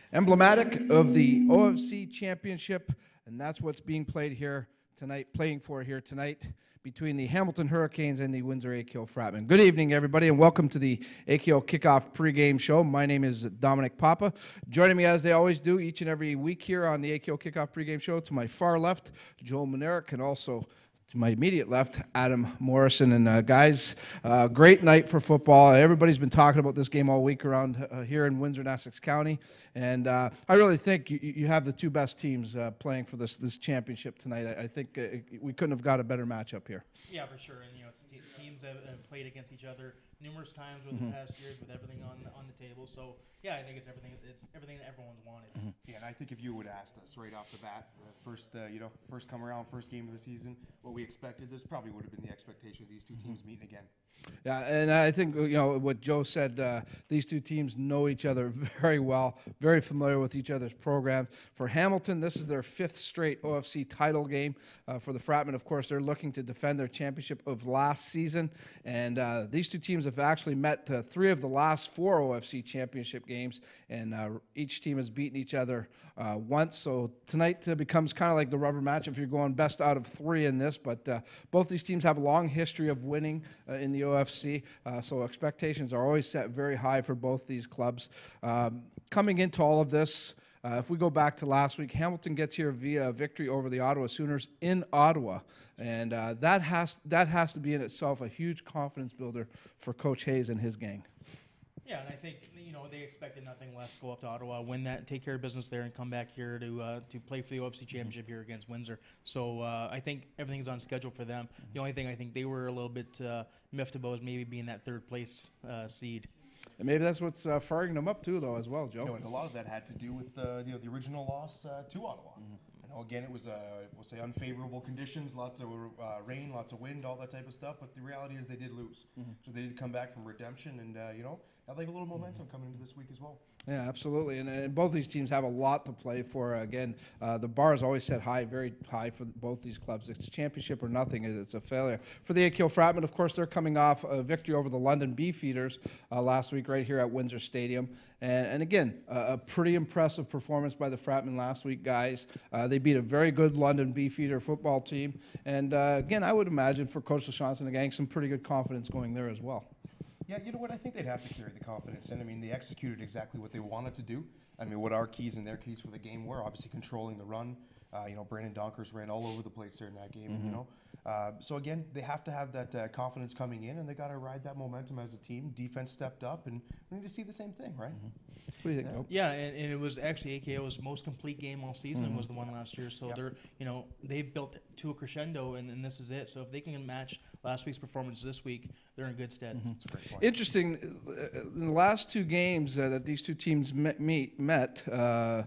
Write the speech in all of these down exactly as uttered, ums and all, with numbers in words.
emblematic of the O F C Championship, and that's what's being played here tonight, playing for here tonight between the Hamilton Hurricanes and the Windsor A K O Fratmen. Good evening, everybody, and welcome to the A K O Kickoff pregame show. My name is Dominic Papa. Joining me, as they always do, each and every week here on the A K O Kickoff pregame show, to my far left, Joel Monerick, and also to my immediate left, Adam Morrison. And uh, guys, uh, great night for football. Everybody's been talking about this game all week around uh, here in Windsor and Essex County. And uh, I really think you, you have the two best teams uh, playing for this this championship tonight. I, I think uh, we couldn't have got a better matchup here. Yeah, for sure. And, you know, it's te- teams have uh, played against each other numerous times over Mm-hmm. the past years with everything on on the table. So, yeah, I think it's everything It's everything that everyone's wanted. Mm-hmm. Yeah, and I think if you would asked us right off the bat, uh, first, uh, you know, first come around, first game of the season, what we expected, this probably would have been the expectation of these two teams meeting again. Yeah, and I think, you know, what Joe said, uh, these two teams know each other very well, very familiar with each other's programs. For Hamilton, this is their fifth straight O F C title game. Uh, for the Fratmen, of course, they're looking to defend their championship of last season. And uh, these two teams have actually met uh, three of the last four O F C championship games, and uh, each team has beaten each other uh, once. So tonight uh, becomes kind of like the rubber match if you're going best out of three in this. But uh, both these teams have a long history of winning uh, in the O F C, uh, so expectations are always set very high for both these clubs. Um, coming into all of this, uh, if we go back to last week, Hamilton gets here via a victory over the Ottawa Sooners in Ottawa, and uh, that has that has to be in itself a huge confidence builder for Coach Hayes and his gang. Yeah, and I think, you know, they expected nothing less to go up to Ottawa, win that, take care of business there, and come back here to uh, to play for the O F C Championship here against Windsor. So uh, I think everything's on schedule for them. The only thing I think they were a little bit uh, miffed about is maybe being that third place uh, seed. And maybe that's what's uh, firing them up too, though, as well, Joe. You know, and a lot of that had to do with uh, you know, the original loss uh, to Ottawa. Mm-hmm. You know, again, it was, uh, we'll say, unfavorable conditions, lots of uh, rain, lots of wind, all that type of stuff. But the reality is they did lose. Mm-hmm. So they did come back from redemption, and, uh, you know, now they have a little momentum coming into this week as well. Yeah, absolutely. And, and both these teams have a lot to play for. Again, uh, the bar is always set high, very high for both these clubs. It's a championship or nothing. It's a failure. For the A K O Fratmen, of course, they're coming off a victory over the London Beefeaters uh, last week right here at Windsor Stadium. And, and again, uh, a pretty impressive performance by the Fratmen last week, guys. Uh, they beat a very good London Beefeater football team. And uh, again, I would imagine for Coach LaChance and the gang, some pretty good confidence going there as well. Yeah, you know what? I think they'd have to carry the confidence in. I mean, they executed exactly what they wanted to do. I mean, what our keys and their keys for the game were, obviously controlling the run. Uh, you know, Brandon Donkers ran all over the place there in that game, mm-hmm. you know. Uh, so, again, they have to have that uh, confidence coming in, and they got to ride that momentum as a team. Defense stepped up, and we need to see the same thing, right? Mm-hmm. What do you think, yeah. Nope? Yeah, and, and it was actually A K O's most complete game all season Mm-hmm. was the one last year. So yep. they're, you know, they've built to a crescendo, and, and this is it. So if they can match last week's performance this week, they're in good stead. Mm-hmm. That's a great point. Interesting, uh, in the last two games uh, that these two teams met, meet, met uh,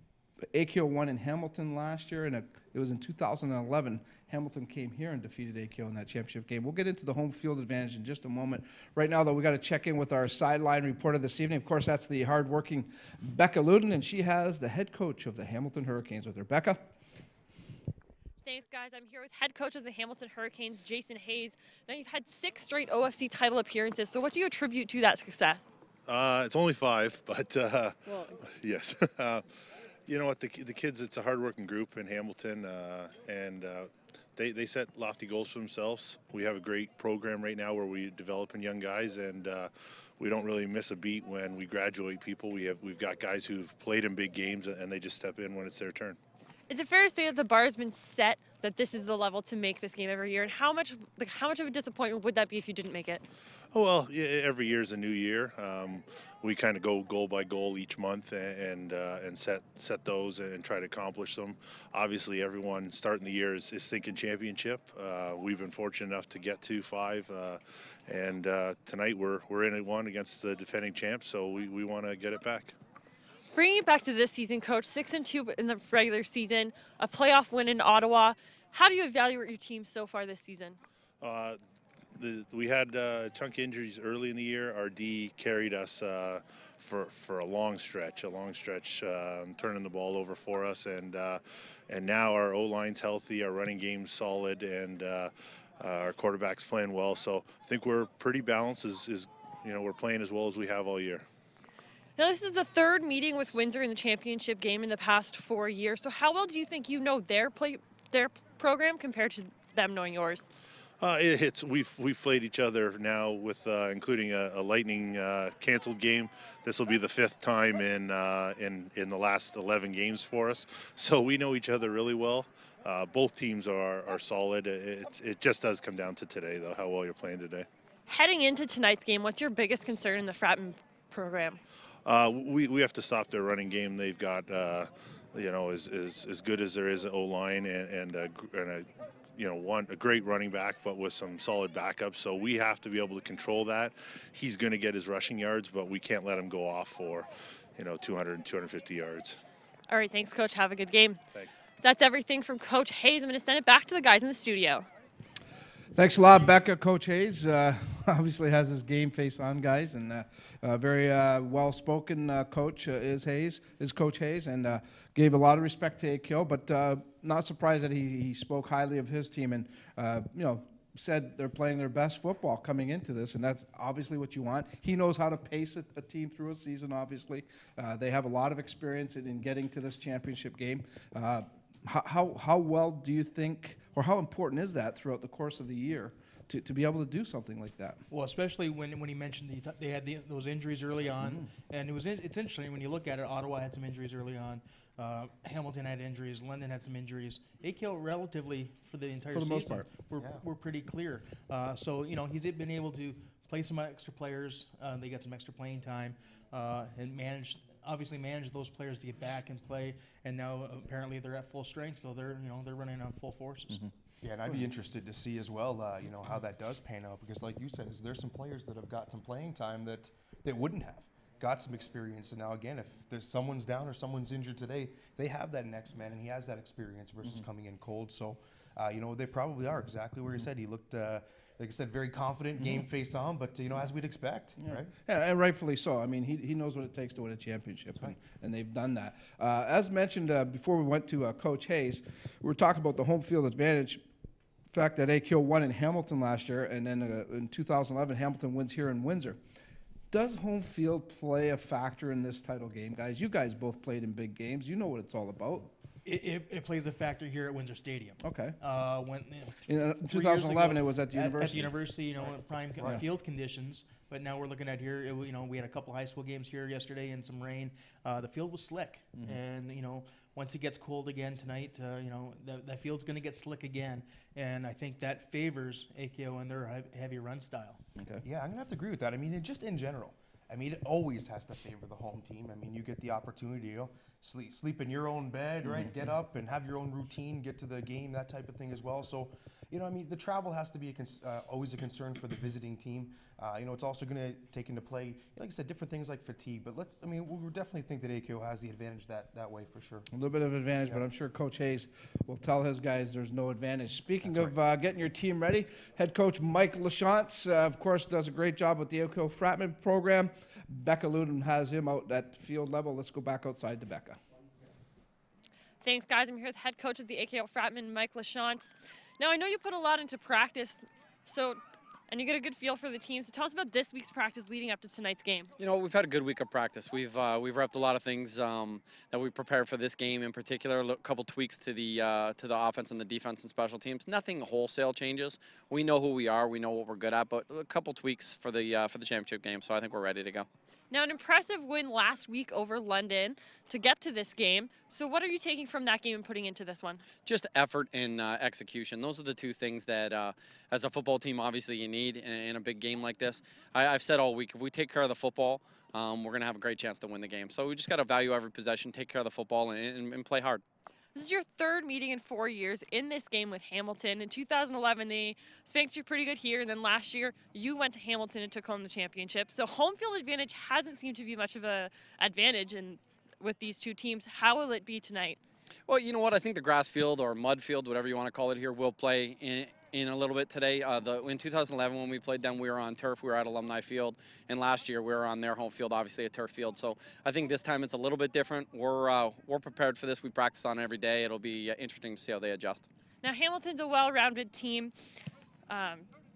A K O won in Hamilton last year, and it was in two thousand eleven. Hamilton came here and defeated A K O in that championship game. We'll get into the home field advantage in just a moment. Right now, though, we got to check in with our sideline reporter this evening. Of course, that's the hardworking Becca Luden, and she has the head coach of the Hamilton Hurricanes with her. Becca? Thanks, guys. I'm here with head coach of the Hamilton Hurricanes, Jason Hayes. Now, you've had six straight O F C title appearances, so what do you attribute to that success? Uh, it's only five, but uh, Well, yes. uh, you know what, the, the kids, it's a hardworking group in Hamilton, uh, and uh, they, they set lofty goals for themselves. We have a great program right now where we're developing young guys, and uh, we don't really miss a beat when we graduate people. We have, we've got guys who've played in big games, and they just step in when it's their turn. is it fair to say that the bar has been set, that this is the level to make this game every year? And how much, like, how much of a disappointment would that be if you didn't make it? Oh, well, yeah, every year is a new year. Um, we kind of go goal by goal each month and and, uh, and set set those and try to accomplish them. Obviously, everyone starting the year is, is thinking championship. Uh, we've been fortunate enough to get to five, uh, and uh, tonight we're we're in at one against the defending champs, so we, we want to get it back. Bringing it back to this season, Coach, six and two in the regular season, a playoff win in Ottawa. How do you evaluate your team so far this season? Uh, The, we had uh, chunk injuries early in the year. Our D carried us uh, for for a long stretch, a long stretch, uh, turning the ball over for us, and uh, and now our O line's healthy, our running game's solid, and uh, uh, our quarterback's playing well. So I think we're pretty balanced. Is is you know we're playing as well as we have all year. Now, this is the third meeting with Windsor in the championship game in the past four years. So how well do you think you know their play, their program compared to them knowing yours? Uh, it, it's we've we've played each other now with uh, including a, a lightning uh, canceled game. This will be the fifth time in uh, in in the last eleven games for us. So we know each other really well. Uh, both teams are are solid. It, it just does come down to today, though, how well you're playing today. Heading into tonight's game, what's your biggest concern in the Fratmen program? Uh, we we have to stop their running game. They've got uh, you know as, as as good as there is an O line and and a, and a you know, one a great running back, but with some solid backups. So we have to be able to control that. He's going to get his rushing yards, but we can't let him go off for, you know, two hundred and two hundred fifty yards. All right, thanks, Coach. Have a good game. Thanks. That's everything from Coach Hayes. I'm going to send it back to the guys in the studio. Thanks a lot, Becca. Coach Hayes uh, obviously has his game face on, guys, and uh, uh, very uh, well-spoken uh, coach uh, is Hayes, is Coach Hayes, and uh, gave a lot of respect to A K O, but uh, not surprised that he, he spoke highly of his team and, uh, you know, said they're playing their best football coming into this, and that's obviously what you want. He knows how to pace a, a team through a season, obviously. Uh, they have a lot of experience in, in getting to this championship game. Uh, how, how, how well do you think, or how important is that throughout the course of the year to, to be able to do something like that? Well, especially when when he mentioned the, they had the, those injuries early on, mm-hmm. and it was in, it's interesting when you look at it. Ottawa had some injuries early on. Uh, Hamilton had injuries. London had some injuries. A K O relatively for the entire for the season most part, were yeah. were pretty clear. Uh, so you know he's been able to play some extra players. Uh, they got some extra playing time uh, and managed. Obviously managed those players to get back and play, and now apparently they're at full strength, so they're you know they're running on full forces. Mm-hmm. Yeah, and I'd be interested to see as well, uh, you know, how that does pan out, because like you said, is there's some players that have got some playing time that that wouldn't have got some experience, and now again, if there's someone's down or someone's injured today, they have that next man, and he has that experience versus mm-hmm. coming in cold. So, uh, you know, they probably are exactly where he said. He looked. Uh, Like I said, very confident, mm-hmm. game face on, but you know, as we'd expect, yeah. right? Yeah, and rightfully so. I mean, he, he knows what it takes to win a championship, and, right. and they've done that. Uh, as mentioned uh, before we went to uh, Coach Hayes, we were talking about the home field advantage. The fact that A K O won in Hamilton last year, and then uh, in two thousand eleven, Hamilton wins here in Windsor. Does home field play a factor in this title game, guys? You guys both played in big games. You know what it's all about. It, it, it plays a factor here at Windsor Stadium. Okay. Uh, when you know, In uh, twenty eleven, ago, it was at the at, university. At the university, you know, right. in prime Right. field conditions. But now we're looking at here. It, you know, we had a couple high school games here yesterday and some rain. Uh, the field was slick, mm-hmm. and you know, once it gets cold again tonight, uh, you know, the, the field's going to get slick again, and I think that favors A K O and their heavy run style. Okay. Yeah, I'm gonna have to agree with that. I mean, it, just in general. I mean, it always has to favor the home team. I mean, you get the opportunity, you know, sleep, sleep in your own bed, right? Mm-hmm. Get up and have your own routine, get to the game, that type of thing as well. So, you know, I mean, the travel has to be a cons- uh, always a concern for the visiting team. Uh, you know, it's also going to take into play, like I said, different things like fatigue. But let, I mean, we definitely think that A K O has the advantage that, that way for sure. A little bit of advantage, yeah. But I'm sure Coach Hayes will tell his guys there's no advantage. Speaking That's of right. uh, getting your team ready, head coach Mike Lachance, uh, of course, does a great job with the A K O Fratmen program. Becca Luden has him out at field level. Let's go back outside to Becca. Thanks, guys. I'm here with head coach of the A K O Fratmen, Mike Lachance. Now, I know you put a lot into practice, so and you get a good feel for the team. So tell us about this week's practice leading up to tonight's game. You know, we've had a good week of practice. We've uh, we've repped a lot of things um, that we prepared for this game in particular. A couple tweaks to the uh, to the offense and the defense and special teams. Nothing wholesale changes. We know who we are. We know what we're good at. But a couple tweaks for the uh, for the championship game. So I think we're ready to go. Now, an impressive win last week over London to get to this game. So what are you taking from that game and putting into this one? Just effort and uh, execution. Those are the two things that, uh, as a football team, obviously you need in, in a big game like this. I, I've said all week, if we take care of the football, um, we're going to have a great chance to win the game. So we just got to value every possession, take care of the football, and, and, and play hard. This is your third meeting in four years in this game with Hamilton. In two thousand eleven, they spanked you pretty good here, and then last year, you went to Hamilton and took home the championship. So home field advantage hasn't seemed to be much of an advantage in, with these two teams. How will it be tonight? Well, you know what? I think the grass field or mud field, whatever you want to call it here, will play in, in a little bit today. Uh, the, in two thousand eleven, when we played them, we were on turf. We were at Alumni Field. And last year, we were on their home field, obviously a turf field. So I think this time it's a little bit different. We're, uh, we're prepared for this. We practice on it every day. It'll be uh, interesting to see how they adjust. Now, Hamilton's a well-rounded team. Um,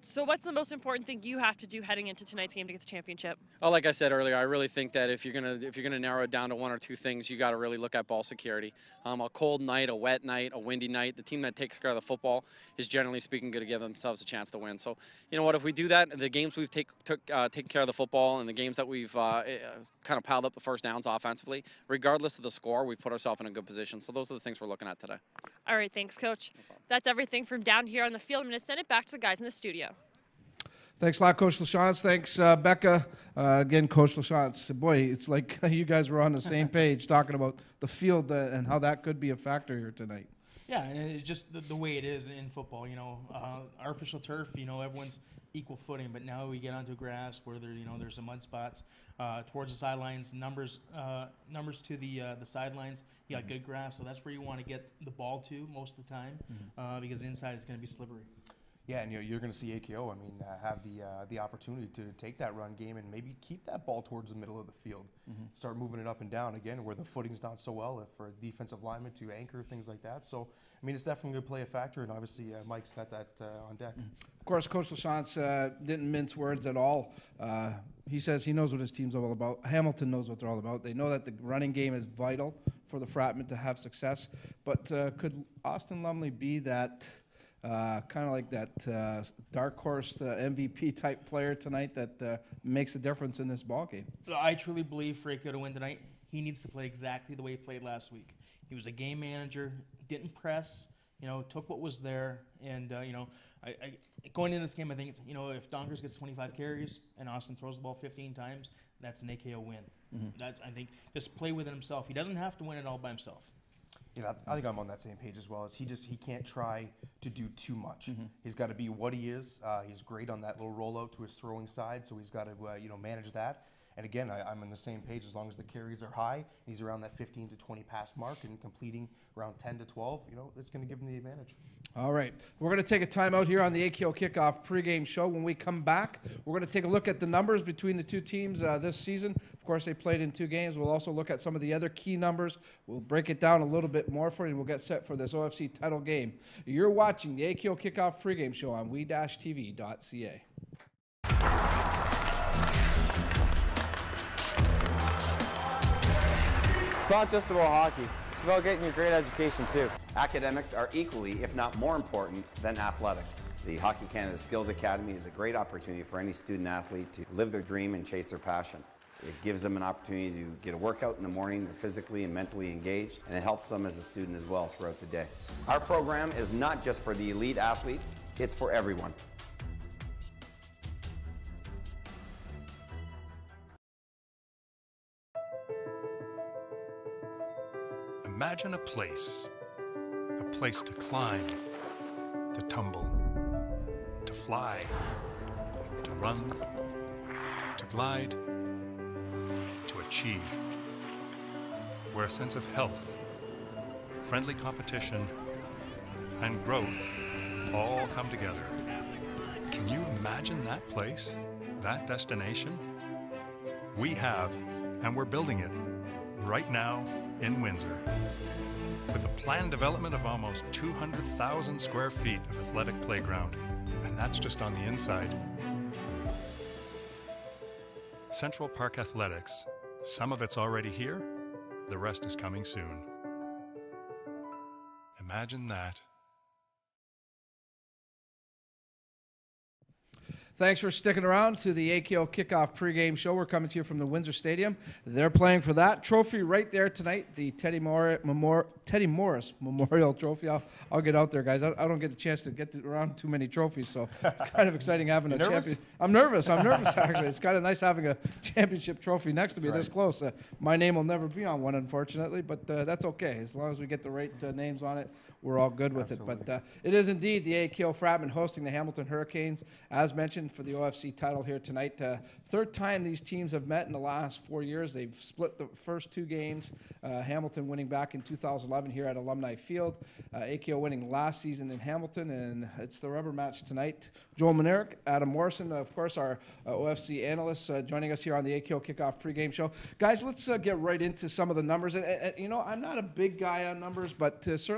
So what's the most important thing you have to do heading into tonight's game to get the championship? Oh, like I said earlier, I really think that if you're gonna if you're gonna narrow it down to one or two things, you got to really look at ball security. Um, a cold night, a wet night, a windy night, the team that takes care of the football is generally speaking going to give themselves a chance to win. So, you know what? If we do that, the games we've take, took uh, taken care of the football, and the games that we've uh, kind of piled up the first downs offensively, regardless of the score, we've put ourselves in a good position. So those are the things we're looking at today. All right, thanks, Coach. That's everything from down here on the field. I'm going to send it back to the guys in the studio. Thanks a lot, Coach LaChance. Thanks, uh, Becca. Uh, again, Coach LaChance. Boy, it's like you guys were on the same page talking about the field uh, and how that could be a factor here tonight. Yeah, and it's just the, the way it is in football. You know, uh, artificial turf. You know, everyone's equal footing, but now we get onto grass where there, you know, there's some mud spots uh, towards the sidelines. Numbers, uh, numbers to the uh, the sidelines. You got good grass, so that's where you want to get the ball to most of the time, mm-hmm. uh, because inside it's going to be slippery. Yeah, and you know, you're going to see A K O, I mean, uh, have the uh, the opportunity to take that run game and maybe keep that ball towards the middle of the field. Mm-hmm. Start moving it up and down again where the footing's not so well uh, for defensive linemen to anchor, things like that. So, I mean, it's definitely going to play a factor, and obviously uh, Mike's got that uh, on deck. Mm-hmm. Of course, Coach LaChance uh, didn't mince words at all. Uh, he says he knows what his team's all about. Hamilton knows what they're all about. They know that the running game is vital for the Fratmen to have success. But uh, could Austin Lumley be that... Uh, kind of like that uh, dark horse uh, M V P type player tonight that uh, makes a difference in this ball game? I truly believe for A K O to win tonight, he needs to play exactly the way he played last week. He was a game manager, didn't press, you know, took what was there, and uh, you know, I, I, going into this game, I think, you know, if Donkers gets twenty-five carries and Austin throws the ball fifteen times, that's an A K O win. Mm-hmm. That's, I think, just play with it himself. He doesn't have to win it all by himself. You know, I think I'm on that same page as well. As he just he can't try to do too much. Mm-hmm. He's got to be what he is. Uh, he's great on that little rollout to his throwing side, so he's got to uh, you know manage that. And again, I, I'm on the same page as long as the carries are high. He's around that fifteen to twenty pass mark and completing around ten to twelve. You know, it's going to give him the advantage. All right, we're going to take a timeout here on the A K O Kickoff pregame show. When we come back, we're going to take a look at the numbers between the two teams uh, this season. Of course, they played in two games. We'll also look at some of the other key numbers. We'll break it down a little bit more for you, and we'll get set for this O F C title game. You're watching the A K O Kickoff pregame show on we dash T V dot C A. It's not just about hockey. It's about getting your great education too. Academics are equally, if not more important, than athletics. The Hockey Canada Skills Academy is a great opportunity for any student athlete to live their dream and chase their passion. It gives them an opportunity to get a workout in the morning, they're physically and mentally engaged, and it helps them as a student as well throughout the day. Our program is not just for the elite athletes, it's for everyone. Imagine a place, a place to climb, to tumble, to fly, to run, to glide, to achieve, where a sense of health, friendly competition, and growth all come together. Can you imagine that place, that destination? We have, and we're building it right now in Windsor. With a planned development of almost two hundred thousand square feet of athletic playground, and that's just on the inside. Central Park Athletics, some of it's already here, the rest is coming soon. Imagine that. Thanks for sticking around to the A K O Kickoff pregame show. We're coming to you from the Windsor Stadium. They're playing for that trophy right there tonight, the Teddy, Mor- Memor- Teddy Morris Memorial Trophy. I'll, I'll get out there, guys. I, I don't get a chance to get to, around too many trophies, so it's kind of exciting having a champion. I'm nervous. I'm nervous, actually. It's kind of nice having a championship trophy next to me That's this close. Uh, my name will never be on one, unfortunately, but uh, that's okay. As long as we get the right uh, names on it, we're all good with Absolutely. it. But uh, it is indeed the A K O Fratmen hosting the Hamilton Hurricanes, as mentioned, for the O F C title here tonight. Uh, third time these teams have met in the last four years. They've split the first two games. Uh, Hamilton winning back in two thousand eleven here at Alumni Field. Uh, A K O winning last season in Hamilton, and it's the rubber match tonight. Joel Monerick, Adam Morrison, of course, our uh, O F C analysts, uh, joining us here on the A K O Kickoff pregame show. Guys, let's uh, get right into some of the numbers. And, and, and, you know, I'm not a big guy on numbers, but uh, certainly when you go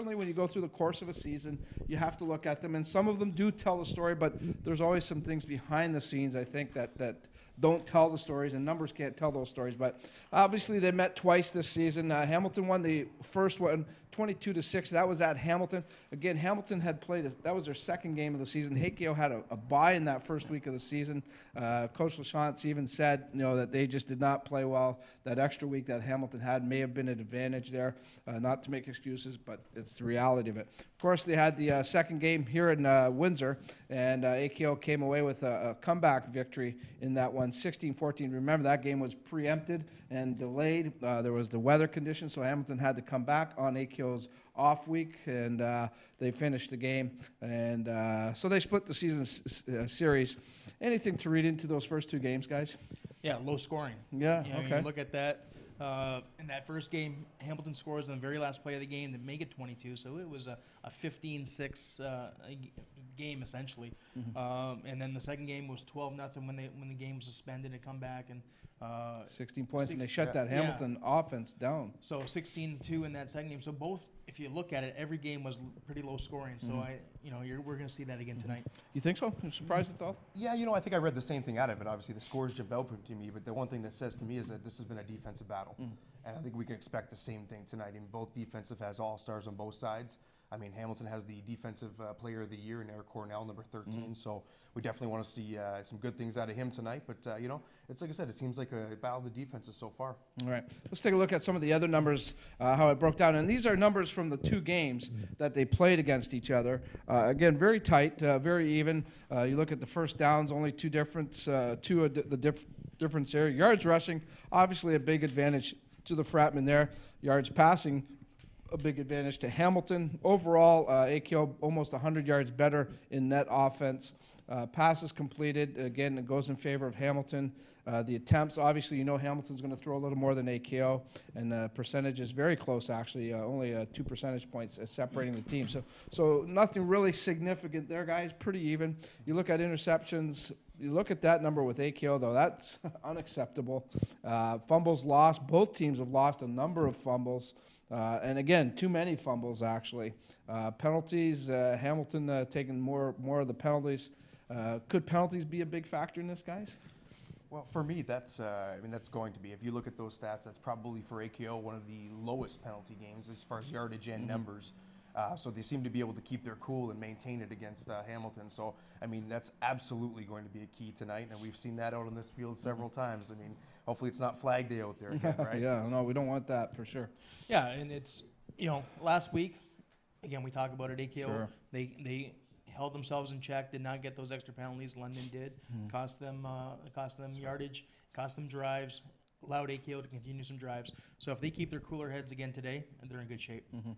through the course of a season, you have to look at them, and some of them do tell the story, but there's always some things behind the scenes, I think, that, that don't tell the stories, and numbers can't tell those stories. But obviously they met twice this season. Uh, Hamilton won the first one twenty-two to six. That was at Hamilton. Again, Hamilton had played, a, that was their second game of the season. Hakeo had a, a bye in that first week of the season. Uh, Coach LaChance even said, you know, that they just did not play well. That extra week that Hamilton had may have been an advantage there. Uh, not to make excuses, but it's the reality of it. Of course, they had the uh, second game here in uh, Windsor, and uh, A K O came away with a, a comeback victory in that one, sixteen fourteen. Remember, that game was preempted and delayed. Uh, there was the weather conditions, so Hamilton had to come back on A K O's off week, and uh, they finished the game. And uh, so they split the season s uh, series. Anything to read into those first two games, guys? Yeah, low scoring. Yeah, you know, okay. You look at that. Uh, in that first game, Hamilton scores in the very last play of the game to make it twenty-two. So it was a, a fifteen six uh, game essentially. Mm-hmm. um, and then the second game was twelve nothing when they when the game was suspended to come back and uh, sixteen points, six, and they shut yeah, that Hamilton yeah. offense down. So sixteen two in that second game. So both, if you look at it, every game was pretty low scoring. So mm-hmm. I, you know, you're, we're going to see that again mm-hmm. tonight. You think so? You're surprised at all? Yeah, you know, I think I read the same thing out of it. Obviously, the scores jump out to me, but the one thing that says to me is that this has been a defensive battle. Mm. And I think we can expect the same thing tonight. In both defensive has all-stars on both sides. I mean, Hamilton has the defensive uh, player of the year in Eric Cornell, number thirteen. Mm. So we definitely want to see uh, some good things out of him tonight. But, uh, you know, it's like I said, it seems like a battle of the defenses so far. All right. Let's take a look at some of the other numbers, uh, how it broke down. And these are numbers from the two games that they played against each other. Uh, again, very tight, uh, very even. Uh, you look at the first downs, only two difference, uh, two of the diff difference there. Yards rushing, obviously a big advantage to the Fratmen there. Yards passing, a big advantage to Hamilton. Overall, uh, A K O almost one hundred yards better in net offense. Uh, passes completed, again, it goes in favor of Hamilton. Uh, the attempts, obviously, you know Hamilton's going to throw a little more than A K O, and the percentage is very close, actually, uh, only uh, two percentage points uh, separating the team. So, so nothing really significant there, guys, pretty even. You look at interceptions, you look at that number with A K O, though, that's unacceptable. Uh, fumbles lost, both teams have lost a number of fumbles. Uh, and again, too many fumbles, actually. Uh, penalties, uh, Hamilton uh, taking more, more of the penalties. Uh, could penalties be a big factor in this, guys? Well, for me, that's uh, I mean that's going to be. If you look at those stats, that's probably for A K O one of the lowest penalty games as far as yardage and mm-hmm. numbers. Uh, so they seem to be able to keep their cool and maintain it against uh, Hamilton. So I mean that's absolutely going to be a key tonight, and we've seen that out on this field several times. I mean, hopefully it's not Flag Day out there again, right? Yeah, no, we don't want that for sure. Yeah, and it's, you know, last week, again, we talked about it, A K O, sure. they they held themselves in check, did not get those extra penalties. London did. Mm. Cost them uh, cost them yardage, cost them drives, allowed A K O to continue some drives. So if they keep their cooler heads again today, they're in good shape. Mm-hmm.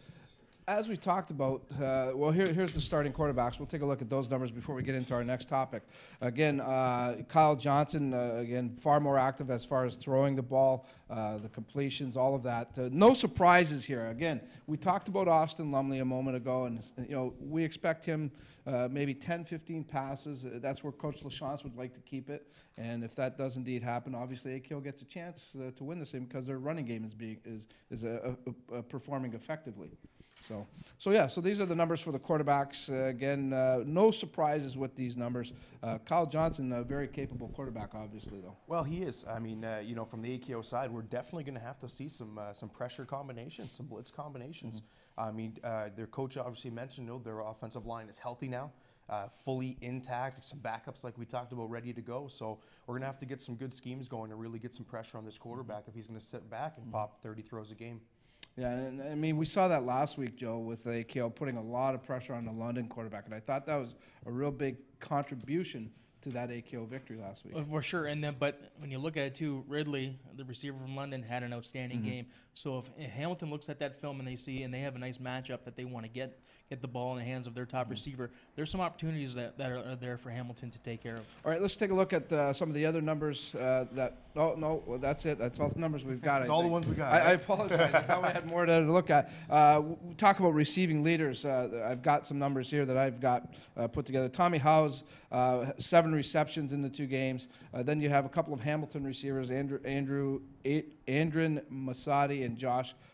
As we talked about, uh, well, here, here's the starting quarterbacks. We'll take a look at those numbers before we get into our next topic. Again, uh, Kyle Johnson, uh, again, far more active as far as throwing the ball, uh, the completions, all of that. Uh, no surprises here. Again, we talked about Austin Lumley a moment ago, and you know we expect him uh, maybe ten, fifteen passes. Uh, that's where Coach LaChance would like to keep it. And if that does indeed happen, obviously A K O gets a chance uh, to win this game because their running game is being is is a, a, a performing effectively. So, so yeah, so these are the numbers for the quarterbacks. Uh, again, uh, no surprises with these numbers. Uh, Kyle Johnson, a very capable quarterback, obviously, though. Well, he is. I mean, uh, you know, from the A K O side, we're definitely going to have to see some uh, some pressure combinations, some blitz combinations. Mm-hmm. I mean, uh, their coach obviously mentioned, you know, their offensive line is healthy now, uh, fully intact, some backups like we talked about ready to go. So we're going to have to get some good schemes going to really get some pressure on this quarterback if he's going to sit back and mm-hmm. pop thirty throws a game. Yeah, and I mean, we saw that last week, Joe, with A K O putting a lot of pressure on the London quarterback, and I thought that was a real big contribution to that A K O victory last week. Uh, for sure, and then, but when you look at it too, Ridley, the receiver from London, had an outstanding mm-hmm. game. So if, if Hamilton looks at that film and they see, and they have a nice matchup that they want to get get the ball in the hands of their top mm-hmm. receiver, there's some opportunities that, that are, are there for Hamilton to take care of. All right, let's take a look at uh, some of the other numbers uh, that, oh, no, well, that's it. That's all the numbers we've got. That's all the ones we got. I, right? I apologize. I thought we had more to look at. Uh, we talk about receiving leaders. Uh, I've got some numbers here that I've got uh, put together. Tommy Howes, uh, seven receptions in the two games. Uh, then you have a couple of Hamilton receivers, Andrew, Andrew A Andrin Masadi and Josh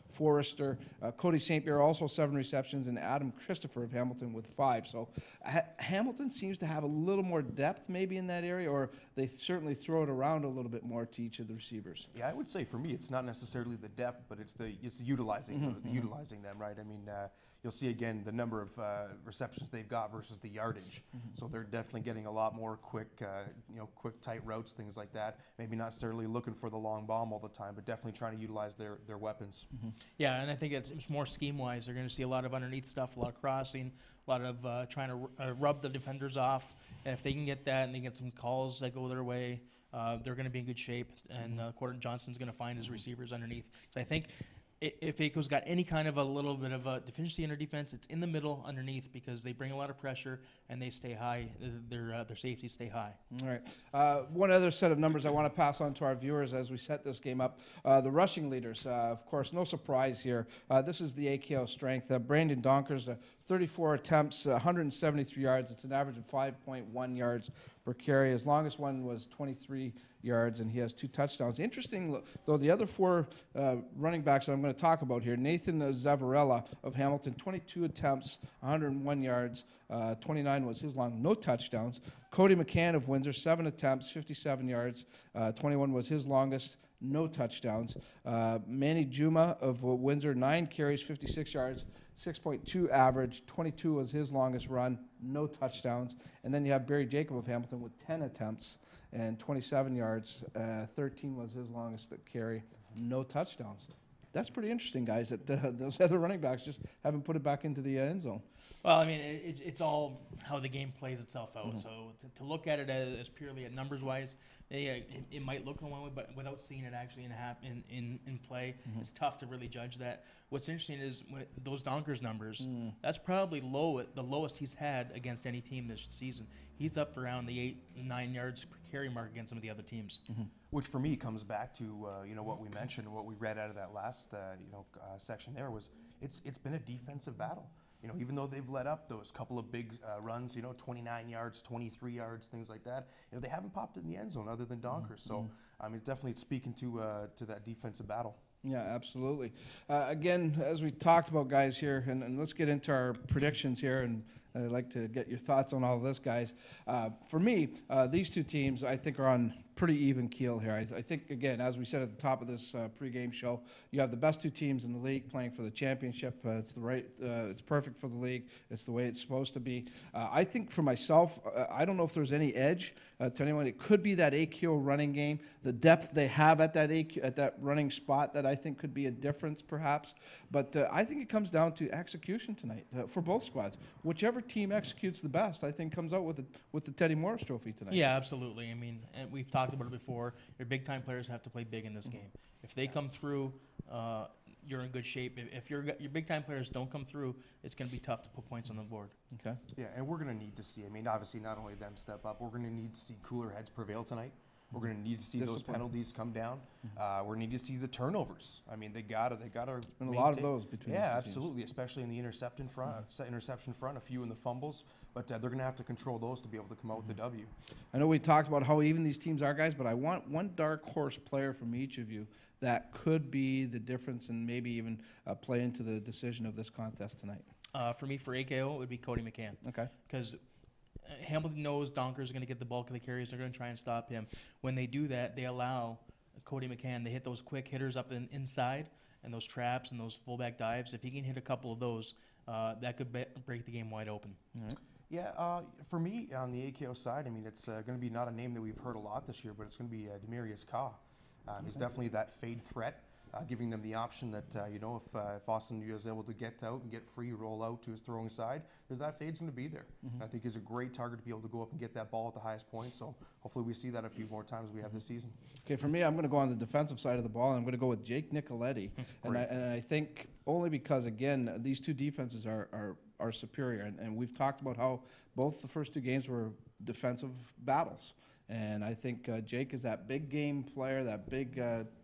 Forrester. Uh, Cody Saint Pierre also seven receptions, and Adam Christopher of Hamilton with five. So ha Hamilton seems to have a little more depth maybe in that area, or they certainly throw it around a little bit more to each of the receivers. Yeah, I would say for me, it's not necessarily the depth, but it's the it's the utilizing Mm-hmm, the, mm-hmm. utilizing them, right? I mean, uh, you'll see again the number of uh, receptions they've got versus the yardage. Mm-hmm. So they're definitely getting a lot more quick, uh, you know, quick tight routes, things like that. Maybe not necessarily looking for the long bomb all the time, but definitely trying to utilize their their weapons. Mm-hmm. Yeah, and I think it's, it's more scheme-wise. They're going to see a lot of underneath stuff, a lot of crossing, a lot of uh, trying to uh, rub the defenders off. And if they can get that and they get some calls that go their way, uh, they're going to be in good shape. And uh, Gordon Johnson's going to find his receivers underneath. So I think i- if Aiko's got any kind of a little bit of a deficiency in their defense, it's in the middle underneath because they bring a lot of pressure and they stay high. Their uh, their safeties stay high. All right. Uh, one other set of numbers I want to pass on to our viewers as we set this game up. Uh, the rushing leaders, uh, of course, no surprise here. Uh, this is the A K O strength. Uh, Brandon Donkers, uh, thirty-four attempts, uh, one hundred seventy-three yards. It's an average of five point one yards per carry. His longest one was twenty-three yards, and he has two touchdowns. Interesting, though, the other four uh, running backs that I'm going to talk about here, Nathan Zavarella of Hamilton, twenty-two attempts, one hundred one yards, uh, twenty-nine was his long, no touchdowns. Cody McCann of Windsor, seven attempts, fifty-seven yards, uh, twenty-one was his longest, no touchdowns. Uh, Manny Juma of uh, Windsor, nine carries, fifty-six yards, six point two average, twenty-two was his longest run, no touchdowns. And then you have Barry Jacob of Hamilton with ten attempts and twenty-seven yards, uh, thirteen was his longest carry, no touchdowns. That's pretty interesting, guys, that uh, those other running backs just haven't put it back into the uh, end zone. Well, I mean, it, it, it's all how the game plays itself out. Mm-hmm. So to, to look at it as, as purely at numbers-wise, they, uh, it, it might look one way, but without seeing it actually in hap- in, in, in play, Mm-hmm. it's tough to really judge that. What's interesting is when it, those Donkers numbers, Mm. that's probably low, the lowest he's had against any team this season. He's up around the eight, nine yards per carry mark against some of the other teams. Mm-hmm. Which for me comes back to uh, you know what we mentioned, what we read out of that last uh, you know uh, section there was it's it's been a defensive battle. You know, even though they've let up those couple of big uh, runs, you know, twenty-nine yards, twenty-three yards, things like that, you know, they haven't popped in the end zone other than Donkers. So, I mean, definitely it's speaking to uh, to that defensive battle. Yeah, absolutely. Uh, again, as we talked about, guys, here, and, and let's get into our predictions here, and I'd like to get your thoughts on all of this, guys. Uh, for me, uh, these two teams, I think, are on pretty even keel here. I, th I think, again, as we said at the top of this uh, pregame show, you have the best two teams in the league playing for the championship. Uh, it's the right, uh, it's perfect for the league. It's the way it's supposed to be. Uh, I think for myself, uh, I don't know if there's any edge uh, to anyone. It could be that A Q running game, the depth they have at that A Q, at that running spot that I think could be a difference, perhaps. But uh, I think it comes down to execution tonight uh, for both squads. Whichever team executes the best, I think, comes out with the with the Teddy Morris Trophy tonight. Yeah, absolutely. I mean, and we've talked about it before. Your big-time players have to play big in this Mm-hmm. game. If they come through, uh, you're in good shape. If, if your your big-time players don't come through, it's going to be tough to put points on the board. Okay. Yeah, and we're going to need to see, I mean, obviously not only them step up, we're going to need to see cooler heads prevail tonight. We're going to need to see those Discipline. penalties come down. Uh, we're need to see the turnovers. I mean, they gotta, they gotta. And a lot of maintain- those between Yeah, these two teams. absolutely, especially in the interception front, se- interception front, a few in the fumbles, but uh, they're going to have to control those to be able to come out with the W. I know we talked about how even these teams are, guys, but I want one dark horse player from each of you that could be the difference and maybe even uh, play into the decision of this contest tonight. Uh, for me, for A K O, it would be Cody McCann. Okay. Because Hamilton knows Donkers are going to get the bulk of the carries. They're going to try and stop him. When they do that, they allow Cody McCann. They hit those quick hitters up in, inside and those traps and those fullback dives. If he can hit a couple of those, uh, that could be break the game wide open. All right. Yeah, uh, for me, on the A K O side, I mean, it's uh, going to be not a name that we've heard a lot this year, but it's going to be uh, Demarius Carr. Um, He's definitely that fade threat, uh, giving them the option that, uh, you know, if, uh, if Austin is able to get out and get free, roll out to his throwing side, there's that fade's going to be there. And I think he's a great target to be able to go up and get that ball at the highest point. So hopefully we see that a few more times we have this season. Okay, for me, I'm going to go on the defensive side of the ball, and I'm going to go with Jake Nicoletti. and, I, and I think only because, again, these two defenses are, are, are superior. And, and we've talked about how both the first two games were defensive battles. And I think uh, Jake is that big game player, that big uh,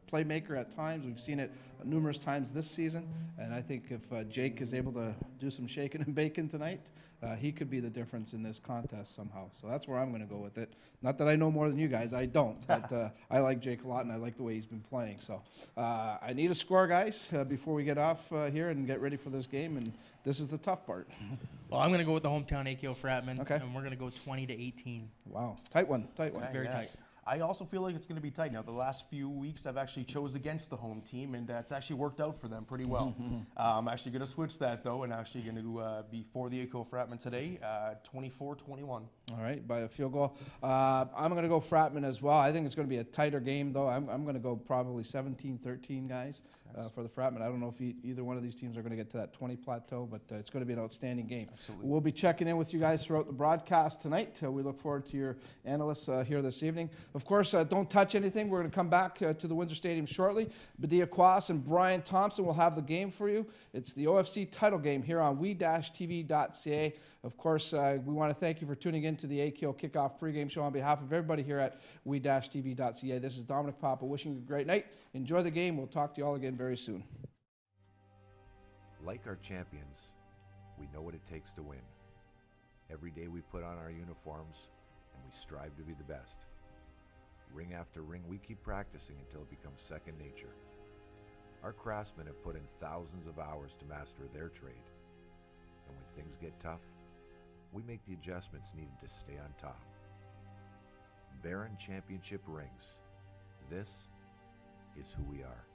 playmaker at times. We've seen it numerous times this season, and I think if uh, Jake is able to do some shaking and baking tonight, uh, he could be the difference in this contest somehow. So that's where I'm going to go with it. Not that I know more than you guys, I don't, but uh, I like Jake a lot, and I like the way he's been playing. So uh, I need a score, guys, uh, before we get off uh, here and get ready for this game, and this is the tough part. Well, I'm going to go with the hometown A K O Fratmen, Okay. and we're going to go twenty to eighteen. Wow, tight one, tight one. Yeah, Very yeah. tight. I also feel like it's going to be tight. Now, the last few weeks, I've actually chose against the home team, and uh, it's actually worked out for them pretty well. uh, I'm actually going to switch that, though, and actually going to uh, be for the A K O Fratmen today, uh, twenty-four twenty-one. All right, by a field goal. Uh, I'm going to go Fratman as well. I think it's going to be a tighter game, though. I'm, I'm going to go probably seventeen thirteen, guys, uh, for the Fratman. I don't know if e either one of these teams are going to get to that twenty plateau, but uh, it's going to be an outstanding game. Absolutely. We'll be checking in with you guys throughout the broadcast tonight. Uh, we look forward to your analysts uh, here this evening. Of course, uh, don't touch anything. We're going to come back uh, to the Windsor Stadium shortly. Badia Quas and Brian Thompson will have the game for you. It's the O F C title game here on we dash T V dot C A. Of course, uh, we want to thank you for tuning in to the A K O Kickoff pregame show on behalf of everybody here at we dash T V dot C A. This is Dominic Papa wishing you a great night. Enjoy the game. We'll talk to you all again very soon. Like our champions, we know what it takes to win. Every day we put on our uniforms and we strive to be the best. Ring after ring, we keep practicing until it becomes second nature. Our craftsmen have put in thousands of hours to master their trade. And when things get tough, we make the adjustments needed to stay on top. Baron Championship rings. This is who we are.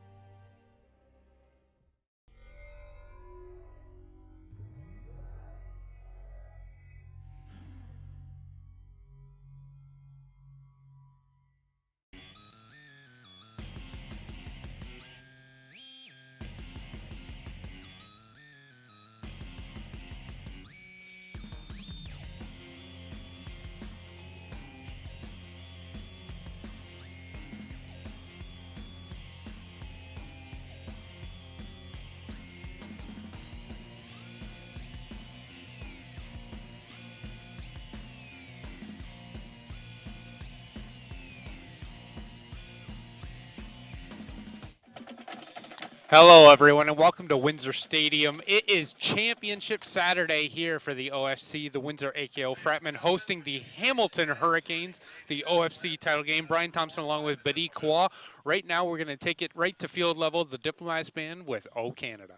Hello, everyone, and welcome to Windsor Stadium. It is Championship Saturday here for the O F C, the Windsor A K O Fratmen hosting the Hamilton Hurricanes, the O F C title game. Brian Thompson along with Badia Quas. Right now, we're going to take it right to field level, the Diplomats Band with O Canada.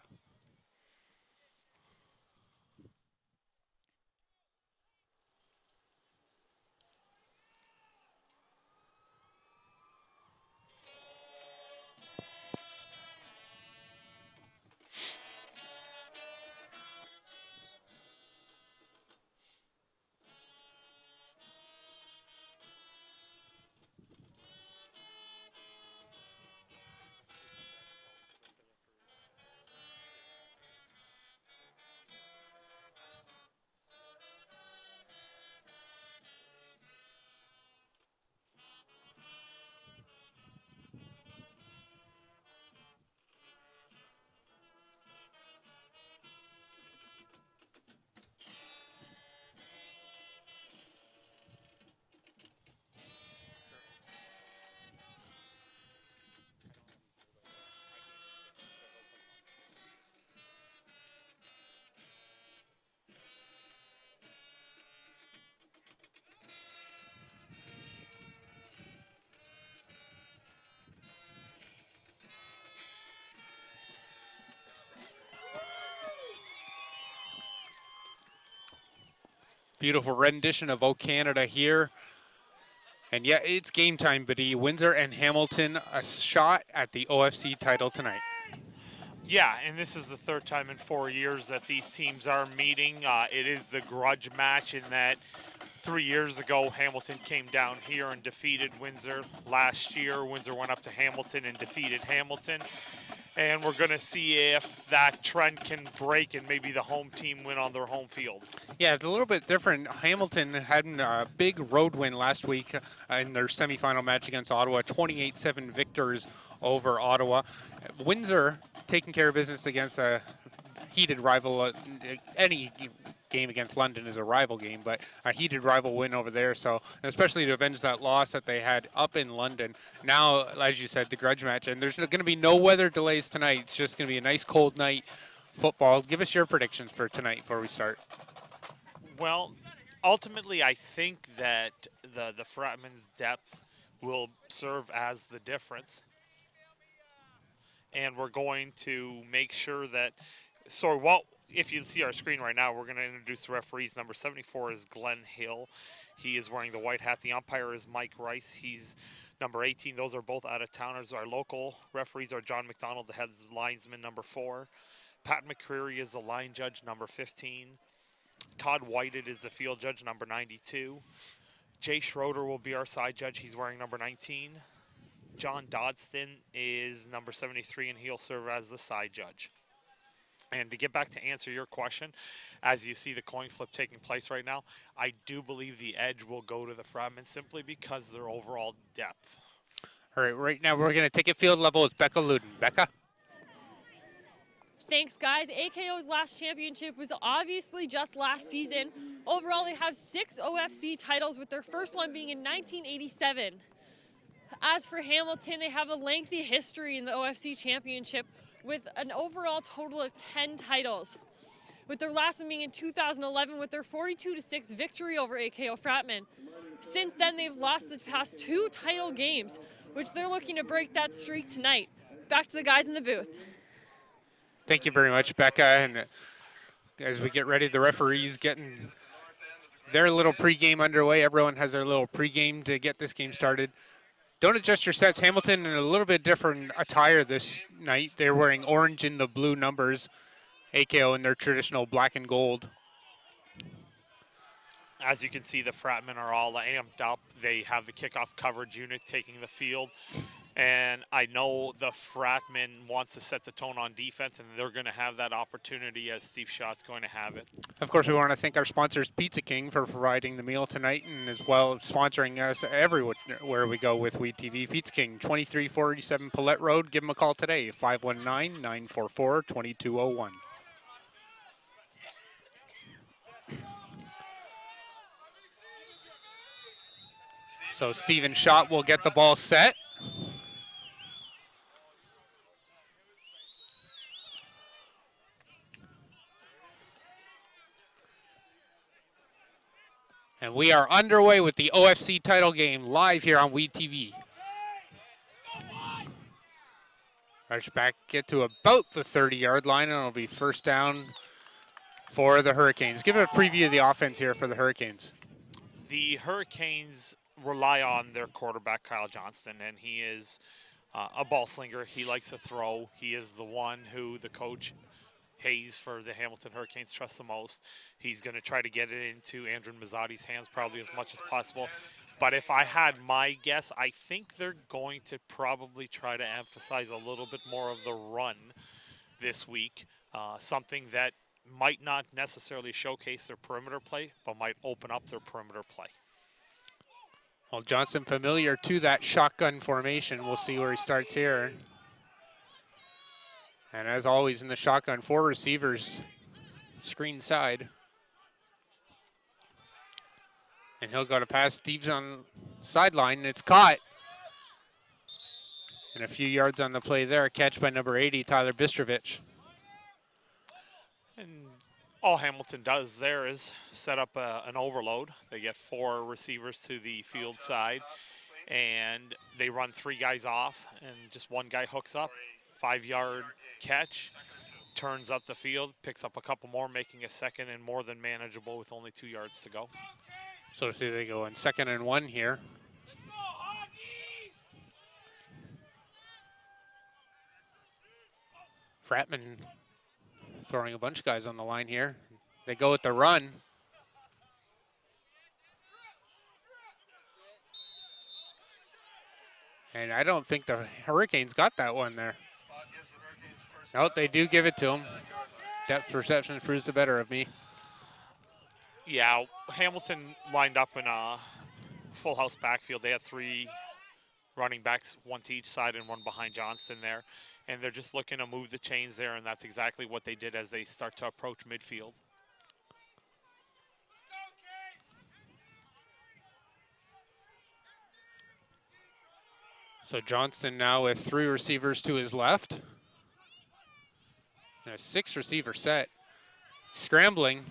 Beautiful rendition of O Canada here. And yeah, it's game time, Badia. Windsor and Hamilton, a shot at the O F C title tonight. Yeah, and this is the third time in four years that these teams are meeting. Uh, it is the grudge match in that three years ago, Hamilton came down here and defeated Windsor. Last year, Windsor went up to Hamilton and defeated Hamilton. And we're going to see if that trend can break and maybe the home team win on their home field. Yeah, it's a little bit different. Hamilton had a big road win last week in their semifinal match against Ottawa, twenty-eight seven victors over Ottawa. Windsor taking care of business against a heated rival, uh, any game against London is a rival game, but a heated rival win over there. So, especially to avenge that loss that they had up in London. Now, as you said, the grudge match, and there's going to be no weather delays tonight. It's just going to be a nice cold night football. Give us your predictions for tonight before we start. Well, ultimately, I think that the the Fratmen's depth will serve as the difference, and we're going to make sure that. So, well, if you see our screen right now, we're going to introduce the referees. Number seventy-four is Glenn Hill. He is wearing the white hat. The umpire is Mike Rice. He's number eighteen. Those are both out of towners. Our local referees are John McDonald, the head linesman, number four. Pat McCreary is the line judge, number fifteen. Todd Whited is the field judge, number ninety-two. Jay Schroeder will be our side judge. He's wearing number nineteen. John Dodson is number seventy-three, and he'll serve as the side judge. And to get back to answer your question, as you see the coin flip taking place right now, I do believe the edge will go to the Fratmen simply because of their overall depth. All right, right now we're going to take it field level with Becca Luden. Becca? Thanks, guys. A K O's last championship was obviously just last season. Overall, they have six O F C titles, with their first one being in nineteen eighty-seven. As for Hamilton, they have a lengthy history in the O F C Championship with an overall total of ten titles, with their last one being in two thousand eleven with their forty-two to six victory over A K O Fratmen. Since then, they've lost the past two title games, which they're looking to break that streak tonight. Back to the guys in the booth. Thank you very much, Becca. And as we get ready, the referees getting their little pregame underway. Everyone has their little pregame to get this game started. Don't adjust your sets. Hamilton in a little bit different attire this night. They're wearing orange in the blue numbers. A K O in their traditional black and gold. As you can see, the Fratmen are all amped up. They have the kickoff coverage unit taking the field. And I know the Fratmen wants to set the tone on defense, and they're going to have that opportunity as Steve Schott's going to have it. Of course, we want to thank our sponsors, Pizza King, for providing the meal tonight, and as well sponsoring us everywhere we go with Weed T V. Pizza King, twenty-three forty-seven Paulette Road. Give them a call today, five one nine, nine four four, two two zero one. So Steven Schott will get the ball set. And we are underway with the O F C title game live here on Weed T V. Rush back, get to about the thirty-yard line, and it'll be first down for the Hurricanes. Give it a preview of the offense here for the Hurricanes. The Hurricanes rely on their quarterback, Kyle Johnston, and he is uh, a ball slinger. He likes to throw. He is the one who the coach, Hayes, for the Hamilton Hurricanes, trusts the most. He's going to try to get it into Andrew Mazzotti's hands probably as much as possible. But if I had my guess, I think they're going to probably try to emphasize a little bit more of the run this week, uh, something that might not necessarily showcase their perimeter play, but might open up their perimeter play. Well, Johnson familiar to that shotgun formation. We'll see where he starts here. And as always in the shotgun, four receivers, screen side. And he'll go to pass. Steve's on sideline, and it's caught. And a few yards on the play there. Catch by number eighty, Tyler Bistrovich. And all Hamilton does there is set up a, an overload. They get four receivers to the field side, and they run three guys off, and just one guy hooks up. Five-yard catch, turns up the field, picks up a couple more, making a second and more than manageable with only two yards to go. So see they go in second and one here. Fratmen throwing a bunch of guys on the line here. They go with the run. And I don't think the Hurricanes got that one there. No, they do give it to them. Depth perception proves the better of me. Yeah, Hamilton lined up in a full house backfield. They had three running backs, one to each side and one behind Johnston there. And they're just looking to move the chains there, and that's exactly what they did as they start to approach midfield. So Johnston now with three receivers to his left. And a six receiver set. Scrambling.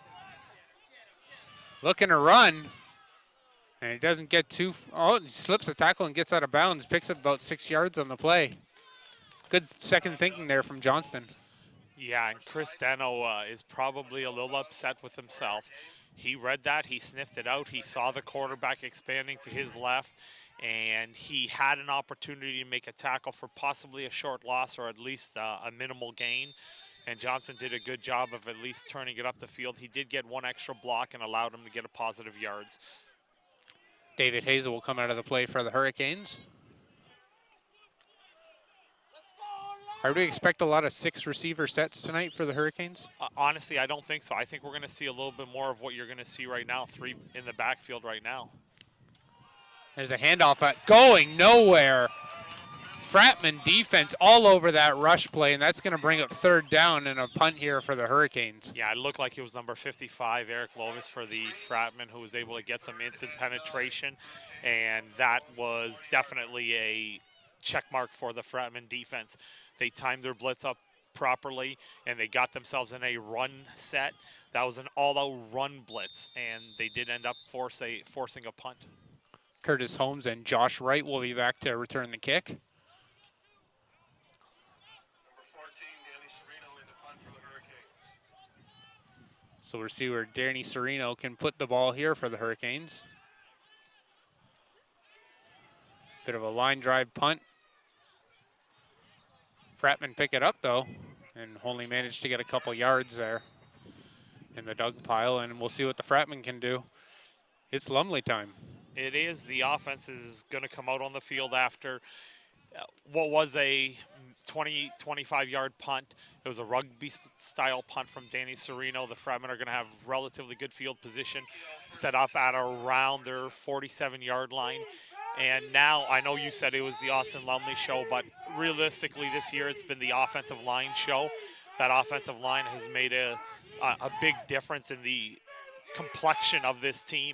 Looking to run. And he doesn't get too, oh, he slips the tackle and gets out of bounds. Picks up about six yards on the play. Good second thinking there from Johnston. Yeah, and Chris Deno uh, is probably a little upset with himself. He read that, he sniffed it out, he saw the quarterback expanding to his left, and he had an opportunity to make a tackle for possibly a short loss or at least uh, a minimal gain. And Johnson did a good job of at least turning it up the field. He did get one extra block and allowed him to get a positive yards. David Hazel will come out of the play for the Hurricanes. Are we expect a lot of six receiver sets tonight for the Hurricanes? Uh, honestly, I don't think so. I think we're going to see a little bit more of what you're going to see right now, three in the backfield right now. There's a handoff at going nowhere. Fratmen defense all over that rush play, and that's going to bring up third down and a punt here for the Hurricanes. Yeah, it looked like it was number fifty-five, Eric Lovis, for the Fratmen, who was able to get some instant penetration, and that was definitely a check mark for the Fratmen defense. They timed their blitz up properly, and they got themselves in a run set. That was an all-out run blitz, and they did end up force a, forcing a punt. Curtis Holmes and Josh Wright will be back to return the kick. So we'll see where Danny Serino can put the ball here for the Hurricanes. Bit of a line drive punt. Fratmen pick it up though, and only managed to get a couple yards there in the dug pile, and we'll see what the Fratmen can do. It's Lumley time. It is. The offense is going to come out on the field after uh, what was a twenty, twenty-five yard punt. It was a rugby style punt from Danny Serino. The Fratmen are going to have relatively good field position set up at around their forty-seven yard line. And now, I know you said it was the Austin Lumley show, but realistically this year it's been the offensive line show. That offensive line has made a, a, a big difference in the complexion of this team.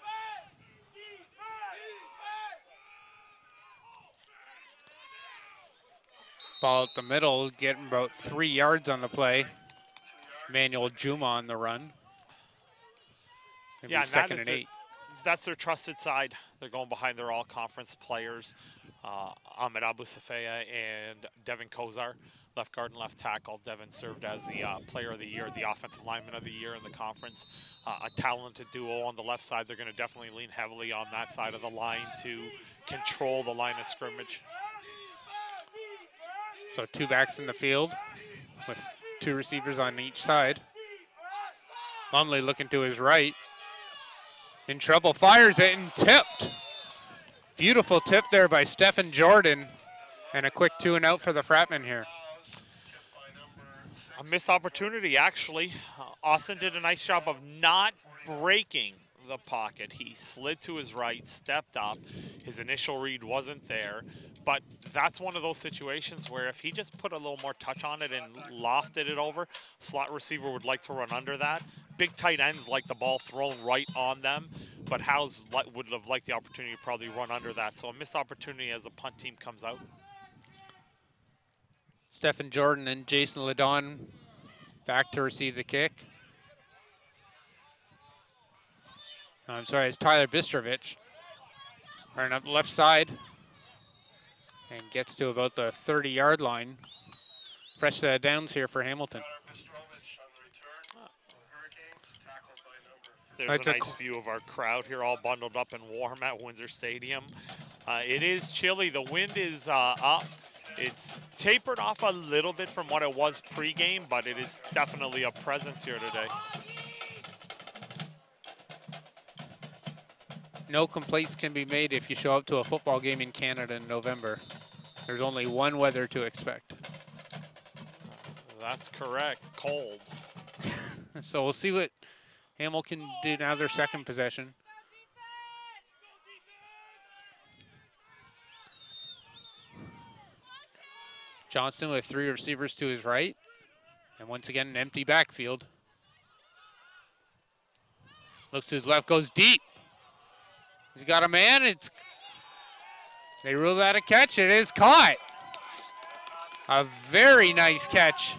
Ball up the middle, getting about three yards on the play. Manuel Juma on the run. Maybe Yeah, second that and is eight. A, that's their trusted side. They're going behind their all-conference players, uh, Ahmed Abu Safea and Devin Kozar, left guard and left tackle. Devin served as the uh, player of the year, the offensive lineman of the year in the conference. Uh, a talented duo on the left side. They're going to definitely lean heavily on that side of the line to control the line of scrimmage. So two backs in the field with two receivers on each side. Lumley looking to his right. In trouble, fires it and tipped. Beautiful tip there by Stephen Jordan. And a quick two and out for the Fratmen here. A missed opportunity, actually. Uh, Austin did a nice job of not breaking the pocket. He slid to his right, stepped up. His initial read wasn't there. But that's one of those situations where if he just put a little more touch on it and lofted it over, slot receiver would like to run under that. Big tight ends like the ball thrown right on them, but Howe's would have liked the opportunity to probably run under that. So a missed opportunity as the punt team comes out. Stephen Jordan and Jason Ledon back to receive the kick. No, I'm sorry, it's Tyler Bistrovich. Running up the left side. And gets to about the thirty yard line. Fresh set of downs here for Hamilton. There's That's a a nice view of our crowd here, all bundled up and warm at Windsor Stadium. Uh, it is chilly. The wind is uh, up. It's tapered off a little bit from what it was pregame, but it is definitely a presence here today. No complaints can be made if you show up to a football game in Canada in November. There's only one weather to expect. That's correct, cold. So we'll see what Hamilton can do now, their second possession. Johnson with three receivers to his right. And once again, an empty backfield. Looks to his left, goes deep. He's got a man. It's They rule that a catch. It is caught. A very nice catch.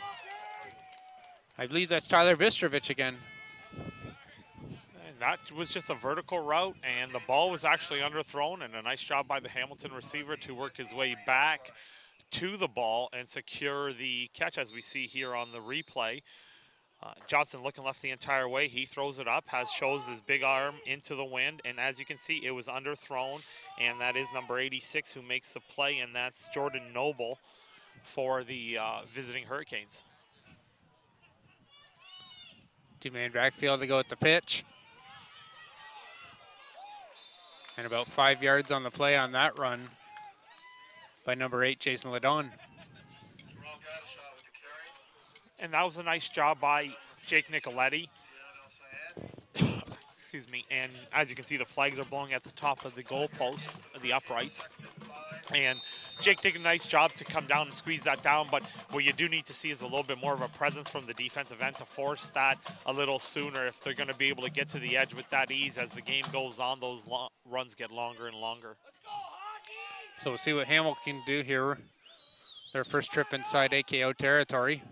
I believe that's Tyler Bistrovich again. And that was just a vertical route, and the ball was actually underthrown, and a nice job by the Hamilton receiver to work his way back to the ball and secure the catch, as we see here on the replay. Uh, Johnson looking left the entire way. He throws it up, has shows his big arm into the wind, and as you can see, it was underthrown, and that is number eighty-six who makes the play, and that's Jordan Noble for the uh, visiting Hurricanes. Two-man backfield to go with the pitch. And about five yards on the play on that run by number eight, Jason Ladon. And that was a nice job by Jake Nicoletti. Excuse me. And as you can see, the flags are blowing at the top of the goalposts, the uprights. And Jake did a nice job to come down and squeeze that down, but what you do need to see is a little bit more of a presence from the defensive end to force that a little sooner if they're going to be able to get to the edge with that ease. As the game goes on, those long runs get longer and longer. So we'll see what Hamilton can do here. Their first trip inside A K O territory.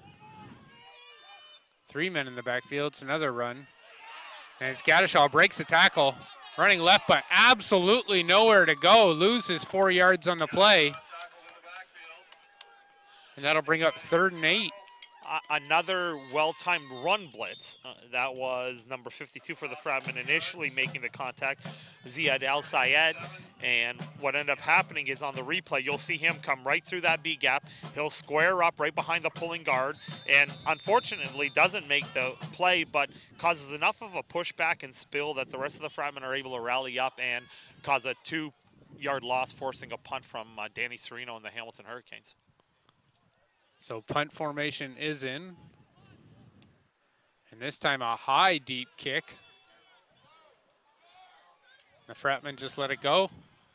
Three men in the backfield. It's another run. And it's Gaddishaw breaks the tackle. Running left, but absolutely nowhere to go. Loses four yards on the play. And that'll bring up third and eight. Uh, another well-timed run blitz. Uh, that was number fifty-two for the Fratmen initially making the contact, Ziad El-Sayed. And what ended up happening is on the replay, you'll see him come right through that B gap. He'll square up right behind the pulling guard, and unfortunately doesn't make the play, but causes enough of a pushback and spill that the rest of the Fratmen are able to rally up and cause a two-yard loss, forcing a punt from uh, Danny Serino and the Hamilton Hurricanes. So punt formation is in. And this time a high, deep kick. The Fratmen just let it go.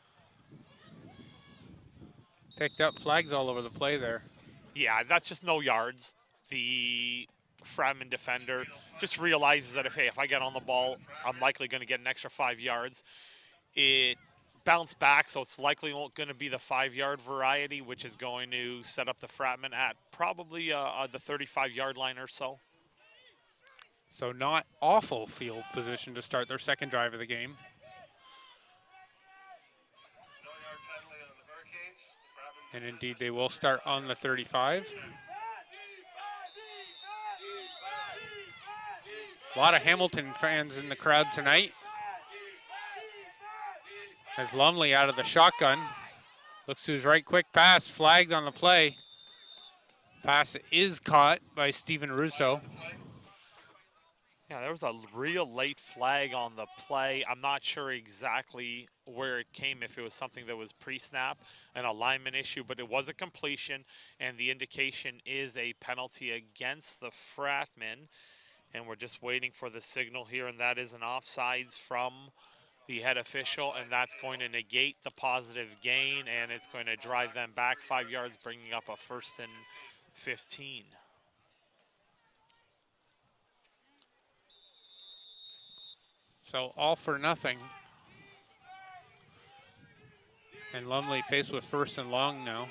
Picked up flags all over the play there. Yeah, that's just no yards. The Fratmen defender just realizes that if, hey, if I get on the ball, I'm likely going to get an extra five yards. It bounced back, so it's likely going to be the five-yard variety, which is going to set up the Fratmen at probably uh, uh, the thirty-five-yard line or so. So not awful field position to start their second drive of the game. And indeed, they will start on the thirty-five. A lot of Hamilton fans in the crowd tonight. As Lumley out of the shotgun. Looks to his right, quick pass, flagged on the play. Pass is caught by Steven Russo. Yeah, there was a real late flag on the play. I'm not sure exactly where it came, if it was something that was pre-snap, an alignment issue, but it was a completion, and the indication is a penalty against the Fratmen. And we're just waiting for the signal here, and that is an offsides from the head official, and that's going to negate the positive gain, and it's going to drive them back five yards, bringing up a first and fifteen. So all for nothing. And Lumley faced with first and long now.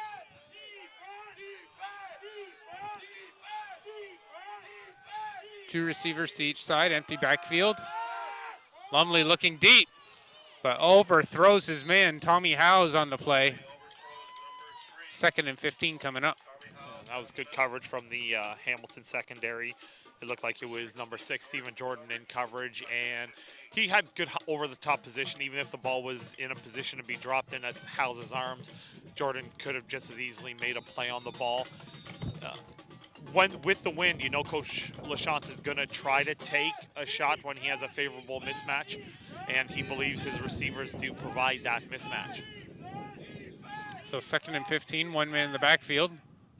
Two receivers to each side, empty backfield. Lumley looking deep, but overthrows his man. Tommy Howes on the play. Second and fifteen coming up. Uh, that was good coverage from the uh, Hamilton secondary. It looked like it was number six, Stephen Jordan, in coverage, and he had good over-the-top position. Even if the ball was in a position to be dropped in at House's arms, Jordan could have just as easily made a play on the ball. Uh, when with the wind, you know Coach LaChance is going to try to take a shot when he has a favorable mismatch, and he believes his receivers do provide that mismatch. So second and fifteen, one man in the backfield.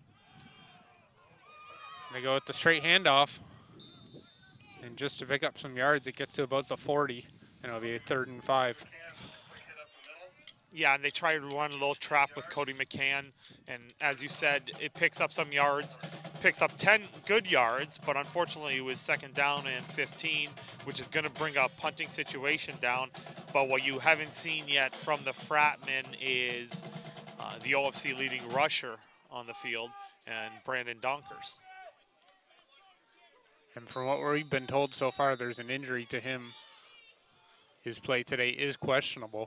They go with the straight handoff. And just to pick up some yards, it gets to about the forty, and it'll be a third and five. Yeah, and they try to run a little trap with Cody McCann, and as you said, it picks up some yards, picks up ten good yards, but unfortunately it was second down and fifteen, which is going to bring a punting situation down. But what you haven't seen yet from the Fratmen is uh, the O F C leading rusher on the field, and Brandon Donkers. And from what we've been told so far, there's an injury to him. His play today is questionable.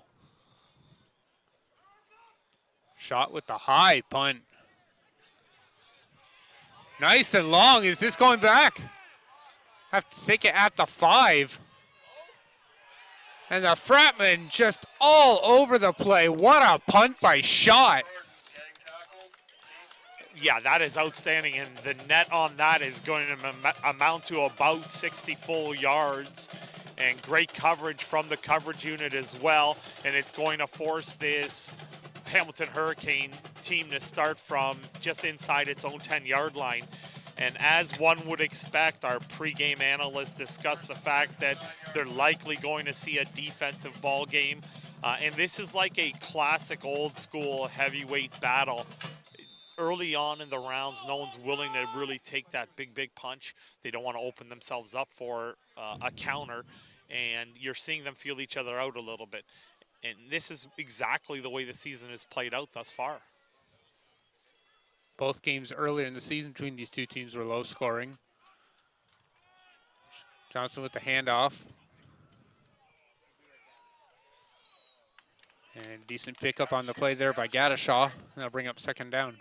Shot with the high punt. Nice and long. Is this going back? Have to take it at the five. And the Fratmen just all over the play. What a punt by Shot. Yeah, that is outstanding, and the net on that is going to am amount to about sixty full yards, and great coverage from the coverage unit as well, and it's going to force this Hamilton Hurricane team to start from just inside its own ten-yard line. And as one would expect, our pregame analysts discussed the fact that they're likely going to see a defensive ball game. Uh, and this is like a classic old-school heavyweight battle. Early on in the rounds, no one's willing to really take that big, big punch. They don't want to open themselves up for uh, a counter. And you're seeing them feel each other out a little bit. And this is exactly the way the season has played out thus far. Both games earlier in the season between these two teams were low scoring. Johnson with the handoff. And decent pickup on the play there by Gadashaw. That'll bring up second down.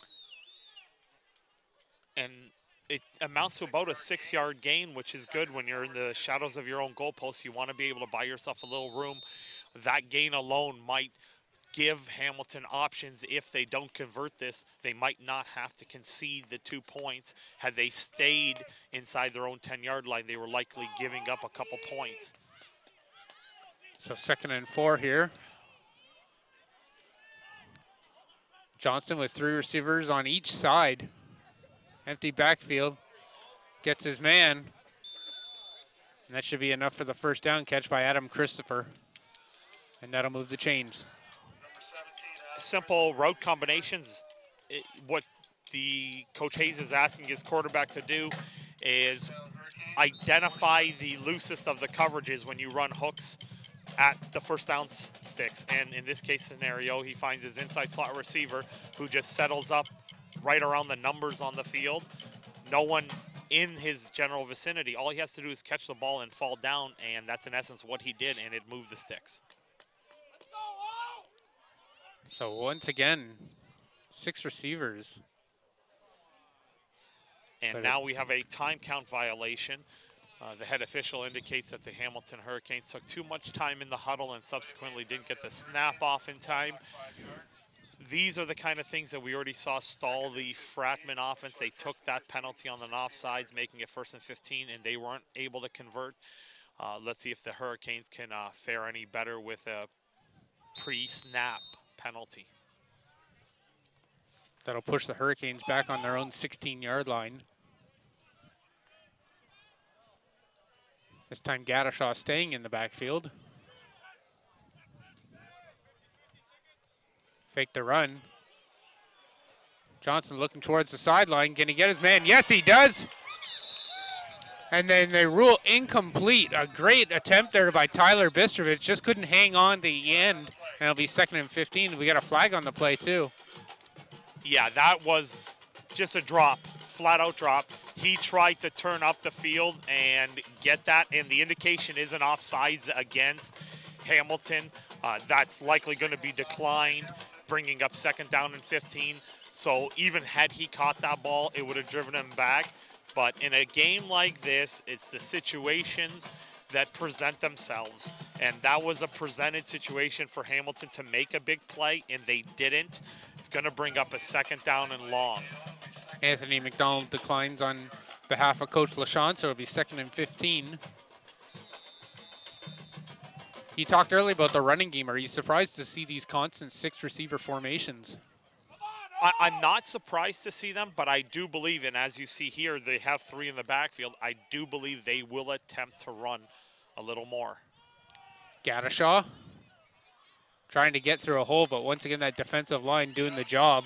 And it amounts to about a six-yard gain, which is good when you're in the shadows of your own goalpost. You want to be able to buy yourself a little room. That gain alone might give Hamilton options. If they don't convert this, they might not have to concede the two points. Had they stayed inside their own ten-yard line, they were likely giving up a couple points. So second and four here. Johnston with three receivers on each side. Empty backfield. Gets his man. And that should be enough for the first down catch by Adam Christopher. And that'll move the chains. Simple route combinations. It, what the Coach Hayes is asking his quarterback to do is identify the loosest of the coverages when you run hooks at the first down sticks. And in this case scenario, he finds his inside slot receiver who just settles up right around the numbers on the field. No one in his general vicinity. All he has to do is catch the ball and fall down, and that's in essence what he did, and it moved the sticks. So once again, six receivers. And But now we have a time count violation. Uh, the head official indicates that the Hamilton Hurricanes took too much time in the huddle and subsequently didn't get the snap off in time. These are the kind of things that we already saw stall the Fratmen offense. They took that penalty on the offsides, making it first and fifteen, and they weren't able to convert. Uh, let's see if the Hurricanes can uh, fare any better with a pre-snap penalty. That'll push the Hurricanes back on their own sixteen-yard line. This time Gadashaw staying in the backfield. Fake the run. Johnson looking towards the sideline. Can he get his man? Yes, he does. And then they rule incomplete. A great attempt there by Tyler Bistrovich. Just couldn't hang on to the end. And it'll be second and fifteen. We got a flag on the play, too. Yeah, that was just a drop, flat out drop. He tried to turn up the field and get that, and the indication is an offsides against Hamilton. Uh, that's likely going to be declined, bringing up second down and fifteen. So even had he caught that ball, it would have driven him back. But in a game like this, it's the situations that present themselves. And that was a presented situation for Hamilton to make a big play, and they didn't. It's going to bring up a second down and long. Anthony McDonald declines on behalf of Coach LaShawn, so it'll be second and fifteen. You talked earlier about the running game. Are you surprised to see these constant six receiver formations? I, I'm not surprised to see them, but I do believe, and as you see here, they have three in the backfield. I do believe they will attempt to run a little more. Gadashaw. trying to get through a hole, but once again, that defensive line doing the job.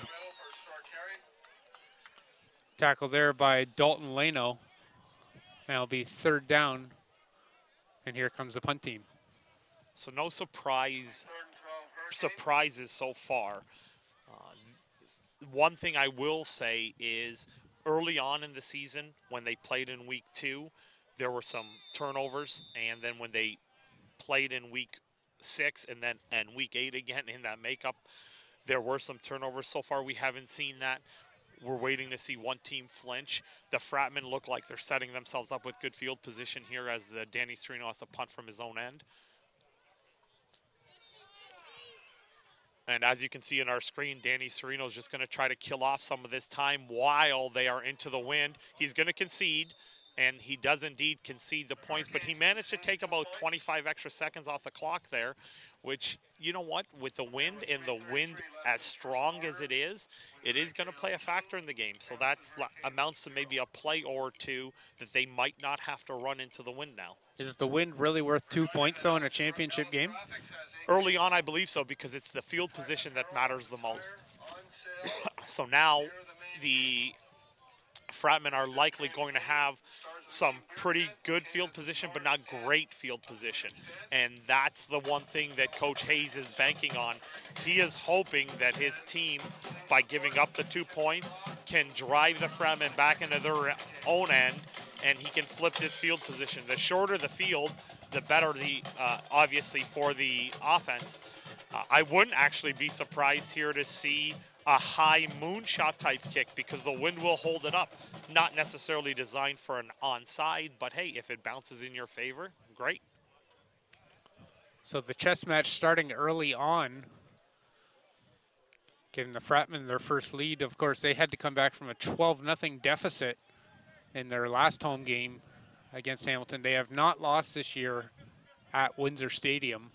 Tackle there by Dalton Leno. And it'll be third down. And here comes the punt team. So no surprise surprises so far. Uh, one thing I will say is early on in the season when they played in week two, there were some turnovers, and then when they played in week six and then and week eight again in that makeup, there were some turnovers. So far we haven't seen that. We're waiting to see one team flinch. The Fratmen look like they're setting themselves up with good field position here as the Danny Serino has to punt from his own end. And as you can see in our screen, Danny Serino is just going to try to kill off some of this time while they are into the wind. He's going to concede, and he does indeed concede the points, but he managed to take about twenty-five extra seconds off the clock there, which, you know what, with the wind and the wind as strong as it is, it is going to play a factor in the game. So that amounts to maybe a play or two that they might not have to run into the wind now. Is the wind really worth two points, though, in a championship game? Early on, I believe so, because it's the field position that matters the most. So now the Fratmen are likely going to have some pretty good field position, but not great field position. And that's the one thing that Coach Hayes is banking on. He is hoping that his team, by giving up the two points, can drive the Fratmen back into their own end, and he can flip this field position. The shorter the field, the better the, uh, obviously, for the offense. Uh, I wouldn't actually be surprised here to see a high moonshot type kick because the wind will hold it up. Not necessarily designed for an onside, but hey, if it bounces in your favor, great. So the chess match starting early on, giving the Fratmen their first lead. Of course, they had to come back from a twelve nothing deficit in their last home game against Hamilton. They have not lost this year at Windsor Stadium.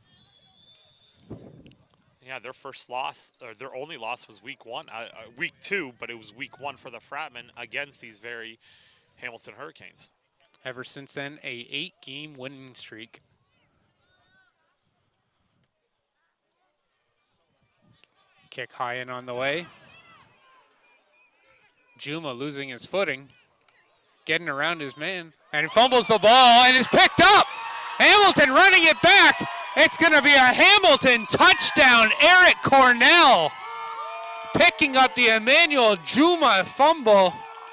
Yeah, their first loss, or their only loss was week one, uh, uh, week two, but it was week one for the Fratmen against these very Hamilton Hurricanes. Ever since then, a eight-game winning streak. Kick high and on the way. Juma losing his footing, getting around his man, and he fumbles the ball and is picked up. Hamilton running it back. It's going to be a Hamilton touchdown. Eric Cornell picking up the Emmanuel Juma fumble.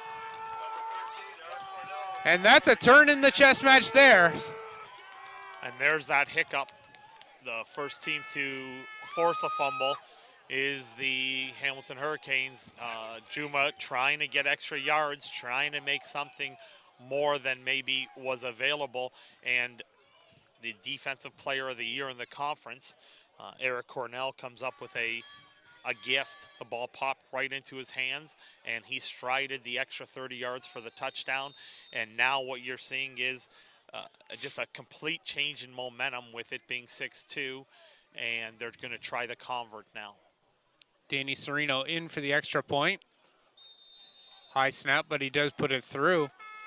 And that's a turn in the chess match there. And there's that hiccup. The first team to force a fumble is the Hamilton Hurricanes. Uh, Juma trying to get extra yards, trying to make something more than maybe was available. And the defensive player of the year in the conference, uh, Eric Cornell, comes up with a a gift. The ball popped right into his hands, and he strided the extra thirty yards for the touchdown. And now what you're seeing is uh, just a complete change in momentum with it being six two, and they're going to try the convert now. Danny Serino in for the extra point. High snap, but he does put it through.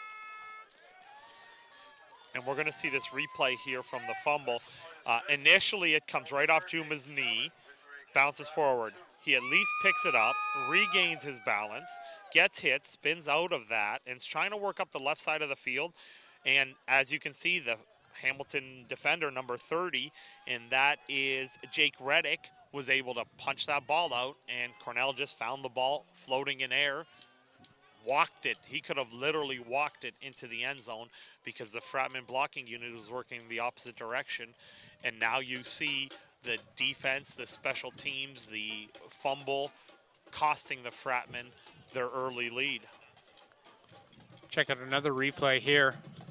And we're going to see this replay here from the fumble. Uh, initially, it comes right off Juma's knee, bounces forward. He at least picks it up, regains his balance, gets hit, spins out of that, and is trying to work up the left side of the field. And as you can see, the Hamilton defender, number thirty, and that is Jake Reddick, was able to punch that ball out, and Cornell just found the ball floating in air, walked it. He could have literally walked it into the end zone because the Fratmen blocking unit was working the opposite direction. And now you see the defense, the special teams, the fumble costing the Fratmen their early lead. Check out another replay here.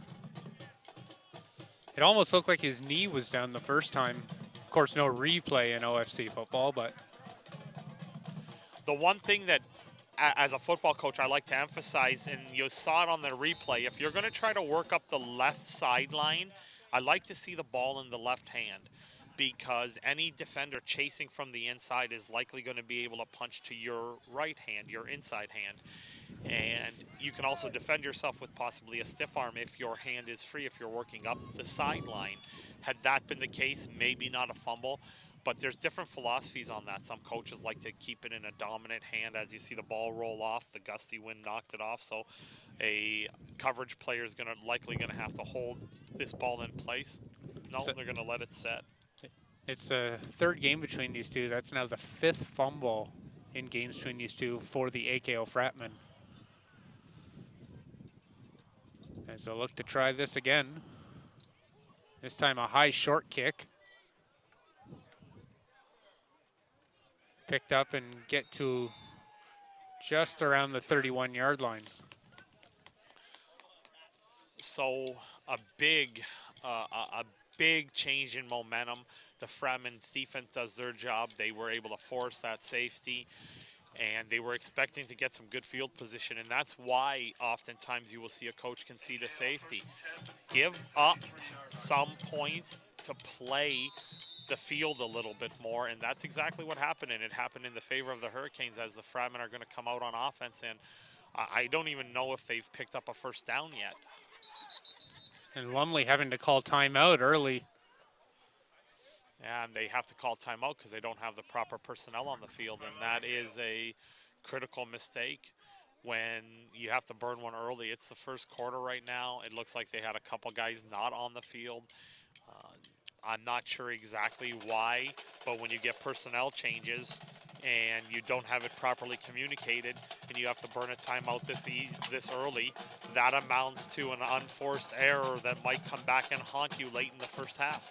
It almost looked like his knee was down the first time. Of course, no replay in O F C football, but the one thing that as a football coach I like to emphasize, and you saw it on the replay, if you're going to try to work up the left sideline, I like to see the ball in the left hand, because any defender chasing from the inside is likely going to be able to punch to your right hand, your inside hand. And you can also defend yourself with possibly a stiff arm if your hand is free, if you're working up the sideline. Had that been the case, maybe not a fumble, but there's different philosophies on that. Some coaches like to keep it in a dominant hand. As you see the ball roll off, the gusty wind knocked it off. So a coverage player is going to likely going to have to hold this ball in place. No, So- they're going to let it set. It's the third game between these two. That's now the fifth fumble in games between these two for the A K O Fratmen. And so look to try this again. This time a high short kick. Picked up and get to just around the thirty-one yard line. So a big, uh, a, a big change in momentum. The Fratmen defense does their job. They were able to force that safety, and they were expecting to get some good field position, and that's why oftentimes you will see a coach concede a safety. Give up some points to play the field a little bit more, and that's exactly what happened, and it happened in the favor of the Hurricanes as the Fratmen are going to come out on offense, and I I don't even know if they've picked up a first down yet. And Lumley having to call timeout early. And they have to call timeout because they don't have the proper personnel on the field, and that is a critical mistake when you have to burn one early. It's the first quarter right now. It looks like they had a couple guys not on the field. Uh, I'm not sure exactly why, but when you get personnel changes and you don't have it properly communicated and you have to burn a timeout this e this early, that amounts to an unforced error that might come back and haunt you late in the first half.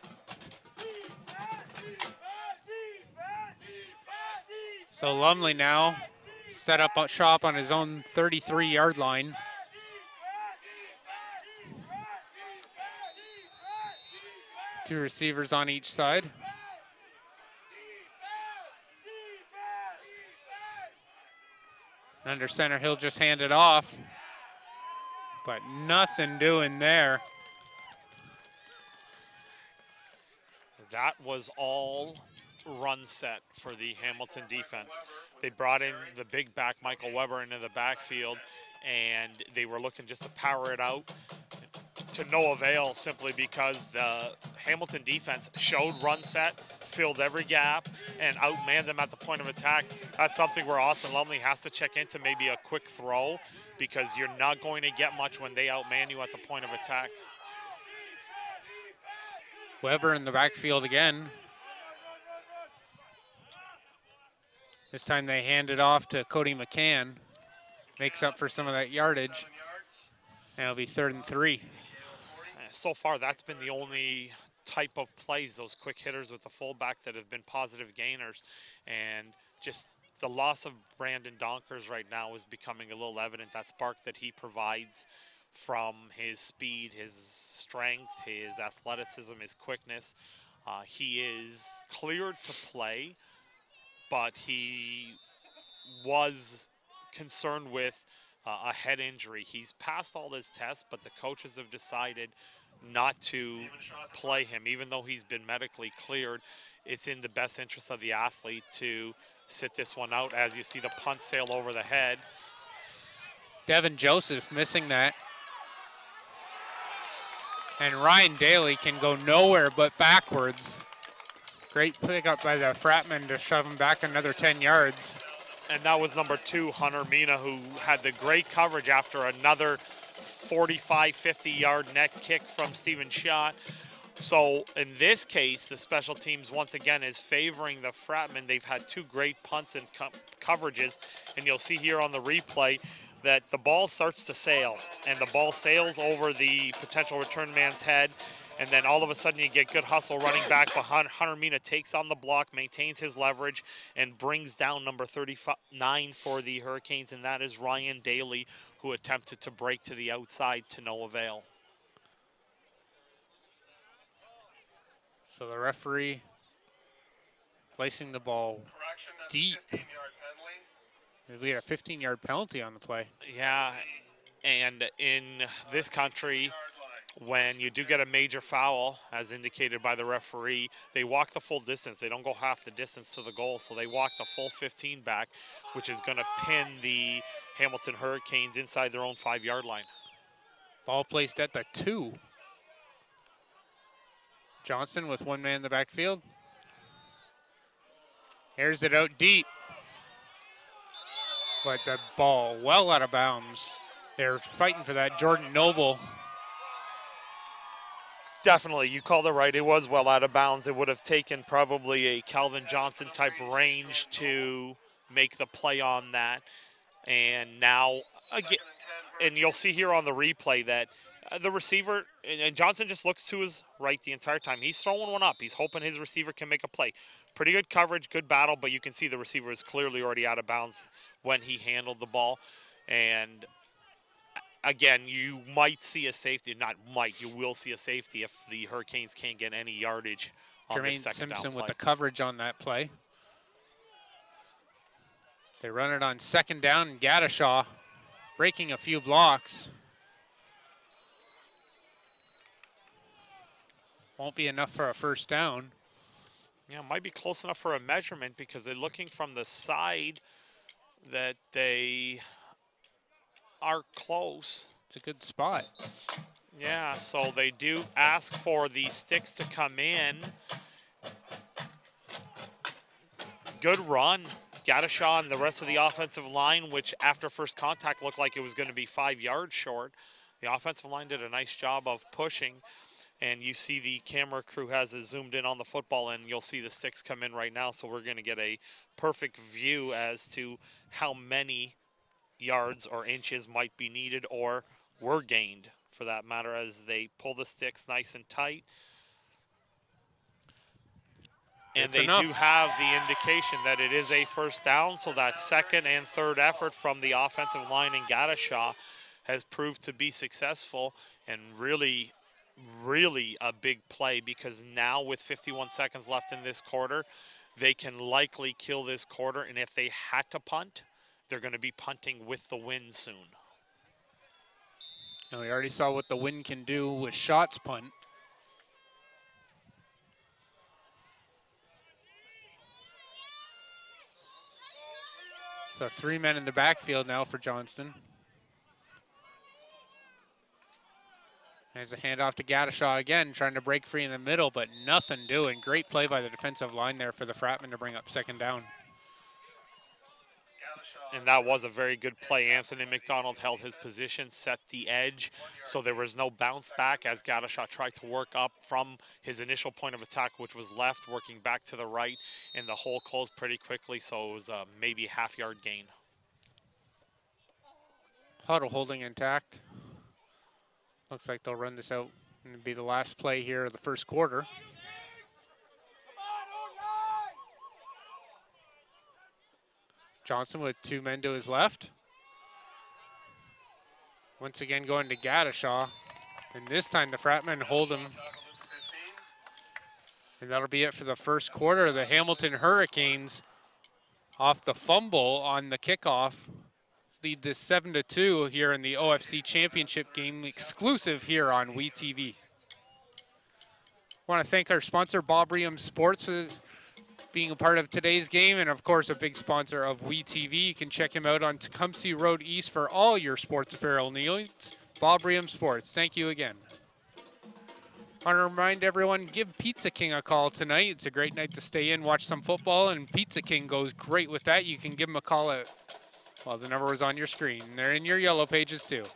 So Lumley now set up a shop on his own thirty-three yard line. Two receivers on each side. Under center, he'll just hand it off, but nothing doing there. That was all run set for the Hamilton defense. They brought in the big back, Michael Weber, into the backfield, and they were looking just to power it out to no avail, simply because the Hamilton defense showed run set, filled every gap, and outmanned them at the point of attack. That's something where Austin Lumley has to check into maybe a quick throw, because you're not going to get much when they outman you at the point of attack. Weber in the backfield again. This time they hand it off to Cody McCann. Makes up for some of that yardage. And it'll be third and three. So far, that's been the only type of plays, those quick hitters with the fullback, that have been positive gainers. And just the loss of Brandon Donkers right now is becoming a little evident. That spark that he provides from his speed, his strength, his athleticism, his quickness. Uh, he is cleared to play, but he was concerned with uh, a head injury. He's passed all his tests, but the coaches have decided not to play him. Even though he's been medically cleared, it's in the best interest of the athlete to sit this one out, as you see the punt sail over the head. Devin Joseph missing that. And Ryan Daly can go nowhere but backwards. Great pickup by the Fratmen to shove him back another ten yards. And that was number two, Hunter Mina, who had the great coverage after another forty-five, fifty yard net kick from Steven Schott. So in this case, the special teams once again is favoring the Fratmen. They've had two great punts and co coverages, and you'll see here on the replay that the ball starts to sail, and the ball sails over the potential return man's head, and then all of a sudden you get good hustle running back behind. Hunter Mina takes on the block, maintains his leverage, and brings down number thirty-nine for the Hurricanes, and that is Ryan Daly, who attempted to break to the outside to no avail. So the referee placing the ball deep. We had a fifteen yard penalty on the play. Yeah, and in this country, when you do get a major foul, as indicated by the referee, they walk the full distance. They don't go half the distance to the goal, so they walk the full fifteen back, which is going to pin the Hamilton Hurricanes inside their own five yard line. Ball placed at the two. Johnson with one man in the backfield. Here's it out deep. But the ball well out of bounds. They're fighting for that. Jordan Noble. Definitely, you called it right. It was well out of bounds. It would have taken probably a Calvin Johnson type range to make the play on that. And now, again, and you'll see here on the replay that uh, the receiver, and, and Johnson just looks to his right the entire time. He's throwing one up. He's hoping his receiver can make a play. Pretty good coverage, good battle, but you can see the receiver is clearly already out of bounds when he handled the ball. And again, you might see a safety, not might, you will see a safety if the Hurricanes can't get any yardage on the Jermaine second down Simpson play. with the coverage on that play. They run it on second down, and Gadashaw breaking a few blocks. Won't be enough for a first down. Yeah, it might be close enough for a measurement because they're looking from the side that they are close. It's a good spot. Yeah, so they do ask for the sticks to come in. Good run. Gadashaw and the rest of the offensive line, which after first contact looked like it was going to be five yards short. The offensive line did a nice job of pushing. And you see the camera crew has it zoomed in on the football, and you'll see the sticks come in right now. So we're going to get a perfect view as to how many yards or inches might be needed or were gained, for that matter, as they pull the sticks nice and tight. And It's they enough. do have the indication that it is a first down, so that second and third effort from the offensive line in Gadashaw has proved to be successful, and really really a big play, because now with fifty-one seconds left in this quarter, they can likely kill this quarter, and if they had to punt, they're going to be punting with the wind soon. And we already saw what the wind can do with shots punt. So three men in the backfield now for Johnston. There's a handoff to Gadashaw again, trying to break free in the middle, but nothing doing. Great play by the defensive line there for the Fratmen to bring up second down. And that was a very good play. Anthony McDonald held his position, set the edge, so there was no bounce back as Gadashaw tried to work up from his initial point of attack, which was left, working back to the right, and the hole closed pretty quickly, so it was uh, maybe a half-yard gain. Huddle holding intact. Looks like they'll run this out and it'll be the last play here of the first quarter. Johnson with two men to his left. Once again going to Gadashaw. And this time the Fratmen hold him. And that'll be it for the first quarter. The Hamilton Hurricanes, off the fumble on the kickoff, lead this seven to two here in the O F C Championship game, exclusive here on W E T V. Want to thank our sponsor, Bob Riem Sports, for being a part of today's game, and of course a big sponsor of W E T V. You can check him out on Tecumseh Road East for all your sports apparel needs. Bob Riem Sports, thank you again. Want to remind everyone, give Pizza King a call tonight. It's a great night to stay in, watch some football, and Pizza King goes great with that. You can give him a call at, well, the number was on your screen. They're in your yellow pages too.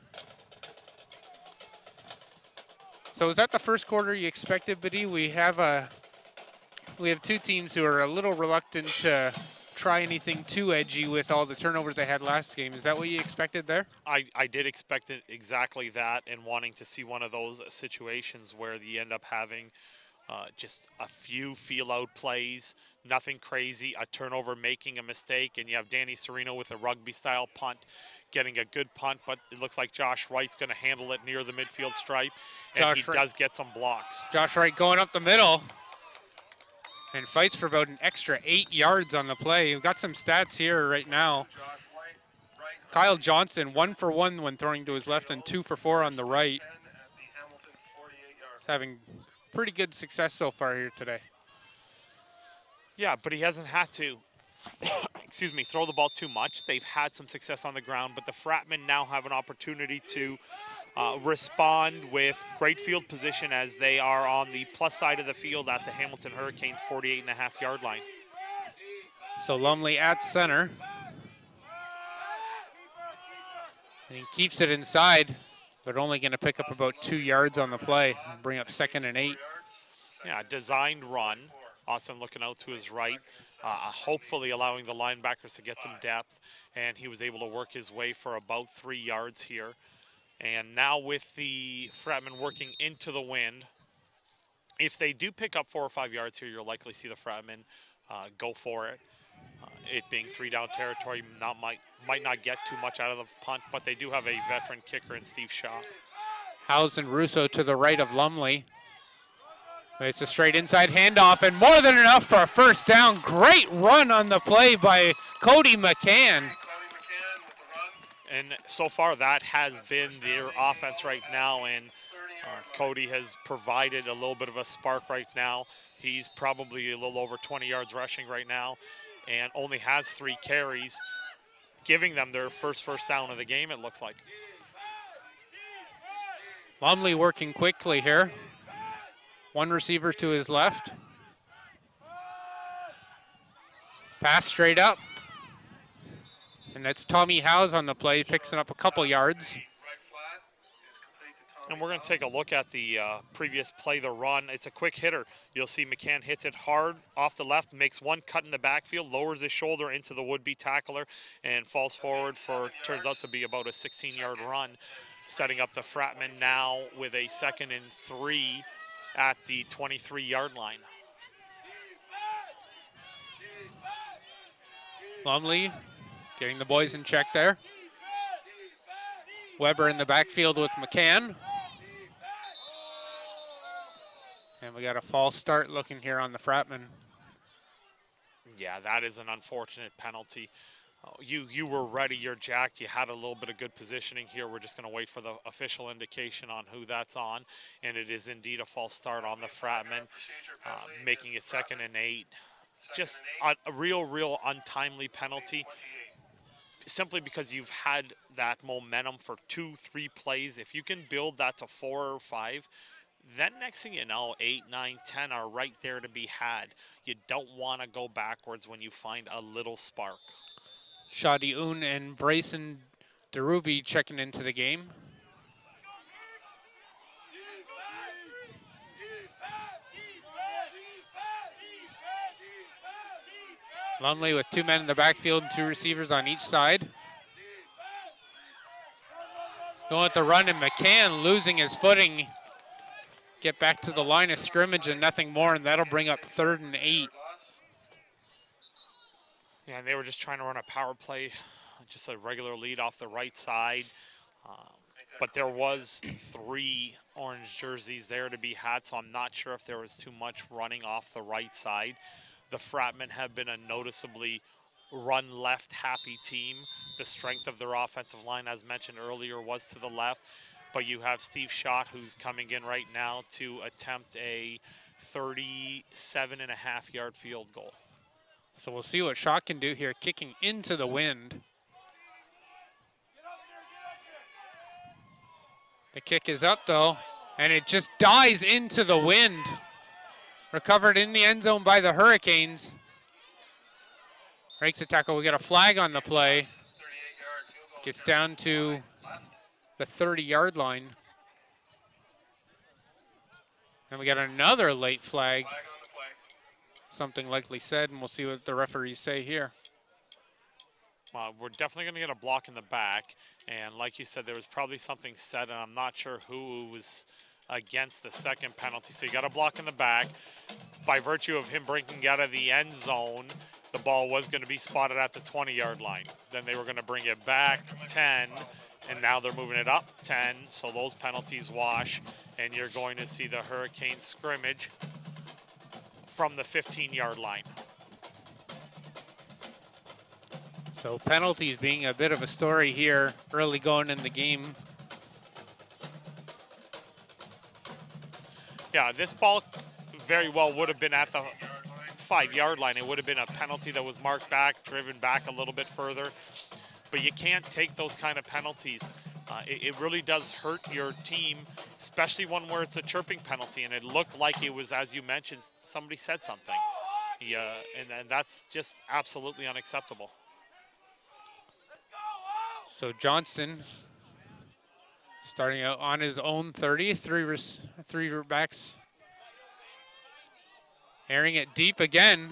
So is that the first quarter you expected, Biddy? We have a, we have two teams who are a little reluctant to try anything too edgy with all the turnovers they had last game. Is that what you expected there? I, I did expect it exactly that, and wanting to see one of those situations where you end up having uh, just a few feel-out plays, nothing crazy, a turnover making a mistake, and you have Danny Serino with a rugby-style punt getting a good punt, but it looks like Josh Wright's going to handle it near the midfield stripe, and Josh he Wright. does get some blocks. Josh Wright going up the middle and fights for about an extra eight yards on the play. We've got some stats here right now. Kyle Johnston, one for one when throwing to his left and two for four on the right. He's having pretty good success so far here today. Yeah, but he hasn't had to, excuse me, throw the ball too much. They've had some success on the ground, but the Fratmen now have an opportunity to uh, respond with great field position as they are on the plus side of the field at the Hamilton Hurricanes forty-eight and a half yard line. So Lumley at center. And he keeps it inside, but only going to pick up about two yards on the play and bring up second and eight. Yeah, designed run. Austin looking out to his right, uh, hopefully allowing the linebackers to get some depth, and he was able to work his way for about three yards here. And now with the Fratmen working into the wind, if they do pick up four or five yards here, you'll likely see the Fratmen uh, go for it. Uh, it being three down territory, not might might not get too much out of the punt, but they do have a veteran kicker in Steve Shaw. Howes and Russo to the right of Lumley. It's a straight inside handoff and more than enough for a first down. Great run on the play by Cody McCann. And so far that has been their offense right now, and uh, Cody has provided a little bit of a spark right now. He's probably a little over twenty yards rushing right now and only has three carries, giving them their first first down of the game, it looks like. Lumley working quickly here. One receiver to his left. Pass straight up. And that's Tommy Howes on the play, picks up a couple yards. And we're going to take a look at the uh, previous play, the run. It's a quick hitter. You'll see McCann hits it hard off the left, makes one cut in the backfield, lowers his shoulder into the would-be tackler, and falls forward for, turns out to be about a sixteen yard run, setting up the Fratmen now with a second and three at the twenty-three yard line. Lumley getting the boys in check there. Weber in the backfield with McCann. And we got a false start looking here on the Fratmen. Yeah, that is an unfortunate penalty. Uh, you you were ready, you're jacked, you had a little bit of good positioning here. We're just going to wait for the official indication on who that's on. And it is indeed a false start on the Fratmen, uh, making it second and eight. Just a, a real, real untimely penalty, simply because you've had that momentum for two, three plays. If you can build that to four or five, then next thing you know, eight, nine, ten are right there to be had. You don't want to go backwards when you find a little spark. Shadi Un and Brayson DeRuby checking into the game. Lumley with two men in the backfield and two receivers on each side. Going at the run, and McCann losing his footing. Get back to the line of scrimmage and nothing more, and that'll bring up third and eight. Yeah, and they were just trying to run a power play, just a regular lead off the right side. Um, but there was three orange jerseys there to be had, so I'm not sure if there was too much running off the right side. The Fratmen have been a noticeably run left happy team. The strength of their offensive line, as mentioned earlier, was to the left. But you have Steve Schott, who's coming in right now to attempt a thirty-seven and a half yard field goal. So we'll see what Schott can do here, kicking into the wind. The kick is up though, and it just dies into the wind. Recovered in the end zone by the Hurricanes. Breaks the tackle, we got a flag on the play. Gets down to the thirty yard line. And we got another late flag. Something likely said, and we'll see what the referees say here. Well, we're definitely going to get a block in the back. And like you said, there was probably something said, and I'm not sure who was against the second penalty. So you got a block in the back. By virtue of him breaking out of the end zone, the ball was going to be spotted at the twenty yard line. Then they were going to bring it back ten, and now they're moving it up ten. So those penalties wash, and you're going to see the Hurricanes scrimmage from the fifteen yard line. So penalties being a bit of a story here early going in the game. Yeah, this ball very well would have been at the five yard line. It would have been a penalty that was marked back, driven back a little bit further. But you can't take those kind of penalties. Uh, it, it really does hurt your team, especially one where it's a chirping penalty. And it looked like it was, as you mentioned, somebody said something. Yeah, and, and that's just absolutely unacceptable. So Johnston starting out on his own thirty, three, res three backs. Airing it deep again.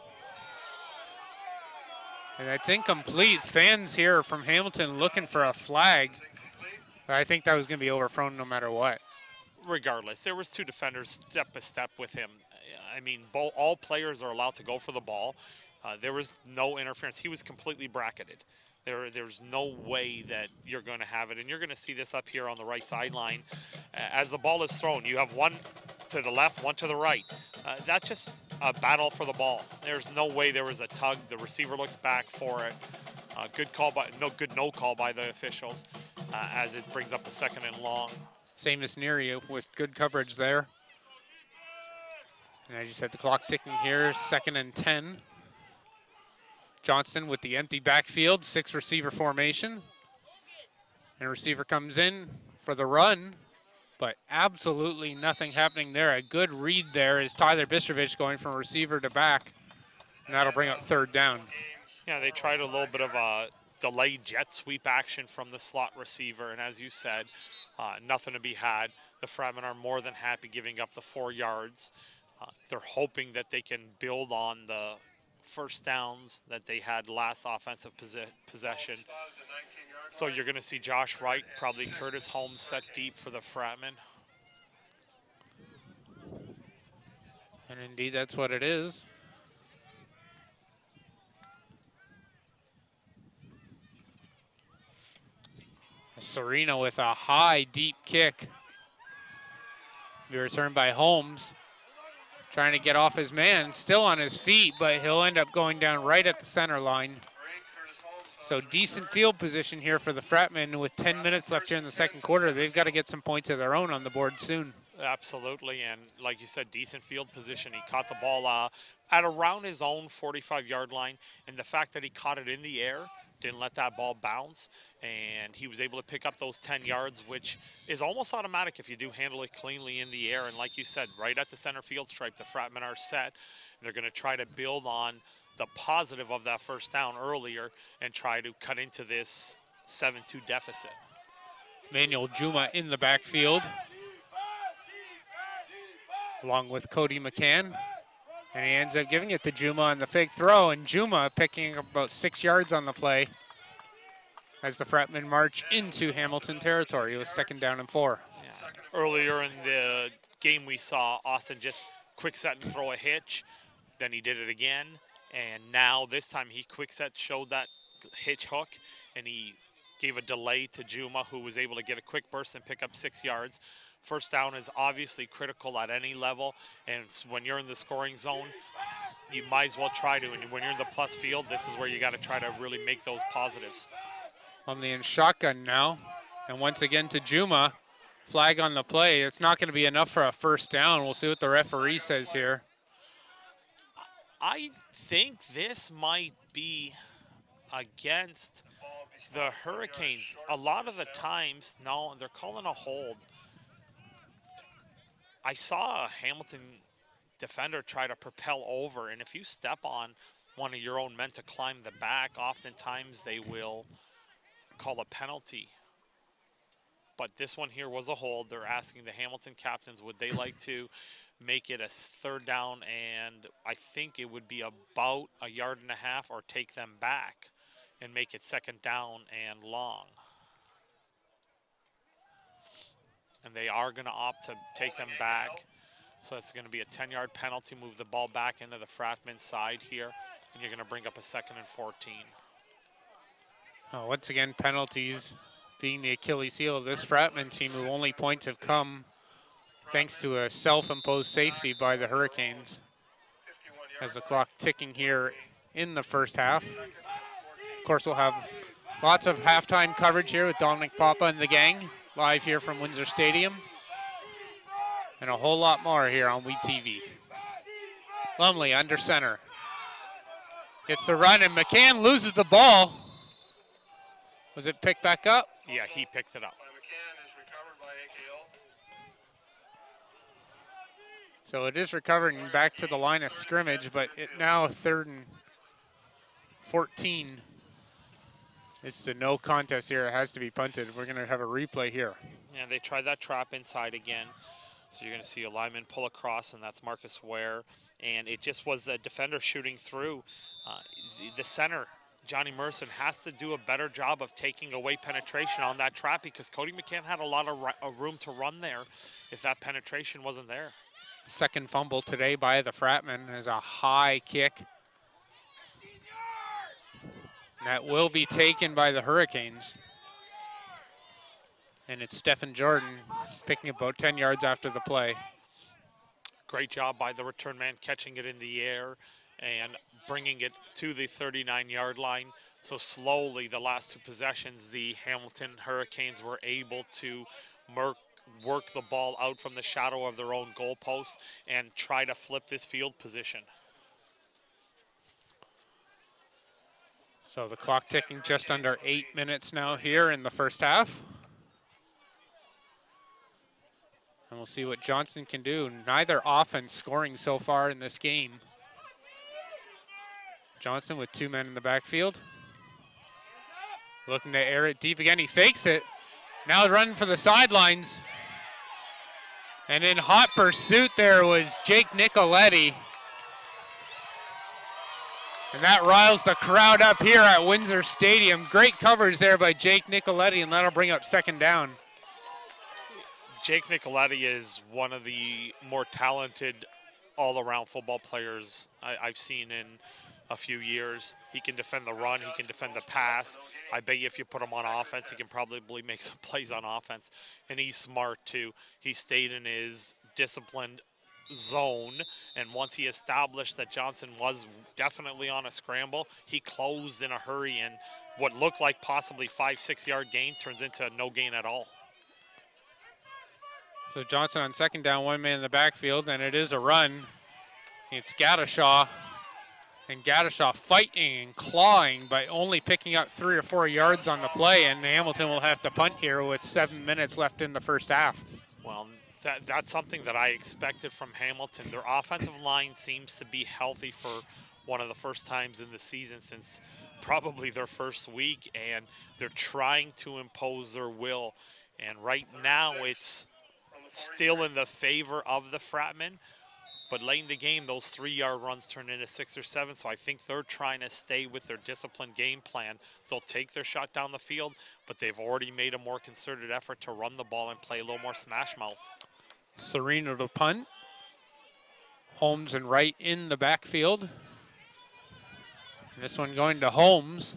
And it's incomplete. Fans here from Hamilton looking for a flag. But I think that was going to be overthrown no matter what. Regardless, there was two defenders step by step with him. I mean, bo all players are allowed to go for the ball. Uh, there was no interference. He was completely bracketed. There, there's no way that you're going to have it. And you're going to see this up here on the right sideline. As the ball is thrown, you have one to the left, one to the right. Uh, that's just a battle for the ball. There's no way there was a tug. The receiver looks back for it. Uh, good call by, no good no call by the officials uh, as it brings up a second and long. Same as Neary with good coverage there. And I just had the clock ticking here, second and ten. Johnston with the empty backfield, six receiver formation. And receiver comes in for the run, but absolutely nothing happening there. A good read there is Tyler Bistrovich going from receiver to back, and that'll bring up third down. Yeah, they tried a little bit of a delayed jet sweep action from the slot receiver, and as you said, uh, nothing to be had. The Fratmen are more than happy giving up the four yards. Uh, they're hoping that they can build on the first downs that they had last offensive posi possession. So you're going to see Josh Wright, probably Curtis Holmes set deep for the Fratmen. And indeed, that's what it is. Serena with a high, deep kick. Be returned by Holmes. Trying to get off his man, still on his feet, but he'll end up going down right at the center line. So decent field position here for the Fratmen with ten minutes left here in the second quarter. They've got to get some points of their own on the board soon. Absolutely, and like you said, decent field position. He caught the ball uh, at around his own forty-five yard line, and the fact that he caught it in the air, didn't let that ball bounce, and he was able to pick up those ten yards, which is almost automatic if you do handle it cleanly in the air. And like you said, right at the center field stripe, the Fratmen are set. They're going to try to build on the positive of that first down earlier and try to cut into this seven two deficit. Manuel Juma in the backfield, along with Cody McCann. And he ends up giving it to Juma on the fake throw, and Juma picking up about six yards on the play as the Fratmen march into Hamilton territory. It was second down and four. Yeah. Earlier in the game we saw Austin just quick set and throw a hitch, then he did it again, and now this time he quick set showed that hitch hook, and he gave a delay to Juma, who was able to get a quick burst and pick up six yards. First down is obviously critical at any level, and when you're in the scoring zone, you might as well try to. And when you're in the plus field, this is where you got to try to really make those positives. Omni in shotgun now, and once again to Juma. Flag on the play. It's not going to be enough for a first down. We'll see what the referee says here. I think this might be against the Hurricanes. A lot of the times, no, they're calling a hold. I saw a Hamilton defender try to propel over, and if you step on one of your own men to climb the back, oftentimes they will call a penalty. But this one here was a hold. They're asking the Hamilton captains, would they like to make it a third down, and I think it would be about a yard and a half, or take them back and make it second down and long. And they are going to opt to take them back. So it's going to be a ten yard penalty, move the ball back into the Fratmen side here, and you're going to bring up a second and fourteen. Oh, once again, penalties being the Achilles heel of this Fratmen team, who only points have come thanks to a self-imposed safety by the Hurricanes. As the clock ticking here in the first half. Of course, we'll have lots of halftime coverage here with Dominic Papa and the gang, live here from Windsor Stadium. And a whole lot more here on W E T V. Lumley under center. Gets the run, and McCann loses the ball. Was it picked back up? Yeah, he picked it up. So it is recovering back to the line of scrimmage, but it now third and fourteen. It's the no contest here. It has to be punted. We're going to have a replay here. And they tried that trap inside again. So you're going to see a lineman pull across, and that's Marcus Ware. And it just was the defender shooting through. Uh, the, the center, Johnny Merson, has to do a better job of taking away penetration on that trap because Cody McCann had a lot of, of room to run there if that penetration wasn't there. Second fumble today by the Fratmen as a high kick. That will be taken by the Hurricanes. And it's Stephen Jordan picking about ten yards after the play. Great job by the return man catching it in the air and bringing it to the thirty-nine yard line. So slowly, the last two possessions, the Hamilton Hurricanes were able to work, work the ball out from the shadow of their own goalpost and try to flip this field position. So the clock ticking just under eight minutes now here in the first half. And we'll see what Johnson can do. Neither offense scoring so far in this game. Johnson with two men in the backfield. Looking to air it deep again. He fakes it. Now running for the sidelines. And in hot pursuit there was Jake Nicoletti. And that riles the crowd up here at Windsor Stadium. Great coverage there by Jake Nicoletti, and that'll bring up second down. Jake Nicoletti is one of the more talented all-around football players I, I've seen in a few years. He can defend the run, he can defend the pass. I bet you if you put him on offense, he can probably make some plays on offense. And he's smart too. He stayed in his disciplined zone, and once he established that Johnson was definitely on a scramble, he closed in a hurry, and what looked like possibly five, six yard gain turns into no gain at all. So Johnson on second down, one man in the backfield, and it is a run. It's Gaddishaw, and Gaddishaw fighting and clawing, but only picking up three or four yards on the play, and Hamilton will have to punt here with seven minutes left in the first half. Well, that, that's something that I expected from Hamilton. Their offensive line seems to be healthy for one of the first times in the season since probably their first week, and they're trying to impose their will. And right now it's still in the favor of the Fratmen, but late in the game, those three-yard runs turn into six or seven, so I think they're trying to stay with their disciplined game plan. They'll take their shot down the field, but they've already made a more concerted effort to run the ball and play a little more smash mouth. Sereno to punt. Holmes and Wright in the backfield. This one going to Holmes.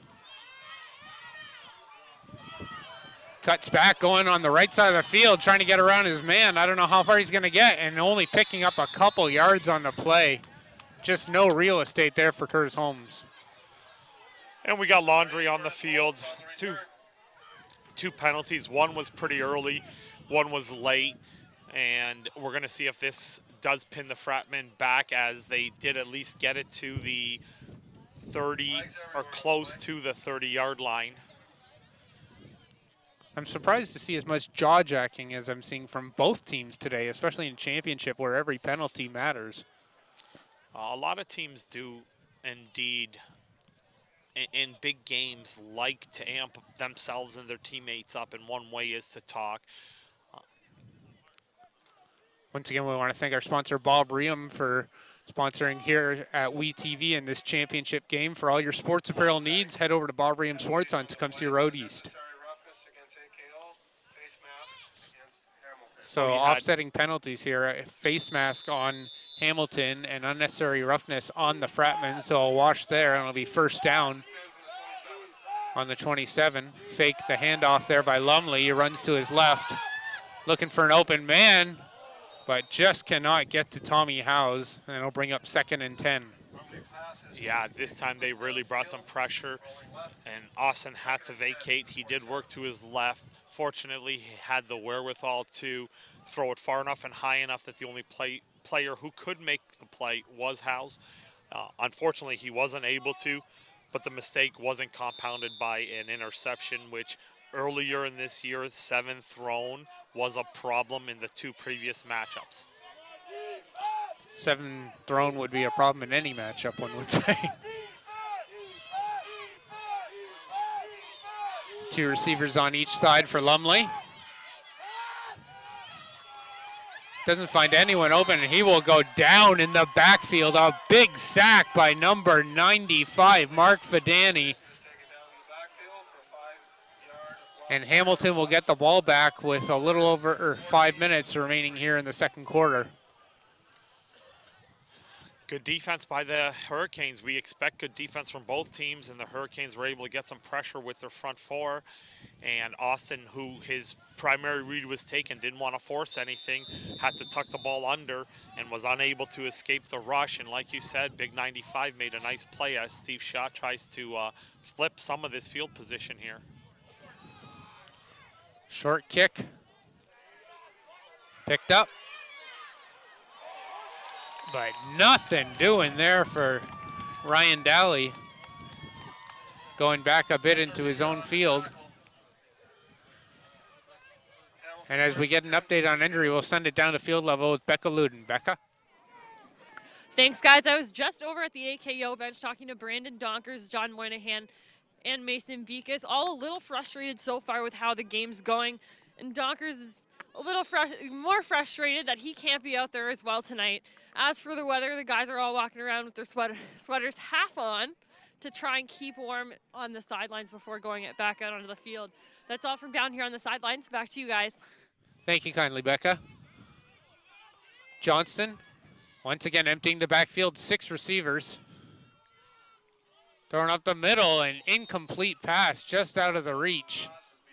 Cuts back, going on the right side of the field, trying to get around his man. I don't know how far he's going to get, and only picking up a couple yards on the play. Just no real estate there for Curtis Holmes. And we got Laundry on the field. Two, two penalties. One was pretty early, one was late. And we're going to see if this does pin the Fratmen back, as they did at least get it to the thirty or close to the thirty yard line. I'm surprised to see as much jaw-jacking as I'm seeing from both teams today, especially in championship where every penalty matters. Uh, a lot of teams do indeed, in, in big games, like to amp themselves and their teammates up, and one way is to talk. Once again, we want to thank our sponsor, Bob Riem, for sponsoring here at We T V in this championship game. For all your sports apparel needs, head over to Bob Riem Sports on Tecumseh Road East. So offsetting penalties here, a face mask on Hamilton and unnecessary roughness on the Fratmen. So a wash there, and it'll be first down on the twenty-seven. Fake the handoff there by Lumley. He runs to his left, looking for an open man, but just cannot get to Tommy Howes, and it'll bring up second and ten. Yeah, this time they really brought some pressure, and Austin had to vacate. He did work to his left. Fortunately, he had the wherewithal to throw it far enough and high enough that the only play, player who could make the play was Howes. Uh, unfortunately, he wasn't able to, but the mistake wasn't compounded by an interception, which earlier in this year, seventh thrown was a problem in the two previous matchups. Seven thrown would be a problem in any matchup, one would say. Two receivers on each side for Lumley. Doesn't find anyone open, and he will go down in the backfield. A big sack by number ninety-five, Mark Fidani. And Hamilton will get the ball back with a little over or five minutes remaining here in the second quarter. Good defense by the Hurricanes. We expect good defense from both teams, and the Hurricanes were able to get some pressure with their front four. And Austin, who his primary read was taken, didn't want to force anything, had to tuck the ball under and was unable to escape the rush. And like you said, Big ninety-five made a nice play as Steve Shaw tries to uh, flip some of this field position here. Short kick. Picked up. But nothing doing there for Ryan Dowley. Going back a bit into his own field. And as we get an update on injury, we'll send it down to field level with Becca Luden. Becca? Thanks, guys. I was just over at the A K O bench talking to Brandon Donkers, John Moynihan, and Mason Beekus, all a little frustrated so far with how the game's going. And Donkers is a little frus more frustrated that he can't be out there as well tonight. As for the weather, the guys are all walking around with their sweater, sweaters half on to try and keep warm on the sidelines before going it back out onto the field. That's all from down here on the sidelines. Back to you guys. Thank you kindly, Becca. Johnston, once again emptying the backfield, six receivers. Throwing up the middle, an incomplete pass just out of the reach.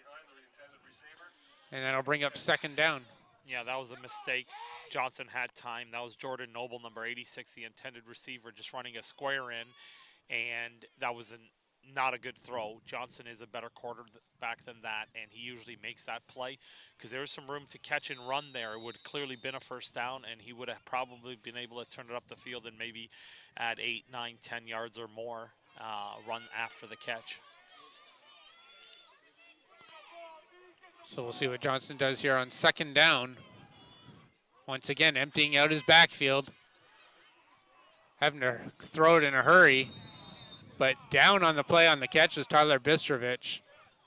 And that'll bring up second down. Yeah, that was a mistake. Johnson had time. That was Jordan Noble, number eighty-six, the intended receiver, just running a square in, and that was an, not a good throw. Johnson is a better quarterback than that, and he usually makes that play because there was some room to catch and run there. It would clearly been a first down, and he would have probably been able to turn it up the field and maybe add eight, nine, ten yards or more uh, run after the catch. So we'll see what Johnson does here on second down. Once again, emptying out his backfield. Having to throw it in a hurry. But down on the play on the catch is Tyler Bistrovich.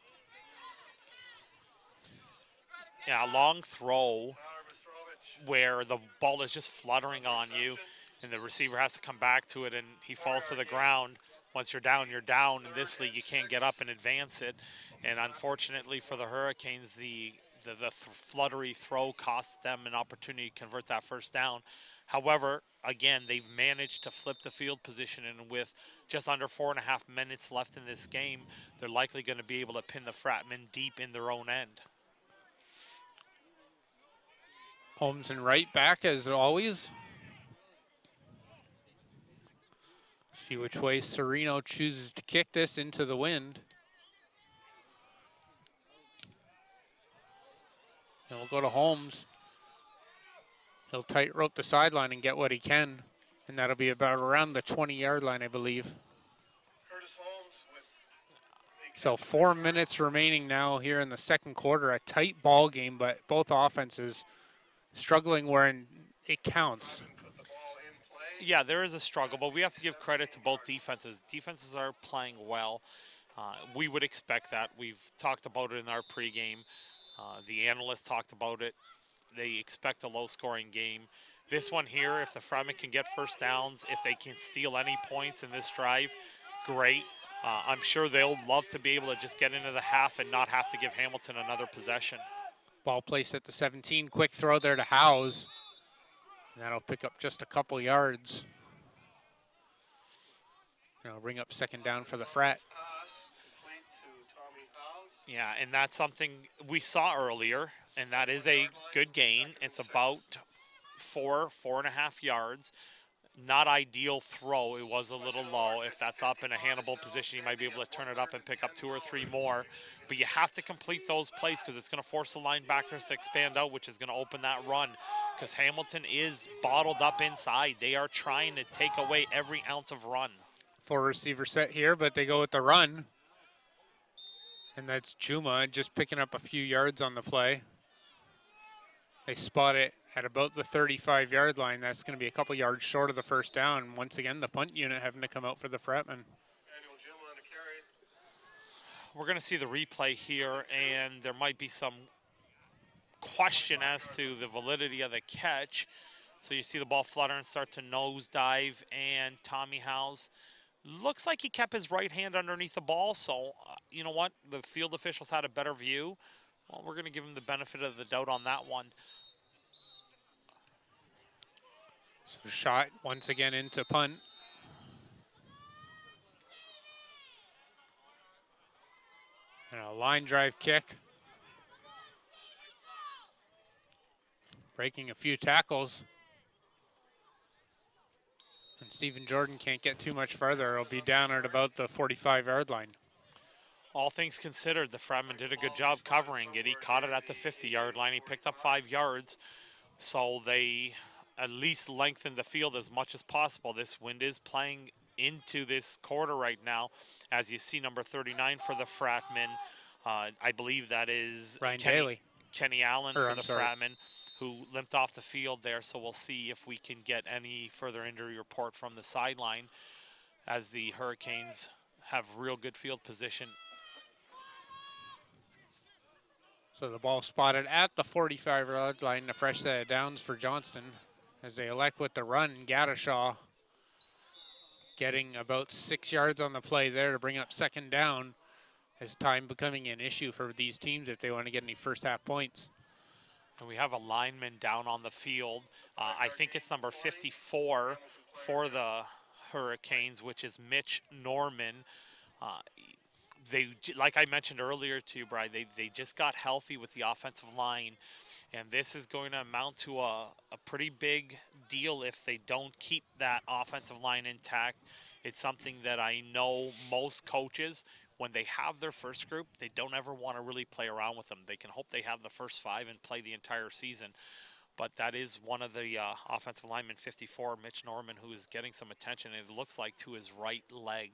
Yeah, a long throw where the ball is just fluttering on you and the receiver has to come back to it and he falls to the ground. Once you're down, you're down. In this league, you can't get up and advance it. And unfortunately for the Hurricanes, the the, the th fluttery throw cost them an opportunity to convert that first down. However, again, they've managed to flip the field position, and with just under four and a half minutes left in this game, they're likely going to be able to pin the Fratmen deep in their own end. Holmes and right back as always. See which way Sereno chooses to kick this into the wind. And we'll go to Holmes. He'll tightrope the sideline and get what he can. And that'll be about around the twenty yard line, I believe. So four minutes remaining now here in the second quarter. A tight ball game, but both offenses struggling where it counts. Yeah, there is a struggle, but we have to give credit to both defenses. Defenses are playing well. Uh, we would expect that. We've talked about it in our pregame. Uh, the analysts talked about it. They expect a low-scoring game. This one here, if the Fratmen can get first downs, if they can steal any points in this drive, great. Uh, I'm sure they'll love to be able to just get into the half and not have to give Hamilton another possession. Ball placed at the seventeen. Quick throw there to Howes. And that'll pick up just a couple yards. And it'll bring up second down for the Frat. Yeah, and that's something we saw earlier, and that is a good gain. It's about four, four and a half yards. Not ideal throw. It was a little low. If that's up in a handleable position, you might be able to turn it up and pick up two or three more. But you have to complete those plays because it's going to force the linebackers to expand out, which is going to open that run because Hamilton is bottled up inside. They are trying to take away every ounce of run. Four receiver set here, but they go with the run. And that's Juma just picking up a few yards on the play. They spot it at about the thirty-five yard line. That's going to be a couple yards short of the first down. Once again, the punt unit having to come out for the Fratmen. We're going to see the replay here, and there might be some question as to the validity of the catch. So you see the ball flutter and start to nosedive, and Tommy Howes looks like he kept his right hand underneath the ball. So, uh, you know what? The field officials had a better view. Well, we're going to give him the benefit of the doubt on that one. So shot once again into punt. And a line drive kick. Breaking a few tackles. And Stephen Jordan can't get too much further. It'll be down at about the forty-five yard line. All things considered, the Fratmen did a good job covering it. He caught it at the fifty yard line. He picked up five yards. So they at least lengthened the field as much as possible. This wind is playing into this quarter right now. As you see, number thirty-nine for the Fratmen. Uh, I believe that is Ryan Kenny, Daly. Kenny Allen Or, for I'm the sorry. Fratmen, who limped off the field there. So we'll see if we can get any further injury report from the sideline, as the Hurricanes have real good field position. So the ball spotted at the forty-five yard line, a fresh set of downs for Johnston as they elect with the run. Gaddishaw getting about six yards on the play there to bring up second down, as time becoming an issue for these teams if they want to get any first half points. And we have a lineman down on the field. Uh, I think it's number fifty-four for the Hurricanes, which is Mitch Norman. Uh, they, like I mentioned earlier to you, Brian, they, they just got healthy with the offensive line. And this is going to amount to a, a pretty big deal if they don't keep that offensive line intact. It's something that I know most coaches, when they have their first group, they don't ever want to really play around with them. They can hope they have the first five and play the entire season. But that is one of the uh, offensive linemen, fifty-four, Mitch Norman, who is getting some attention, and it looks like to his right leg.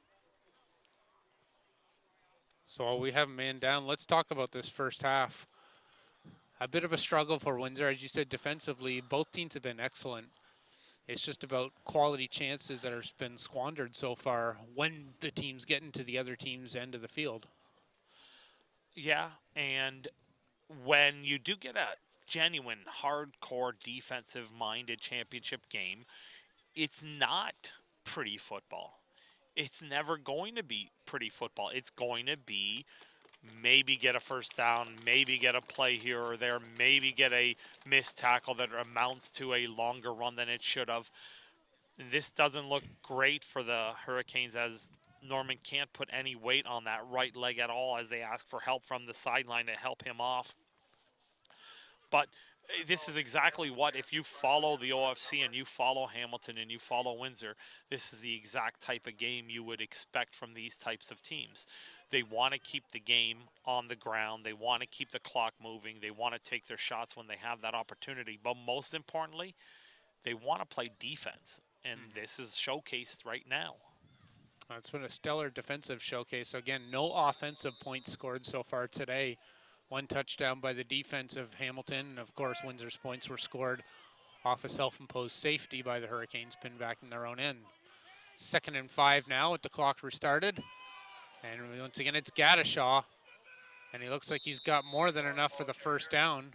So while we have a man down, let's talk about this first half. A bit of a struggle for Windsor. As you said, defensively, both teams have been excellent. It's just about quality chances that have been squandered so far when the teams get into the other team's end of the field. Yeah, and when you do get a genuine, hardcore, defensive-minded championship game, it's not pretty football. It's never going to be pretty football. It's going to be maybe get a first down, maybe get a play here or there, maybe get a missed tackle that amounts to a longer run than it should have. This doesn't look great for the Hurricanes, as Norman can't put any weight on that right leg at all, as they ask for help from the sideline to help him off. But this is exactly what, if you follow the O F C and you follow Hamilton and you follow Windsor, this is the exact type of game you would expect from these types of teams. They want to keep the game on the ground. They want to keep the clock moving. They want to take their shots when they have that opportunity. But most importantly, they want to play defense. And this is showcased right now. It's been a stellar defensive showcase. Again, no offensive points scored so far today. One touchdown by the defense of Hamilton. And of course, Windsor's points were scored off a self-imposed safety by the Hurricanes, pinned back in their own end. Second and five now with the clock restarted. And once again, it's Gaddishaw. And he looks like he's got more than enough for the first down.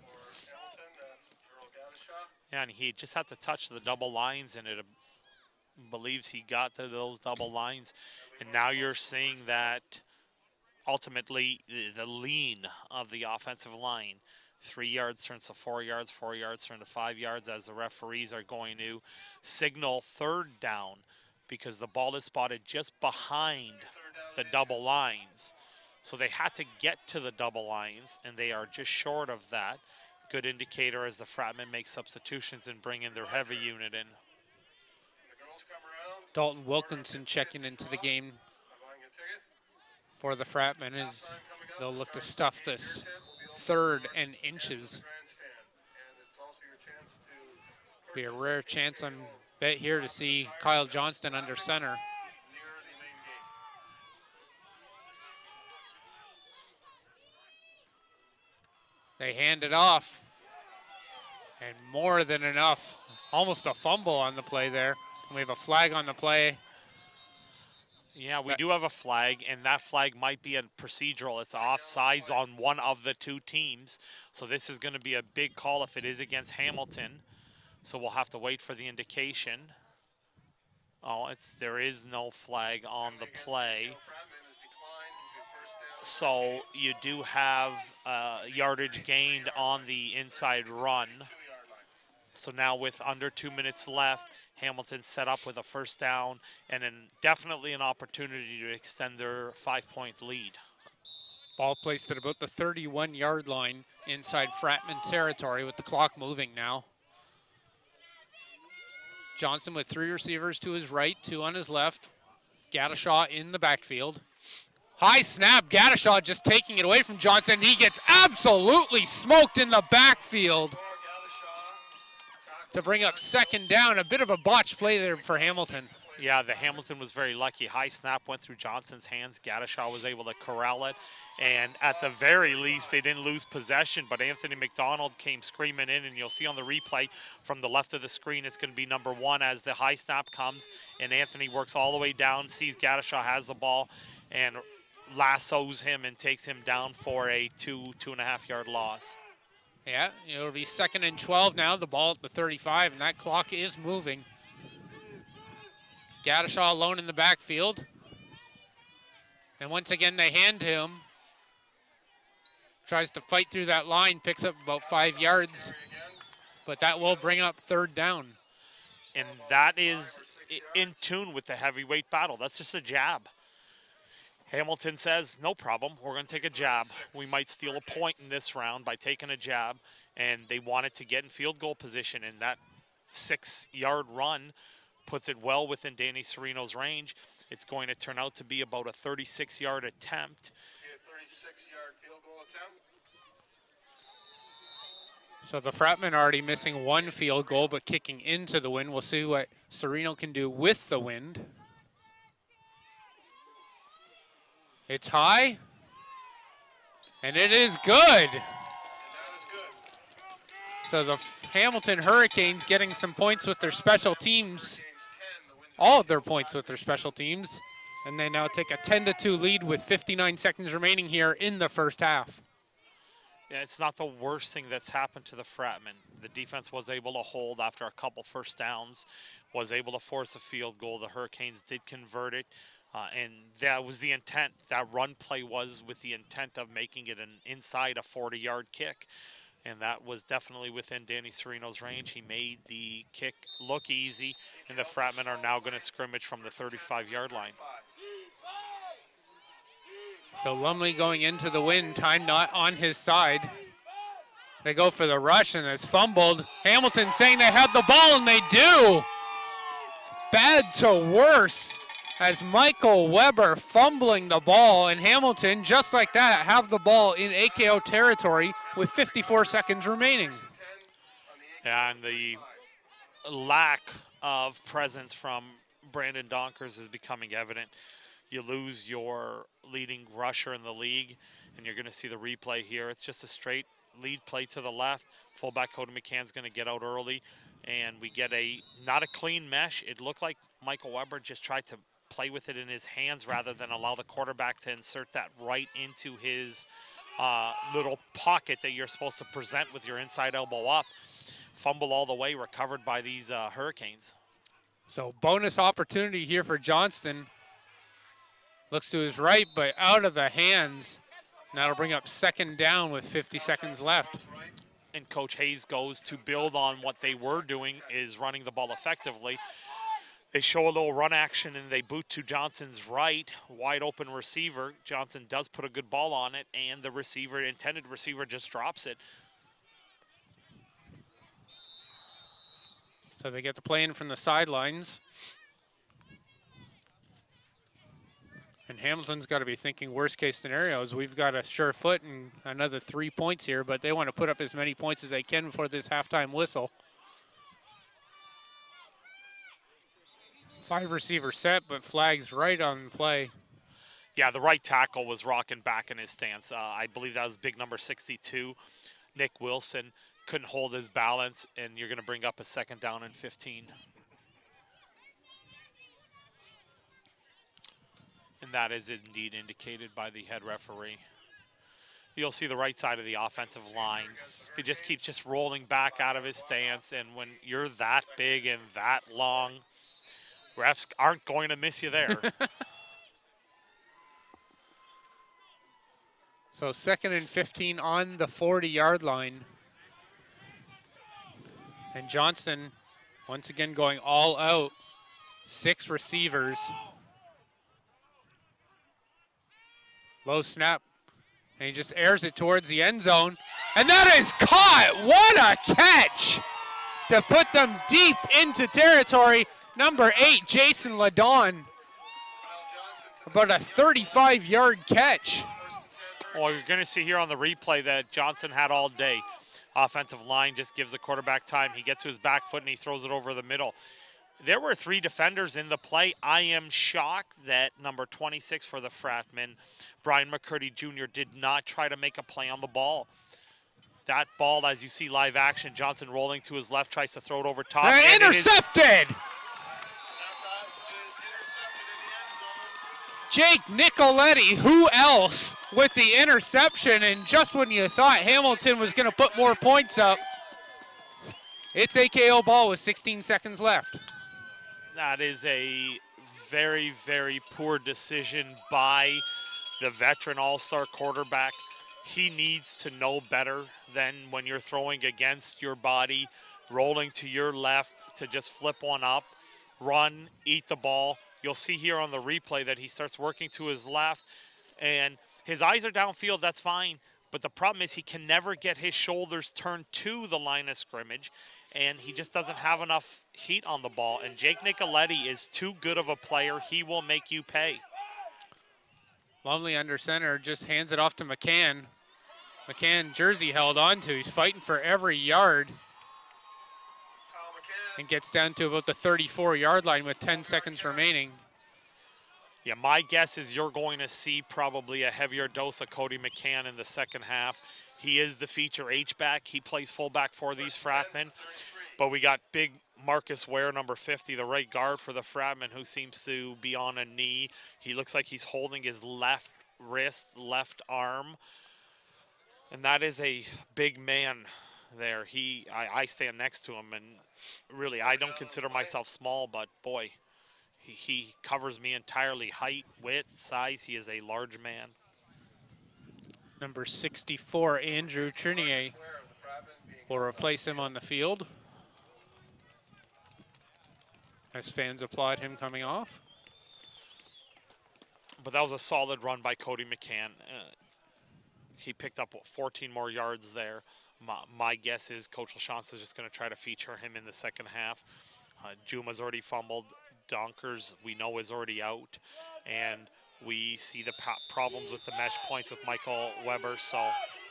Yeah, and he just had to touch the double lines, and it uh, believes he got to those double lines. And now you're seeing that ultimately the, the lean of the offensive line. Three yards turns to four yards, four yards turn to five yards, as the referees are going to signal third down, because the ball is spotted just behind the double lines. So they had to get to the double lines, and they are just short of that. Good indicator as the Fratmen make substitutions and bring in their heavy unit in. Dalton Wilkinson checking into the game for the Fratmen, as they'll look to stuff this third and inches. Be a rare chance on bet here to see Kyle Johnston under center. They hand it off. And more than enough. Almost a fumble on the play there. We have a flag on the play. Yeah, we do have a flag, and that flag might be a procedural. It's offsides on one of the two teams. So this is going to be a big call if it is against Hamilton. So we'll have to wait for the indication. Oh, it's there is no flag on the play. So you do have uh, yardage gained on the inside run. So now with under two minutes left, Hamilton set up with a first down and then definitely an opportunity to extend their five-point lead. Ball placed at about the thirty-one yard line inside Fratmen territory with the clock moving now. Johnson with three receivers to his right, two on his left. Gadashaw in the backfield. High snap, Gadashaw just taking it away from Johnson. He gets absolutely smoked in the backfield to bring up second down. A bit of a botch play there for Hamilton. Yeah, the Hamilton was very lucky. High snap went through Johnson's hands. Gadashaw was able to corral it. And at the very least, they didn't lose possession, but Anthony McDonald came screaming in, and you'll see on the replay from the left of the screen, it's going to be number one as the high snap comes, and Anthony works all the way down, sees Gadashaw has the ball, and lassos him and takes him down for a two, two and a half yard loss. Yeah, it'll be second and twelve now, the ball at the thirty-five, and that clock is moving. Gadashaw alone in the backfield. And once again, they hand to him. Tries to fight through that line, picks up about five yards, but that will bring up third down. And that is in tune with the heavyweight battle. That's just a jab. Hamilton says, no problem, we're going to take a jab. We might steal a point in this round by taking a jab, and they wanted to get in field goal position, and that six-yard run puts it well within Danny Serino's range. It's going to turn out to be about a thirty-six yard attempt. So the Fratmen already missing one field goal, but kicking into the wind. We'll see what Serino can do with the wind. It's high, and it is good. So the Hamilton Hurricanes getting some points with their special teams, all of their points with their special teams, and they now take a ten to two lead with fifty-nine seconds remaining here in the first half. Yeah, it's not the worst thing that's happened to the Fratmen. The defense was able to hold after a couple first downs, was able to force a field goal. The Hurricanes did convert it, uh, and that was the intent. That run play was with the intent of making it an inside a forty yard kick, and that was definitely within Danny Serino's range. He made the kick look easy, and the Fratmen are now going to scrimmage from the thirty-five yard line. So Lumley going into the wind, time not on his side. They go for the rush, and it's fumbled. Hamilton saying they have the ball, and they do. Bad to worse as Michael Weber fumbling the ball, and Hamilton, just like that, have the ball in A K O territory with fifty-four seconds remaining. And the lack of presence from Brandon Donkers is becoming evident. You lose your leading rusher in the league, and you're going to see the replay here. It's just a straight lead play to the left. Fullback Cody McCann's going to get out early, and we get a not a clean mesh. It looked like Michael Weber just tried to play with it in his hands rather than allow the quarterback to insert that right into his uh, little pocket that you're supposed to present with your inside elbow up. Fumble all the way, recovered by these uh, Hurricanes. So bonus opportunity here for Johnston. Looks to his right, but out of the hands. And that'll bring up second down with fifty seconds left. And Coach Hayes goes to build on what they were doing, is running the ball effectively. They show a little run action, and they boot to Johnson's right, wide open receiver. Johnson does put a good ball on it, and the receiver, intended receiver, just drops it. So they get the play in from the sidelines. And Hamilton's got to be thinking worst case scenarios. We've got a sure foot and another three points here, but they want to put up as many points as they can before this halftime whistle. Five receiver set, but flags right on play. Yeah, the right tackle was rocking back in his stance. Uh, I believe that was big number sixty-two, Nick Wilson. couldn't hold his balance, and you're going to bring up a second down and fifteen. And that is indeed indicated by the head referee. You'll see the right side of the offensive line. He just keeps just rolling back out of his stance, and when you're that big and that long, refs aren't going to miss you there. So second and fifteen on the forty-yard line. And Johnston, once again, going all out. Six receivers. Low snap. And he just airs it towards the end zone. And that is caught! What a catch! To put them deep into territory. Number eight, Jason Ladon. About a thirty-five-yard catch. Well, you're going to see here on the replay that Johnson had all day. Offensive line just gives the quarterback time. He gets to his back foot and he throws it over the middle. There were three defenders in the play. I am shocked that number twenty-six for the Fratmen, Brian McCurdy Junior, did not try to make a play on the ball. That ball, as you see live action, Johnson rolling to his left, tries to throw it over top. They're intercepted! Jake Nicoletti, who else, with the interception, and just when you thought Hamilton was going to put more points up, it's A K O ball with sixteen seconds left. That is a very, very poor decision by the veteran all-star quarterback. He needs to know better than when you're throwing against your body, rolling to your left to just flip one up, run, eat the ball. You'll see here on the replay that he starts working to his left, and his eyes are downfield, that's fine. But the problem is he can never get his shoulders turned to the line of scrimmage, and he just doesn't have enough heat on the ball. And Jake Nicoletti is too good of a player. He will make you pay. Lumley under center just hands it off to McCann. McCann jersey held on to. He's fighting for every yard. And gets down to about the thirty-four-yard line with ten seconds remaining. Yeah, my guess is you're going to see probably a heavier dose of Cody McCann in the second half. He is the feature H-back. He plays fullback for these Fratmen. But we got big Marcus Ware, number fifty, the right guard for the Fratmen, who seems to be on a knee. He looks like he's holding his left wrist, left arm. And that is a big man there. He, I, I stand next to him, and really, I don't consider myself small, but boy, he, he covers me entirely. Height, width, size, he is a large man. Number sixty-four, Andrew Trinier, will replace him on the field as fans applaud him coming off. But that was a solid run by Cody McCann. Uh, he picked up what, fourteen more yards there. My, my guess is Coach LaChance is just going to try to feature him in the second half. Uh, Juma's already fumbled. Donkers, we know, is already out. And we see the problems with the mesh points with Michael Weber. So,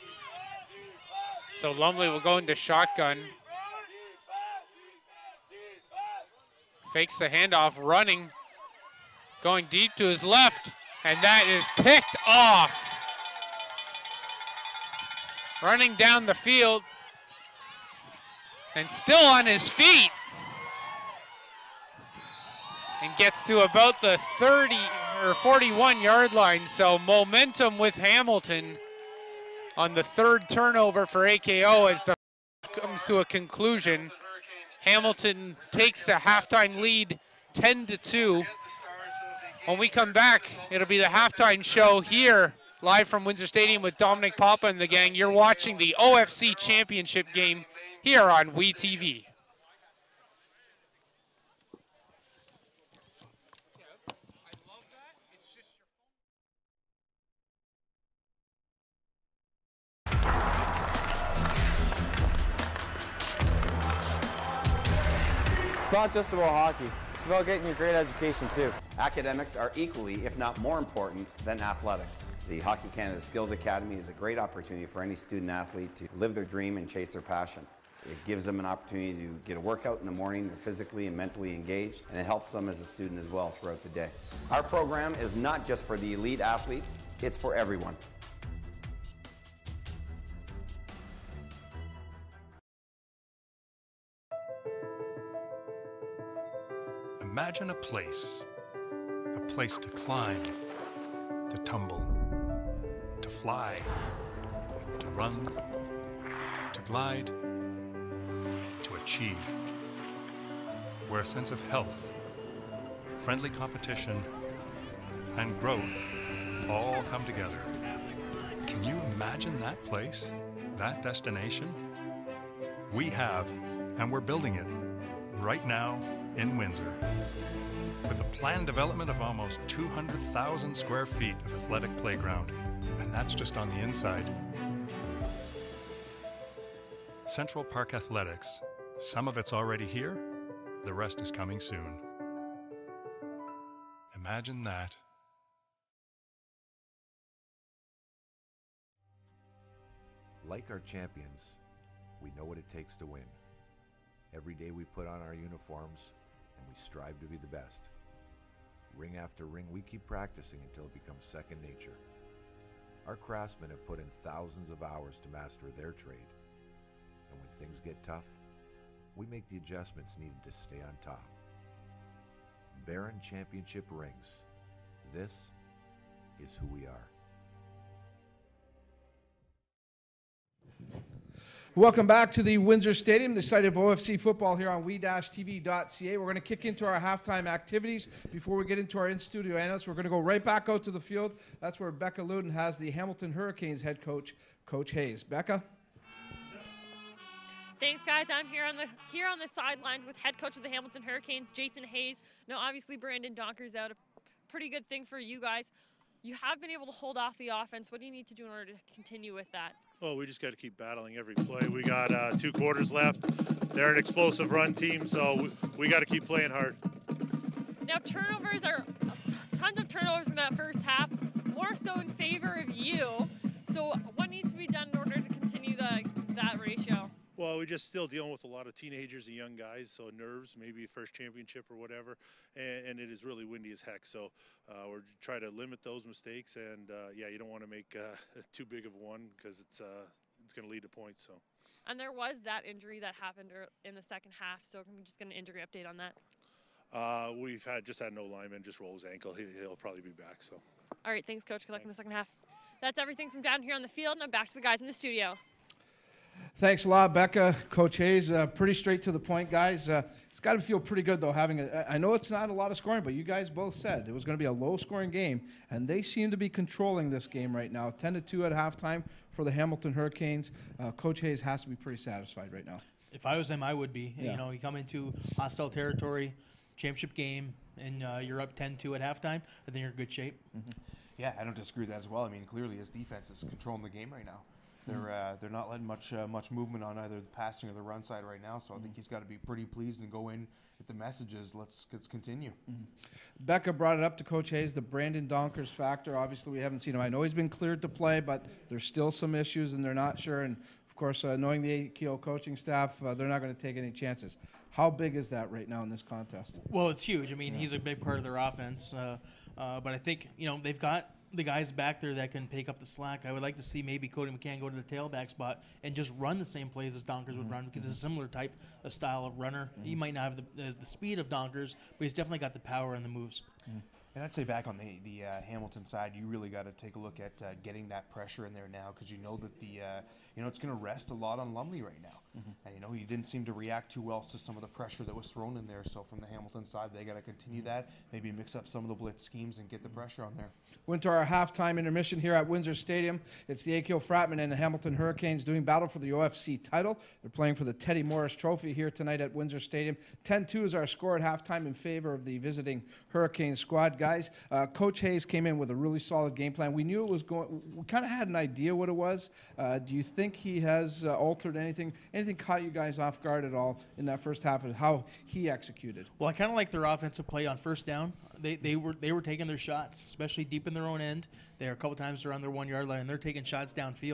so Lumley will go into shotgun. Fakes the handoff, running, going deep to his left, and that is picked off. Running down the field, and still on his feet. And gets to about the thirty or forty-one-yard line. So momentum with Hamilton on the third turnover for A K O as the comes to a conclusion. Hamilton takes the halftime lead ten to two. When we come back, it'll be the halftime show here live from Windsor Stadium with Dominic Papa and the gang. You're watching the O F C Championship game here on W E T V. It's not just about hockey. It's about getting your great education too. Academics are equally, if not more important, than athletics. The Hockey Canada Skills Academy is a great opportunity for any student athlete to live their dream and chase their passion. It gives them an opportunity to get a workout in the morning, they're physically and mentally engaged, and it helps them as a student as well throughout the day. Our program is not just for the elite athletes, it's for everyone. Imagine a place, a place to climb, to tumble, to fly, to run, to glide, to achieve, where a sense of health, friendly competition, and growth all come together. Can you imagine that place, that destination? We have, and we're building it right now in Windsor, with a planned development of almost two hundred thousand square feet of athletic playground, and that's just on the inside. Central Park Athletics, some of it's already here, the rest is coming soon. Imagine that. Like our champions, we know what it takes to win. Every day we put on our uniforms and we strive to be the best. Ring after ring, we keep practicing until it becomes second nature. Our craftsmen have put in thousands of hours to master their trade. And when things get tough, we make the adjustments needed to stay on top. Baron Championship rings. This is who we are. Welcome back to the Windsor Stadium, the site of O F C football here on we dash T V dot C A. We're going to kick into our halftime activities. Before we get into our in-studio analysts, we're going to go right back out to the field. That's where Becca Luden has the Hamilton Hurricanes head coach, Coach Hayes. Becca? Thanks, guys. I'm here on the here on the sidelines with head coach of the Hamilton Hurricanes, Jason Hayes. Now, obviously, Brandon Donker's out. A pretty good thing for you guys. You have been able to hold off the offense. What do you need to do in order to continue with that? Well, we just got to keep battling every play. We got uh, two quarters left. They're an explosive run team, so we, we got to keep playing hard. Now, turnovers are tons of turnovers in that first half, more so in favor of you. So what needs to be done in order to continue the, that ratio? Well, we're just still dealing with a lot of teenagers and young guys, so nerves, maybe first championship or whatever, and, and it is really windy as heck. So uh, we're trying to limit those mistakes, and uh, yeah, you don't want to make uh, too big of one because it's uh, it's going to lead to points. So. And there was that injury that happened in the second half, so can we just get an injury update on that? Uh, we've had just had no lineman, just roll his ankle. He, he'll probably be back. So. All right, thanks, Coach. Good luck in the second half. That's everything from down here on the field. Now back to the guys in the studio. Thanks a lot, Becca. Coach Hayes, uh, pretty straight to the point, guys. Uh, it's got to feel pretty good, though, having a – I know it's not a lot of scoring, but you guys both said it was going to be a low-scoring game, and they seem to be controlling this game right now. ten to two at halftime for the Hamilton Hurricanes. Uh, Coach Hayes has to be pretty satisfied right now. If I was him, I would be. Yeah. You know, you come into hostile territory, championship game, and uh, you're up ten two at halftime, I think you're in good shape. Mm-hmm. Yeah, I don't disagree with that as well. I mean, clearly his defense is controlling the game right now. They're uh, they're not letting much uh, much movement on either the passing or the run side right now. So I think he's got to be pretty pleased and go in with the messages. Let's let's continue. Mm-hmm. Becca brought it up to Coach Hayes, the Brandon Donkers factor. Obviously, we haven't seen him. I know he's been cleared to play, but there's still some issues, and they're not sure. And of course, uh, knowing the A K O coaching staff, uh, they're not going to take any chances. How big is that right now in this contest? Well, it's huge. I mean, Yeah. he's a big part of their offense. Uh, uh, but I think, you know, they've got the guys back there that can pick up the slack. I would like to see maybe Cody McCann go to the tailback spot and just run the same plays as Donkers Mm-hmm. would run, because it's a similar type of style of runner. Mm-hmm. He might not have the, the, the speed of Donkers, but he's definitely got the power and the moves. Mm-hmm. And I'd say back on the the uh, Hamilton side, you really got to take a look at uh, getting that pressure in there now, because you know that the uh, you know it's going to rest a lot on Lumley right now, Mm-hmm. and you know he didn't seem to react too well to some of the pressure that was thrown in there. So from the Hamilton side, they got to continue that, maybe mix up some of the blitz schemes and get the pressure on there. Went to our halftime intermission here at Windsor Stadium. It's the A K O Fratmen and the Hamilton Hurricanes doing battle for the O F C title. They're playing for the Teddy Morris Trophy here tonight at Windsor Stadium. ten two is our score at halftime in favor of the visiting Hurricane squad. Guys, uh, Coach Hayes came in with a really solid game plan. We knew it was going – we kind of had an idea what it was. Uh, do you think he has uh, altered anything? Anything caught you guys off guard at all in that first half of how he executed? Well, I kind of like their offensive play on first down. They they were they were taking their shots, especially deep in their own end. There are a couple times around their one yard line, and they're taking shots downfield.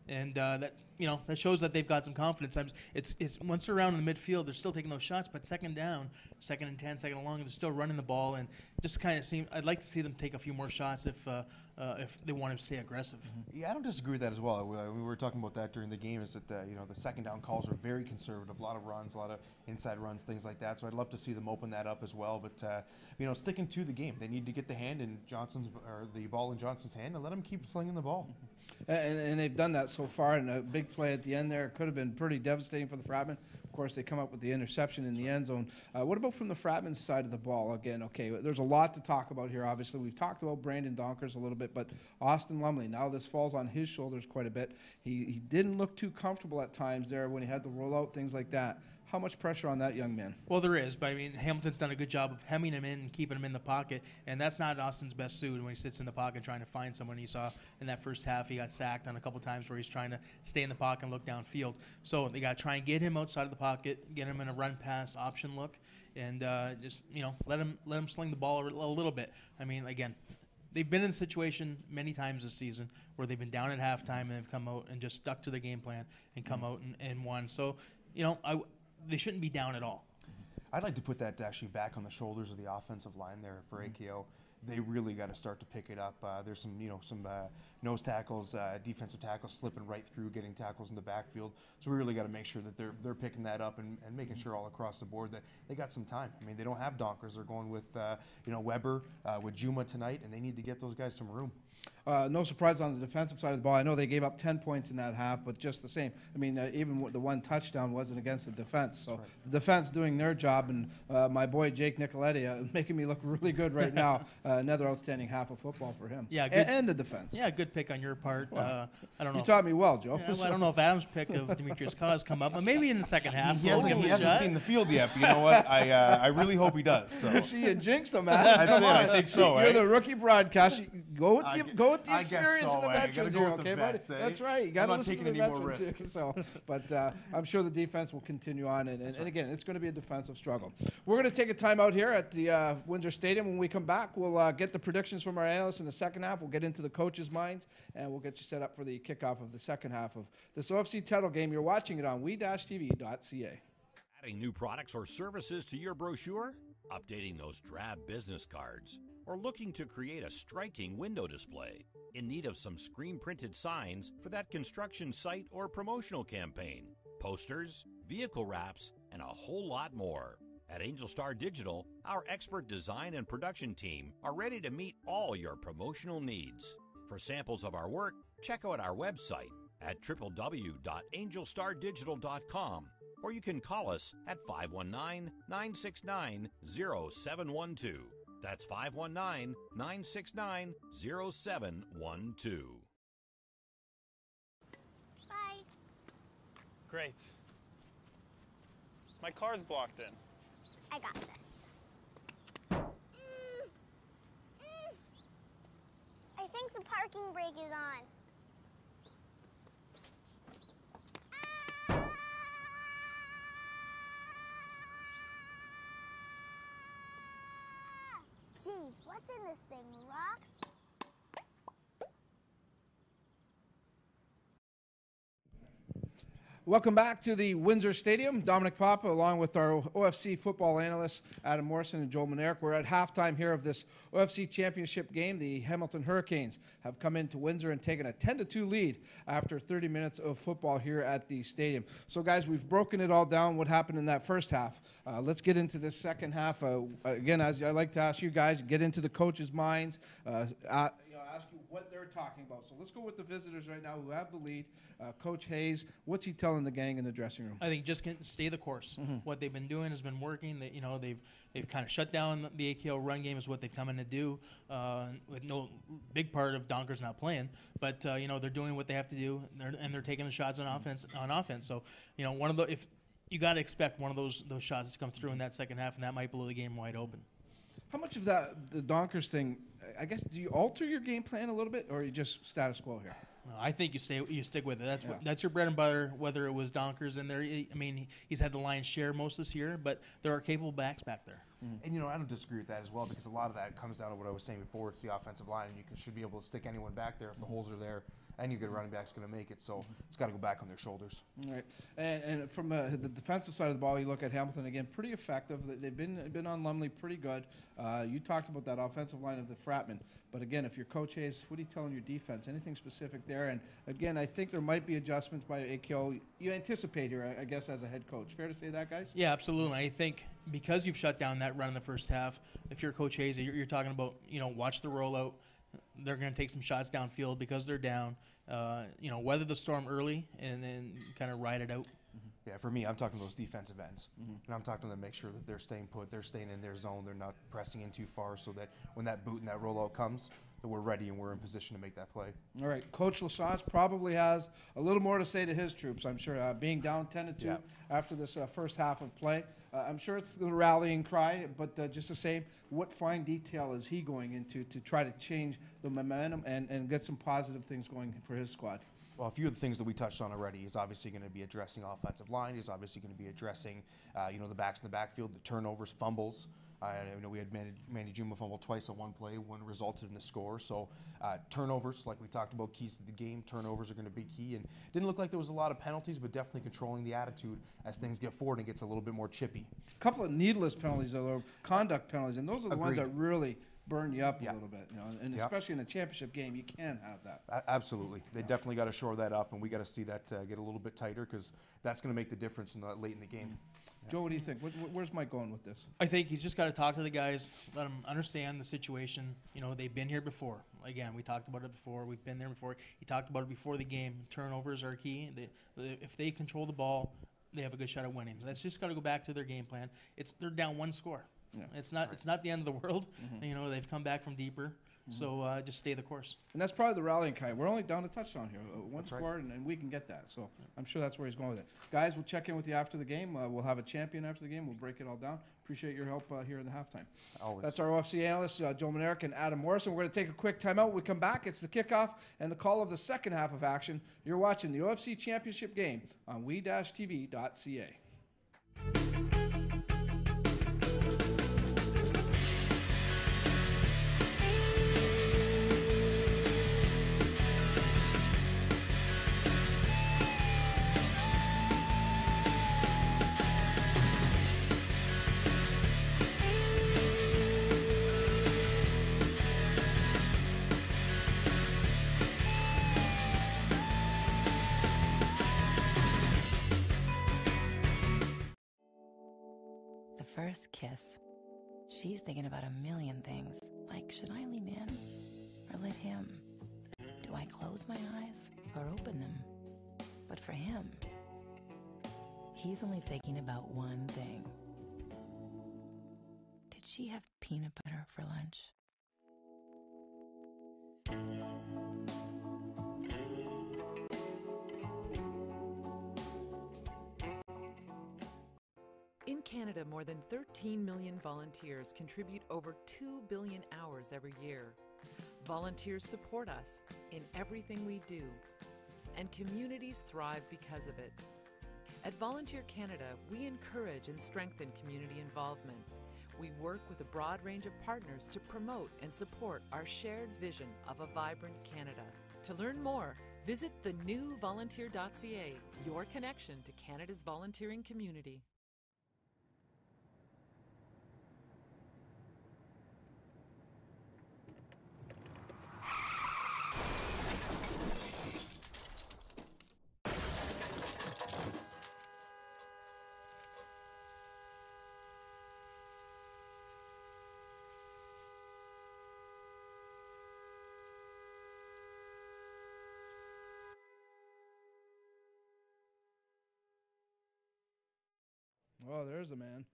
And uh, that you know that shows that they've got some confidence. I'm, it's it's once they're around in the midfield, they're still taking those shots, but second down, second and ten, second and long, they're still running the ball, and just kind of seem. I'd like to see them take a few more shots if uh, uh, if they want to stay aggressive. Mm-hmm. Yeah, I don't disagree with that as well. We, we were talking about that during the game. Is that uh, you know the second down calls are very conservative, a lot of runs, a lot of inside runs, things like that. So I'd love to see them open that up as well. But uh, you know, sticking to the game, they need to get the hand in Johnson's or the ball in Johnson's hand and let him keep slinging the ball. Mm-hmm. And, and they've done that so far, and a big play at the end there could have been pretty devastating for the Fratmen. Of course, they come up with the interception in the end zone. Uh, what about from the Fratmen side of the ball? Again, okay, there's a lot to talk about here, obviously. We've talked about Brandon Donkers a little bit, but Austin Lumley, now this falls on his shoulders quite a bit. He, he didn't look too comfortable at times there when he had to roll out, things like that. How much pressure on that young man? Well, there is, but I mean, Hamilton's done a good job of hemming him in and keeping him in the pocket, and that's not Austin's best suit when he sits in the pocket trying to find someone. You saw in that first half he got sacked on a couple times where he's trying to stay in the pocket and look downfield. So they got to try and get him outside of the pocket, get him in a run pass option look, and uh, just you know let him let him sling the ball a little bit. I mean, again, they've been in a situation many times this season where they've been down at halftime and they've come out and just stuck to the game plan and come out and, and won. So you know I. They shouldn't be down at all. I'd like to put that actually back on the shoulders of the offensive line there for mm-hmm. A K O. They really got to start to pick it up. Uh, there's some, you know, some uh, nose tackles, uh, defensive tackles slipping right through, getting tackles in the backfield. So we really got to make sure that they're they're picking that up and, and making sure all across the board that they got some time. I mean, they don't have Donkers. They're going with, uh, you know, Weber, uh, with Juma tonight, and they need to get those guys some room. Uh, no surprise on the defensive side of the ball. I know they gave up ten points in that half, but just the same. I mean, uh, even the one touchdown wasn't against the defense. So right. The defense doing their job, and uh, my boy Jake Nicoletti uh, making me look really good right now. Uh, another outstanding half of football for him. Yeah, good, and, and the defense. Yeah, good pick on your part. Well, uh, I don't know. You taught me well, Joe. Yeah, well, I don't know if Adam's pick of Demetrius Cause come up, but maybe in the second half. He hasn't, he hasn't seen the field yet, but you know what? I uh, I really hope he does. So. See, you jinxed him, man. Come on. I think so. You're eh? the rookie broadcaster. Go with the, I, go with the I experience so, and the eh? veterans go here, with okay, the vets, buddy? eh? That's right. You got to listen to the any more veterans here. So, but uh, I'm sure the defense will continue on, and, and, and again, it's going to be a defensive struggle. We're going to take a time out here at the uh, Windsor Stadium. When we come back, we'll uh, get the predictions from our analysts in the second half. We'll get into the coaches' minds, and we'll get you set up for the kickoff of the second half of this O F C title game. You're watching it on we dash T V dot C A. Adding new products or services to your brochure? Updating those drab business cards? Or looking to create a striking window display? In need of some screen-printed signs for that construction site or promotional campaign? Posters, vehicle wraps, and a whole lot more. At Angel Star Digital, our expert design and production team are ready to meet all your promotional needs. For samples of our work, check out our website at w w w dot angel star digital dot com, or you can call us at five one nine, nine six nine, zero seven one two. That's five one nine, nine six nine, zero seven one two. Bye. Great. My car's blocked in. I got this. Mm. Mm. I think the parking brake is on. Geez, what's in this thing? Rocks? Welcome back to the Windsor Stadium. Dominic Papa, along with our O F C football analysts, Adam Morrison and Joel Monerick. We're at halftime here of this O F C Championship game. The Hamilton Hurricanes have come into Windsor and taken a ten to two lead after thirty minutes of football here at the stadium. So, guys, we've broken it all down, what happened in that first half. Uh, let's get into this second half. Uh, again, as I like to ask you guys, get into the coaches' minds, uh, uh, you know, ask you what they're talking about. So let's go with the visitors right now who have the lead. Uh, Coach Hayes, what's he telling the gang in the dressing room? I think just can stay the course. Mm-hmm. What they've been doing has been working. They, you know, they've they've kind of shut down the A K O run game is what they've come in to do. Uh, with no big part of Donkers not playing, but uh, you know they're doing what they have to do, and they're, and they're taking the shots on offense. On offense, so you know one of the if you got to expect one of those those shots to come through in that second half, and that might blow the game wide open. How much of that the Donkers thing? I guess do you alter your game plan a little bit, or are you just status quo here? No, I think you stay, you stick with it. That's yeah. what, that's your bread and butter. Whether it was Donkers in there, I mean, he's had the lion's share most this year, but there are capable backs back there. Mm-hmm. And you know, I don't disagree with that as well, because a lot of that comes down to what I was saying before. It's the offensive line, and you can, should be able to stick anyone back there if the holes are there. any good running back's going to make it. So it's got to go back on their shoulders. All right, and, and from uh, the defensive side of the ball, you look at Hamilton again, pretty effective. They- They've been been on Lumley pretty good. Uh, you talked about that offensive line of the Fratmen, but again, if you're Coach Hayes, what are you telling your defense? Anything specific there? And again, I think there might be adjustments by A K O. You anticipate here, I I guess, as a head coach. Fair to say that, guys? Yeah, absolutely. I think because you've shut down that run in the first half, if you're Coach Hayes, you're, you're talking about, you know, watch the rollout. They're going to take some shots downfield because they're down. Uh, you know, weather the storm early and then kind of ride it out. Yeah, for me, I'm talking those defensive ends. And I'm talking to them to make sure that they're staying put, they're staying in their zone, they're not pressing in too far so that when that boot and that rollout comes, that we're ready and we're in position to make that play. All right, Coach Lassage probably has a little more to say to his troops, I'm sure. Uh, being down ten to two Yeah. after this uh, first half of play, uh, I'm sure it's the rallying cry, but uh, just the same, what fine detail is he going into to try to change the momentum and, and get some positive things going for his squad? Well, a few of the things that we touched on already is obviously going to be addressing offensive line. He's obviously going to be addressing, uh, you know, the backs in the backfield, the turnovers, fumbles. Uh, I know we had Manny, Manny Juma fumble twice on one play, one resulted in the score. So uh, turnovers, like we talked about, keys to the game. Turnovers are going to be key. And didn't look like there was a lot of penalties, but definitely controlling the attitude as things get forward and gets a little bit more chippy. A couple of needless penalties, though, or conduct penalties, and those are the ones that Agreed. really burn you up Yeah. a little bit. You know, and Yeah. especially in a championship game, you can have that. A- absolutely. They definitely got to shore that up, and we got to see that uh, get a little bit tighter because that's going to make the difference in the, late in the game. Joe, what do you think? What, where's Mike going with this? I think he's just got to talk to the guys, let them understand the situation. You know, they've been here before. Again, we talked about it before. We've been there before. He talked about it before the game. Turnovers are key. They, if they control the ball, they have a good shot at winning. That's just got to go back to their game plan. It's they're down one score. Yeah. It's not. It's not the end of the world. Mhm. You know, they've come back from deeper. Mhm. So uh, just stay the course. And that's probably the rallying cry. We're only down a touchdown here, uh, one That's right. score, and, and we can get that. So I'm sure that's where he's going with it. Guys, we'll check in with you after the game. Uh, we'll have a champion after the game. We'll break it all down. Appreciate your help uh, here in the halftime. Always. That's our O F C analysts, uh, Joe Manerick and Adam Morrison. We're going to take a quick timeout. When we come back, it's the kickoff and the call of the second half of action. You're watching the O F C Championship game on we dash T V dot C A. The first kiss. She's thinking about a million things, like should I lean in or let him? Do I close my eyes or open them? But for him, he's only thinking about one thing. Did she have peanut butter for lunch? In Canada, more than thirteen million volunteers contribute over two billion hours every year. Volunteers support us in everything we do, and communities thrive because of it. At Volunteer Canada, we encourage and strengthen community involvement. We work with a broad range of partners to promote and support our shared vision of a vibrant Canada. To learn more, visit the new volunteer dot C A, your connection to Canada's volunteering community. Oh, there's a man.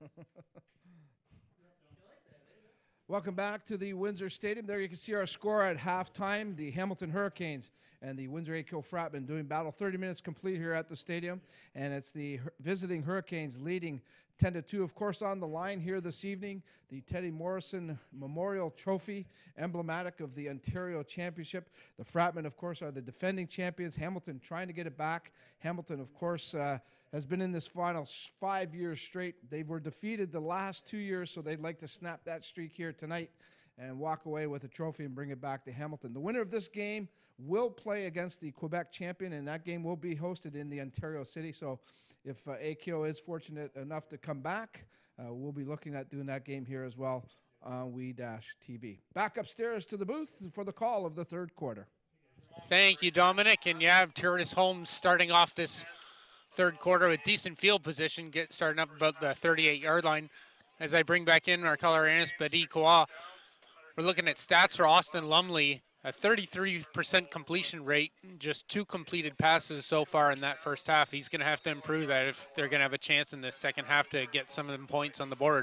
Welcome back to the Windsor Stadium. There you can see our score at halftime. The Hamilton Hurricanes and the Windsor A K O Fratmen doing battle. thirty minutes complete here at the stadium. And it's the Hur- visiting Hurricanes leading ten to two. Of course, on the line here this evening, the Teddy Morrison Memorial Trophy, emblematic of the Ontario Championship. The Fratmen, of course, are the defending champions. Hamilton trying to get it back. Hamilton, of course, uh, has been in this final s- five years straight. They were defeated the last two years, so they'd like to snap that streak here tonight. and walk away with a trophy and bring it back to Hamilton. The winner of this game will play against the Quebec champion, and that game will be hosted in the Ontario City. So if uh, A K O is fortunate enough to come back, uh, we'll be looking at doing that game here as well on We Dash T V. Back upstairs to the booth for the call of the third quarter. Thank you, Dominic. And you have Curtis Holmes starting off this third quarter with decent field position, get starting up about the thirty-eight yard line. As I bring back in our color analyst, Badi Kawa, we're looking at stats for Austin Lumley, a thirty-three percent completion rate, just two completed passes so far in that first half. He's going to have to improve that if they're going to have a chance in the second half to get some of them points on the board.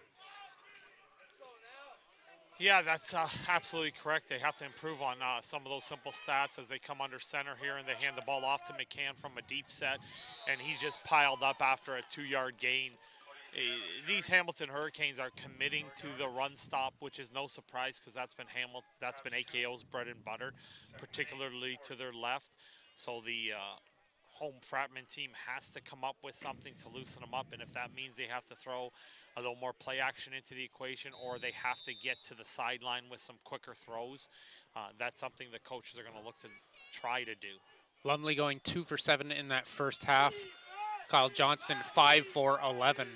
Yeah, that's uh, absolutely correct. They have to improve on uh, some of those simple stats as they come under center here and they hand the ball off to McCann from a deep set, and he just piled up after a two-yard gain. Uh, these Hamilton Hurricanes are committing to the run stop, which is no surprise because that's been Hamilton, that's been A K O's bread and butter, particularly to their left. So the uh, home Fratmen team has to come up with something to loosen them up, and if that means they have to throw a little more play action into the equation, or they have to get to the sideline with some quicker throws, uh, that's something the coaches are going to look to try to do. Lumley going two for seven in that first half. Kyle Johnston five for eleven.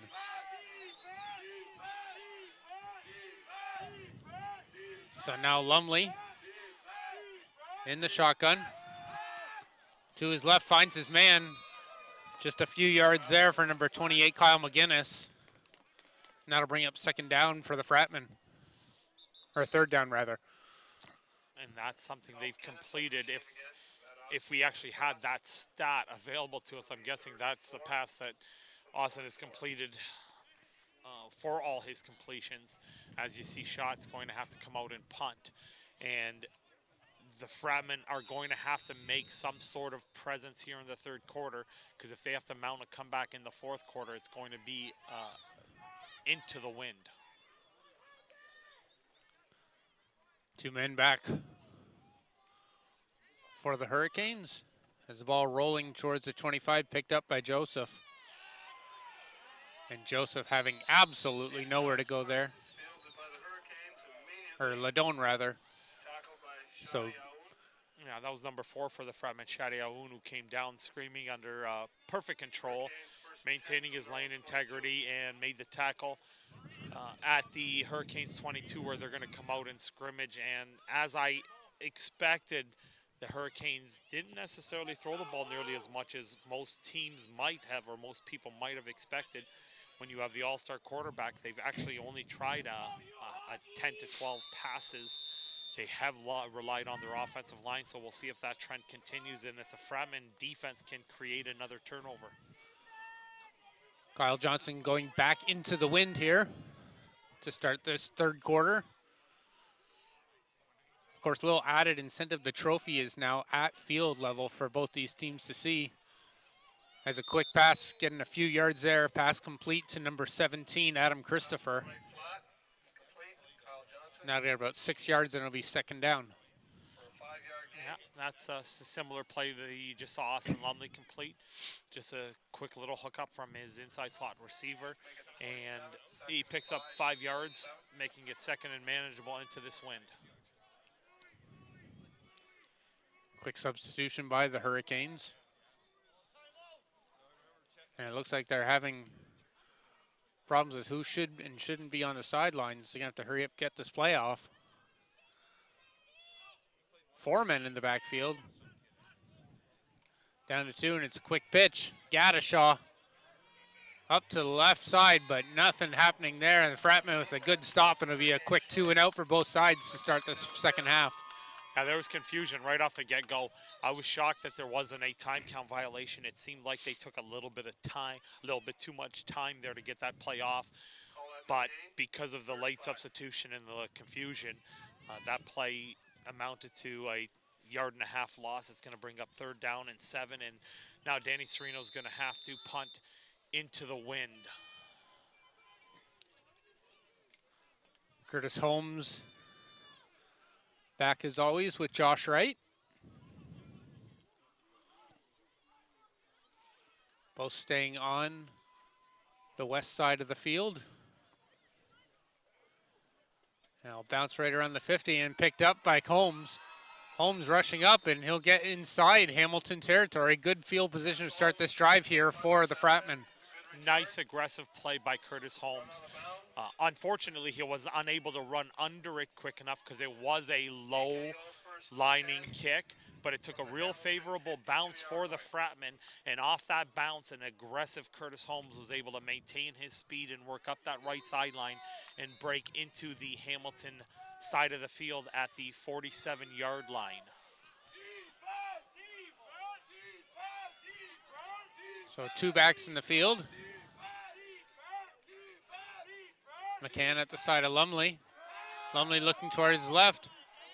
So now Lumley in the shotgun. To his left, finds his man. Just a few yards there for number twenty-eight, Kyle McGinnis. And that'll bring up second down for the Fratmen. Or third down, rather. And that's something they've completed. If if we actually had that stat available to us, I'm guessing that's the pass that Austin has completed uh, for all his completions. As you see, shots going to have to come out and punt. And the Fratmen are going to have to make some sort of presence here in the third quarter, because if they have to mount a comeback in the fourth quarter, it's going to be uh, into the wind. Two men back for the Hurricanes. As the ball rolling towards the twenty-five, picked up by Joseph. And Joseph having absolutely nowhere to go there. Or Ladone, rather. So, yeah, that was number four for the Fratmen, Shadi Aoun, who came down screaming under uh, perfect control, maintaining his lane integrity, and made the tackle uh, at the Hurricanes twenty-two, where they're going to come out and scrimmage. And as I expected, the Hurricanes didn't necessarily throw the ball nearly as much as most teams might have, or most people might have expected. When you have the all-star quarterback, they've actually only tried a, a, a ten to twelve passes. They have relied on their offensive line, so we'll see if that trend continues and if the Fratmen defense can create another turnover. Kyle Johnson going back into the wind here to start this third quarter. Of course, a little added incentive. The trophy is now at field level for both these teams to see. As a quick pass, getting a few yards there. Pass complete to number seventeen, Adam Christopher. Now they got about six yards and it'll be second down. Yeah, that's a similar play that you just saw Austin Lumley complete. Just a quick little hookup from his inside slot receiver. And he picks up five yards, making it second and manageable into this wind. Quick substitution by the Hurricanes. And it looks like they're having problems with who should and shouldn't be on the sidelines. They're going to have to hurry up, get this play off. Four men in the backfield. Down to two, and it's a quick pitch. Gaddishaw up to the left side, but nothing happening there. And the Fratmen with a good stop, and it'll be a quick two and out for both sides to start this second half. Yeah, there was confusion right off the get-go. I was shocked that there wasn't a time count violation. It seemed like they took a little bit of time, a little bit too much time there to get that play off. But because of the late substitution and the confusion, uh, that play amounted to a yard and a half loss. It's going to bring up third down and seven. And now Danny Serino's going to have to punt into the wind. Curtis Holmes back as always with Josh Wright. Both staying on the west side of the field. Now bounce right around the fifty and picked up by Holmes. Holmes rushing up, and he'll get inside Hamilton territory. Good field position to start this drive here for the Fratmen. Nice aggressive play by Curtis Holmes. Uh, unfortunately, he was unable to run under it quick enough because it was a low lining kick, but it took a real favorable bounce for the Fratmen, and off that bounce, an aggressive Curtis Holmes was able to maintain his speed and work up that right sideline and break into the Hamilton side of the field at the forty-seven yard line. So two backs in the field. McCann at the side of Lumley. Lumley looking towards his left.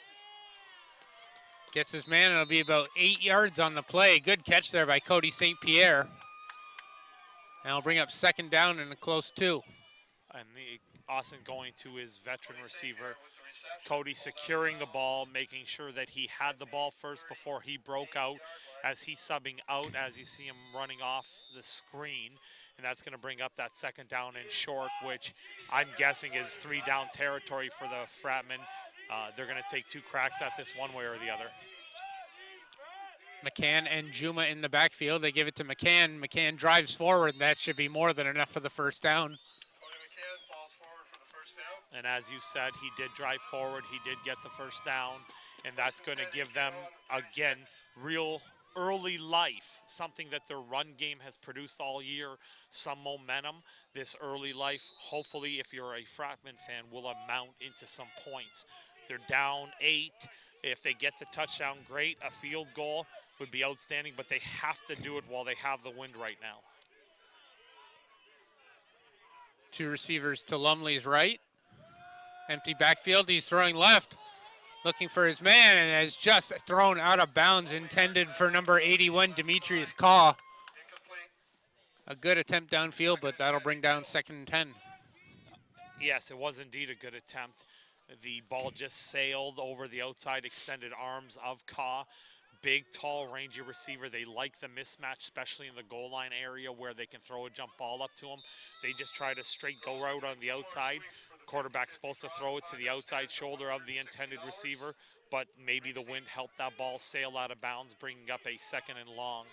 Gets his man, and it'll be about eight yards on the play. Good catch there by Cody Saint Pierre. And it'll bring up second down and a close two. And the Austin going to his veteran receiver. Cody securing the ball, making sure that he had the ball first before he broke out as he's subbing out, as you see him running off the screen. And that's going to bring up that second down and short, which I'm guessing is three down territory for the Fratmen. Uh, they're going to take two cracks at this one way or the other. McCann and Juma in the backfield. They give it to McCann. McCann drives forward, and that should be more than enough for the first down. And as you said, he did drive forward. He did get the first down. And that's going to give them, again, real early life, something that their run game has produced all year, some momentum. This early life, hopefully, if you're a Fratmen fan, will amount into some points. They're down eight. If they get the touchdown, great. A field goal would be outstanding, but they have to do it while they have the wind right now. Two receivers to Lumley's right. Empty backfield, he's throwing left. Looking for his man, and has just thrown out of bounds, intended for number eighty-one, Demetrius Kaw. A good attempt downfield, but that'll bring down second and ten. Yes, it was indeed a good attempt. The ball just sailed over the outside extended arms of Kaw. Big, tall, rangy receiver. They like the mismatch, especially in the goal line area where they can throw a jump ball up to him. They just tried a straight go route on the outside. Quarterback's supposed to throw it to the outside shoulder of the intended receiver, but maybe the wind helped that ball sail out of bounds, bringing up a second and long.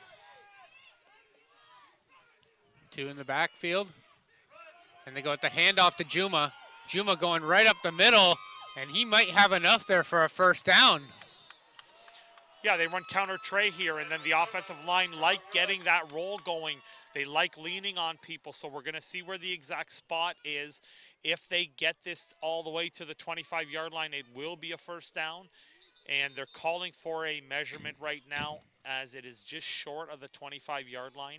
Two in the backfield, and they go with the handoff to Juma. Juma going right up the middle, and he might have enough there for a first down. Yeah, they run counter tray here, and then the offensive line like getting that roll going. They like leaning on people, so we're going to see where the exact spot is. If they get this all the way to the twenty-five yard line, it will be a first down, and they're calling for a measurement right now as it is just short of the twenty-five yard line.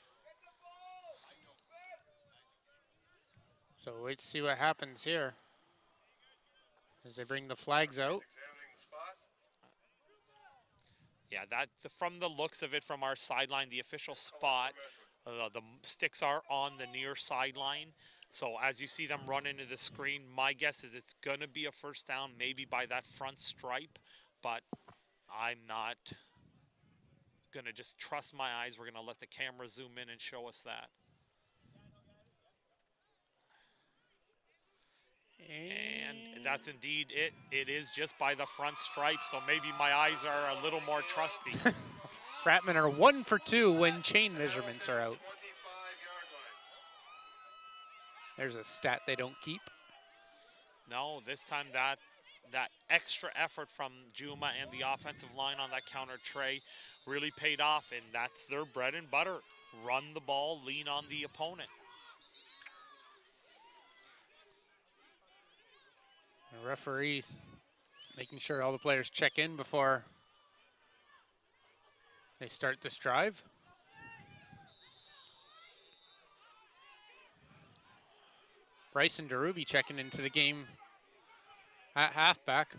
So wait to see what happens here as they bring the flags out. Yeah, that the, from the looks of it from our sideline, the official spot, uh, the sticks are on the near sideline. So as you see them run into the screen, my guess is it's going to be a first down, maybe by that front stripe, but I'm not going to just trust my eyes. We're going to let the camera zoom in and show us that. And that's indeed it. It is just by the front stripe, so maybe my eyes are a little more trusty. Fratmen are one for two when chain measurements are out. There's a stat they don't keep. No, this time that that extra effort from Juma and the offensive line on that counter tray really paid off, and that's their bread and butter. Run the ball, lean on the opponent. The referees making sure all the players check in before they start this drive. Bryson DeRuby checking into the game at halfback.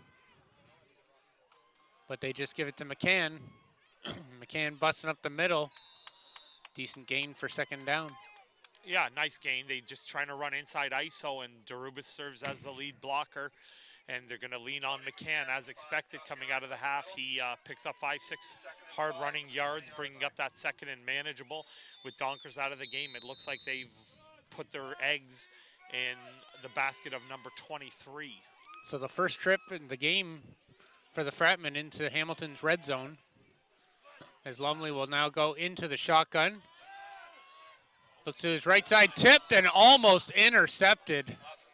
But they just give it to McCann. McCann busting up the middle. Decent gain for second down. Yeah, nice gain. They just trying to run inside I S O, and Derubis serves as the lead blocker. And they're going to lean on McCann as expected coming out of the half. He uh, picks up five, six hard running yards, bringing up that second and manageable. With Donkers out of the game, it looks like they've put their eggs in the basket of number twenty-three. So the first trip in the game for the Fratmen into Hamilton's red zone, as Lumley will now go into the shotgun. Looks to his right side, tipped and almost intercepted.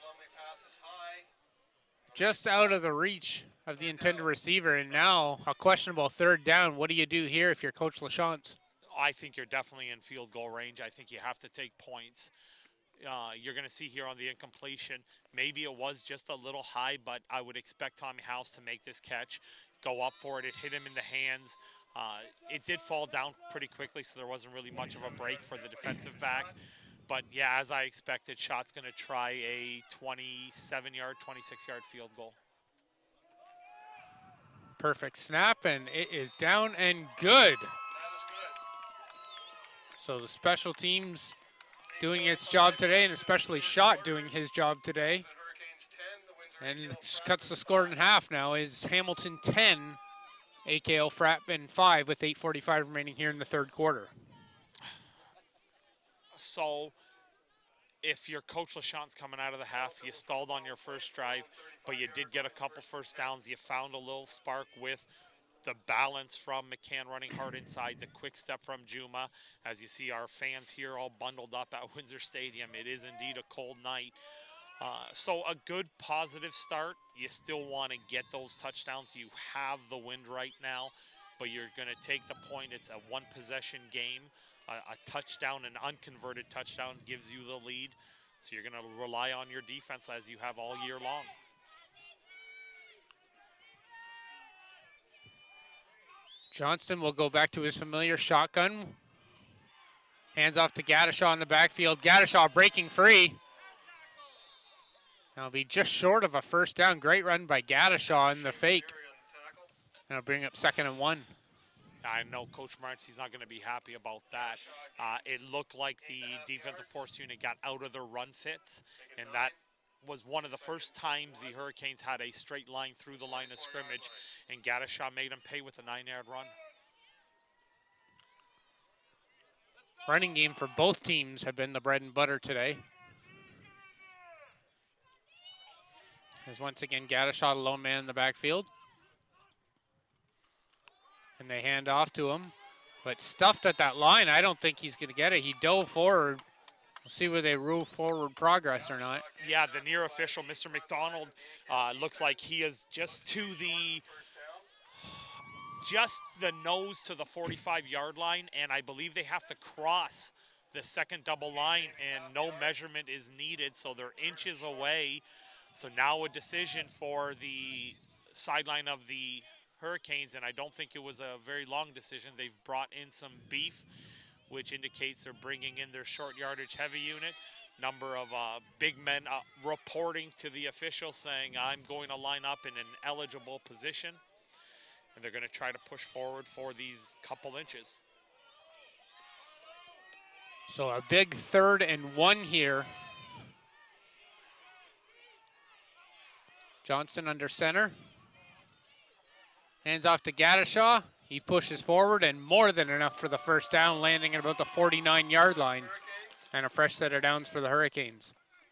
Just out of the reach of the intended receiver, and now a questionable third down. What do you do here if you're Coach LaChance? I think you're definitely in field goal range. I think you have to take points. Uh, you're going to see here on the incompletion, maybe it was just a little high, but I would expect Tommy House to make this catch, go up for it. It hit him in the hands. Uh, it did fall down pretty quickly, so there wasn't really much of a break for the defensive back. But yeah, as I expected, Shot's going to try a twenty-seven yard, twenty-six yard field goal. Perfect snap, and it is down and good. So the special teams doing its job today, and especially Shot doing his job today. And cuts the score in half now. Is Hamilton ten, A K O Fratmen five with eight forty-five remaining here in the third quarter. So if you're Coach LaChance coming out of the half, you stalled on your first drive, but you did get a couple first downs. You found a little spark with the balance from McCann running hard inside, the quick step from Juma. As you see our fans here all bundled up at Windsor Stadium. It is indeed a cold night. Uh, so a good positive start. You still want to get those touchdowns. You have the wind right now, but you're going to take the point. It's a one possession game. A, a touchdown, an unconverted touchdown gives you the lead. So you're going to rely on your defense as you have all year long. Johnston will go back to his familiar shotgun. Hands off to Gadishaw in the backfield. Gadishaw breaking free. That'll be just short of a first down. Great run by Gadishaw in the fake. That'll bring up second and one. I know Coach Martz, he's not going to be happy about that. Uh, it looked like the defensive force unit got out of their run fits, and that was one of the first times the Hurricanes had a straight line through the line of scrimmage, and Gadishaw made them pay with a nine yard run. Running game for both teams have been the bread and butter today. As once again, Gadishaw, the lone man in the backfield. And they hand off to him, but stuffed at that line. I don't think he's going to get it. He dove forward. We'll see whether they rule forward progress or not. Yeah, the near official, Mister McDonald, uh, looks like he is just to the, just the nose to the forty-five yard line, and I believe they have to cross the second double line, and no measurement is needed, so they're inches away. So now a decision for the sideline of the Hurricanes, and I don't think it was a very long decision. They've brought in some beef, which indicates they're bringing in their short yardage heavy unit. Number of uh, big men uh, reporting to the official saying, I'm going to line up in an eligible position, and they're going to try to push forward for these couple inches. So a big third and one here. Johnston under center. Hands off to Gadishaw. He pushes forward, and more than enough for the first down, landing at about the forty-nine yard line. And a fresh set of downs for the Hurricanes.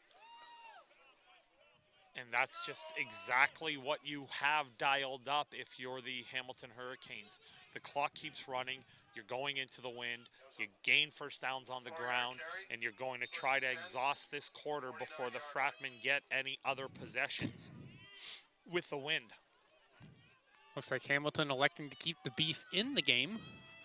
And that's just exactly what you have dialed up if you're the Hamilton Hurricanes. The clock keeps running. You're going into the wind. You gain first downs on the ground, and you're going to try to exhaust this quarter before the Fratmen get any other possessions with the wind. Looks like Hamilton electing to keep the beef in the game.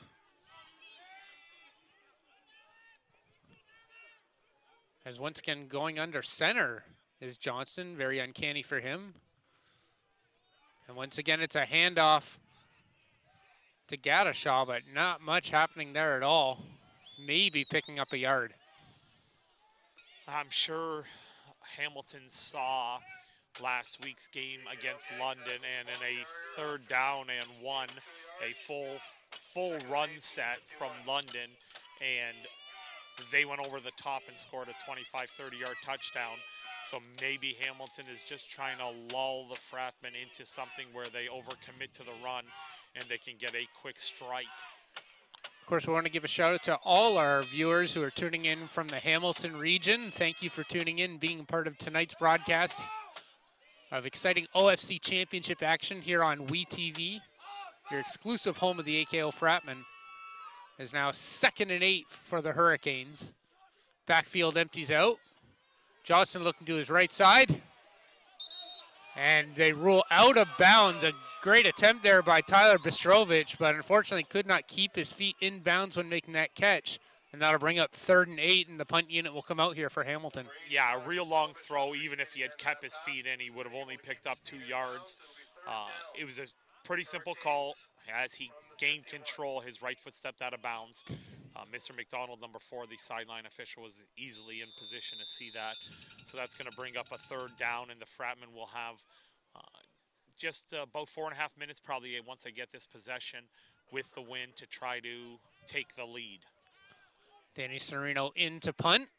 As once again going under center is Johnston, very uncanny for him. And once again it's a handoff to Gadishaw, but not much happening there at all. Maybe picking up a yard. I'm sure Hamilton saw last week's game against London, and in a third down and one, a full full run set from London, and they went over the top and scored a twenty-five, thirty yard touchdown. So maybe Hamilton is just trying to lull the Fratmen into something where they overcommit to the run and they can get a quick strike. Of course, we want to give a shout out to all our viewers who are tuning in from the Hamilton region. Thank you for tuning in, being part of tonight's broadcast of exciting O F C Championship action here on W E T V. Your exclusive home of the A K O Fratmen is now second and eight for the Hurricanes. Backfield empties out. Johnson looking to his right side. And they rule out of bounds. A great attempt there by Tyler Bistrovich, but unfortunately could not keep his feet in bounds when making that catch. And that'll bring up third and eight, and the punt unit will come out here for Hamilton. Yeah, a real long throw. Even if he had kept his feet in, he would have only picked up two yards. Uh, it was a pretty simple call. As he gained control, his right foot stepped out of bounds. Uh, Mister McDonald, number four, the sideline official, was easily in position to see that. So that's going to bring up a third down, and the Fratmen will have uh, just uh, about four and a half minutes probably once they get this possession with the win to try to take the lead. Danny Serino in to punt.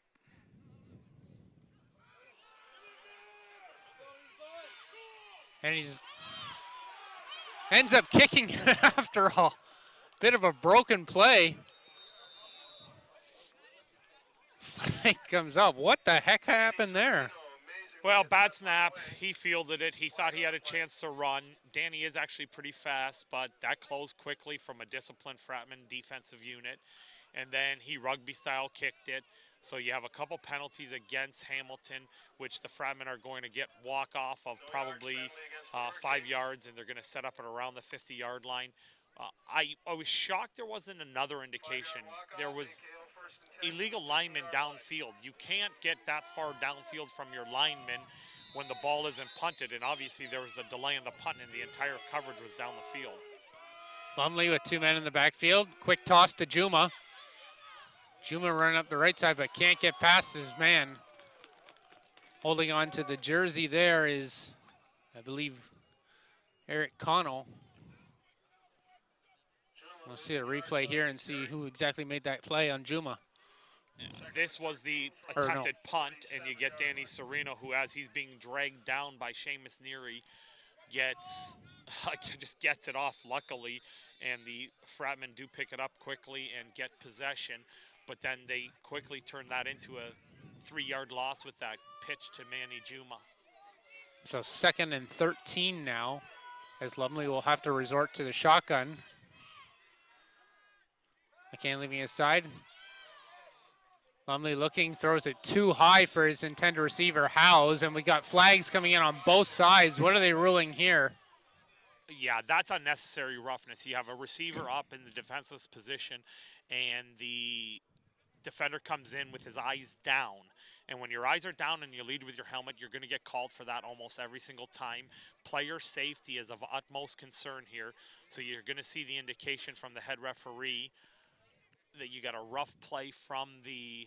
And he's ends up kicking after a bit of a broken play. Flag comes up. What the heck happened there? Well, bad snap. He fielded it. He thought he had a chance to run. Danny is actually pretty fast, but that closed quickly from a disciplined Fratman defensive unit. And then he rugby-style kicked it. So you have a couple penalties against Hamilton, which the Fratmen are going to get walk-off of probably uh, five yards, and they're going to set up at around the fifty-yard line. Uh, I, I was shocked there wasn't another indication. There was illegal linemen downfield. You can't get that far downfield from your linemen when the ball isn't punted, and obviously there was a delay in the punt, and the entire coverage was down the field. Lumley with two men in the backfield. Quick toss to Juma. Juma running up the right side, but can't get past his man. Holding on to the jersey there is, I believe, Eric Connell. We'll see a replay here and see who exactly made that play on Juma. This was the Or no. attempted punt, and you get Danny Serino, who, as he's being dragged down by Seamus Neary, gets just gets it off, luckily, and the Fratmen do pick it up quickly and get possession, but then they quickly turn that into a three-yard loss with that pitch to Manny Juma. So second and thirteen now, as Lumley will have to resort to the shotgun. McCann leaving his side. Lumley looking, throws it too high for his intended receiver, Howes, and we got flags coming in on both sides. What are they ruling here? Yeah, that's unnecessary roughness. You have a receiver up in the defenseless position, and the defender comes in with his eyes down. And when your eyes are down and you lead with your helmet, you're going to get called for that almost every single time. Player safety is of utmost concern here. So you're going to see the indication from the head referee that you got a rough play from the,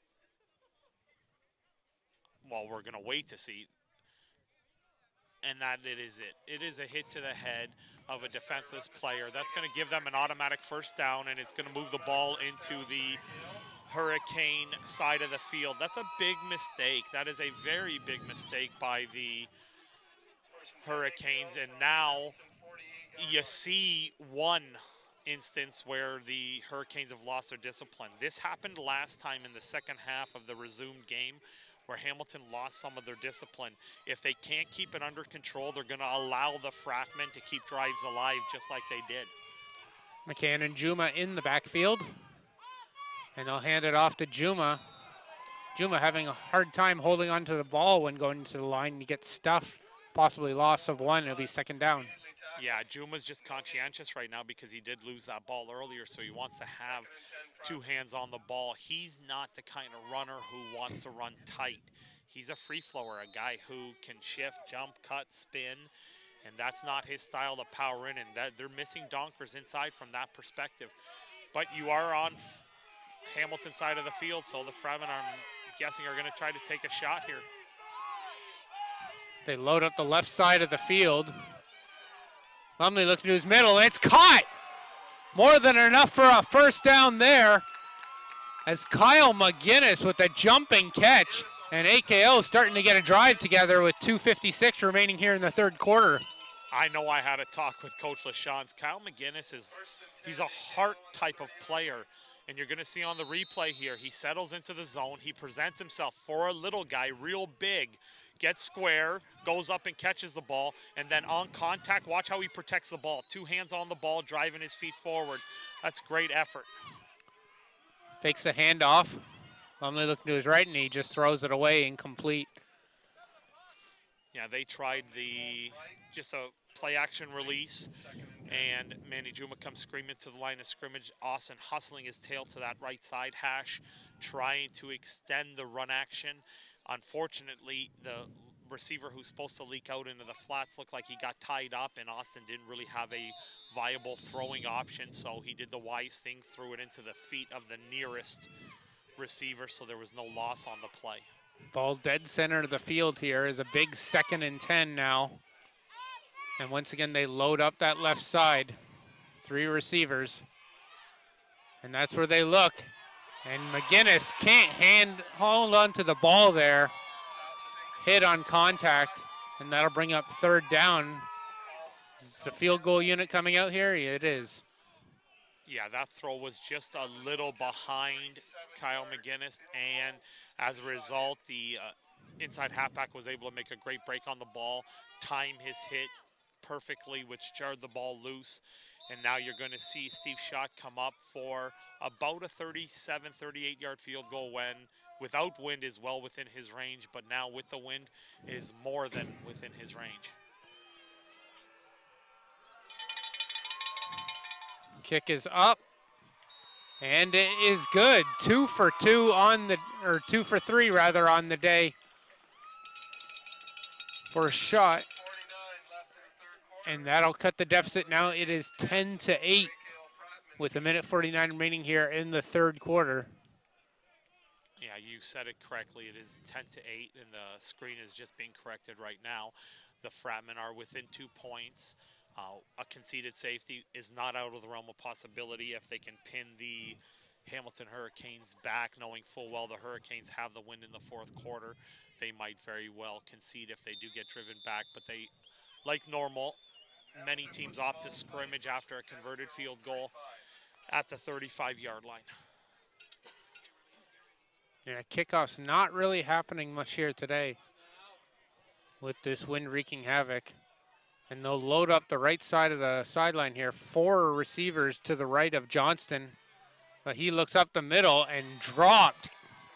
well, we're going to wait to see. And that it is it. It is a hit to the head of a defenseless player. That's going to give them an automatic first down, and it's going to move the ball into the Hurricane side of the field. That's a big mistake. That is a very big mistake by the Hurricanes. And now you see one instance where the Hurricanes have lost their discipline. This happened last time in the second half of the resumed game, where Hamilton lost some of their discipline. If they can't keep it under control, they're going to allow the Fratmen to keep drives alive just like they did. McCann and Juma in the backfield. And they'll hand it off to Juma. Juma having a hard time holding onto the ball when going into the line. He gets stuffed, possibly loss of one. It'll be second down. Yeah, Juma's just conscientious right now because he did lose that ball earlier, so he wants to have two hands on the ball. He's not the kind of runner who wants to run tight. He's a free flower, a guy who can shift, jump, cut, spin, and that's not his style to power in, and that they're missing donkers inside from that perspective. But you are on Hamilton side of the field, so the Fratmen, I'm guessing, are going to try to take a shot here. They load up the left side of the field. Lumley looking to his middle, and it's caught! More than enough for a first down there, as Kyle McGinnis with a jumping catch, and A K O starting to get a drive together with two fifty-six remaining here in the third quarter. I know I had a talk with Coach LaShans. Kyle McGinnis is, he's a heart type of player, and you're going to see on the replay here, he settles into the zone, he presents himself for a little guy real big, gets square, goes up and catches the ball, and then on contact, watch how he protects the ball. Two hands on the ball, driving his feet forward. That's great effort. Fakes the handoff. Lumley looking to his right, and he just throws it away, incomplete. Yeah, they tried the just a play action release, and Manny Juma comes screaming to the line of scrimmage. Austin hustling his tail to that right side hash, trying to extend the run action. Unfortunately, the receiver who's supposed to leak out into the flats looked like he got tied up, and Austin didn't really have a viable throwing option, so he did the wise thing, threw it into the feet of the nearest receiver, so there was no loss on the play. Ball dead center of the field here is a big second and ten now. And once again, they load up that left side. Three receivers. And that's where they look. And McGinnis can't hand hold on to the ball there. Hit on contact, and that'll bring up third down. Is the field goal unit coming out here? Yeah, it is. Yeah, that throw was just a little behind Kyle McGinnis, and as a result, the uh, inside halfback was able to make a great break on the ball, time his hit perfectly, which jarred the ball loose. And now you're going to see Steve Schott come up for about a thirty-seven, thirty-eight yard field goal when without wind is well within his range, but now with the wind is more than within his range. Kick is up, and it is good. Two for two on the, or two for three rather on the day for a shot. And that'll cut the deficit now. It is ten to eight with a minute forty-nine remaining here in the third quarter. Yeah, you said it correctly. It is ten to eight, and the screen is just being corrected right now. The Fratmen are within two points. Uh, a conceded safety is not out of the realm of possibility if they can pin the Hamilton Hurricanes back, knowing full well the Hurricanes have the win in the fourth quarter. They might very well concede if they do get driven back, but they, like normal, many teams opt to scrimmage after a converted field goal at the thirty-five yard line. Yeah, kickoff's not really happening much here today with this wind wreaking havoc. And they'll load up the right side of the sideline here. Four receivers to the right of Johnston. But he looks up the middle and dropped.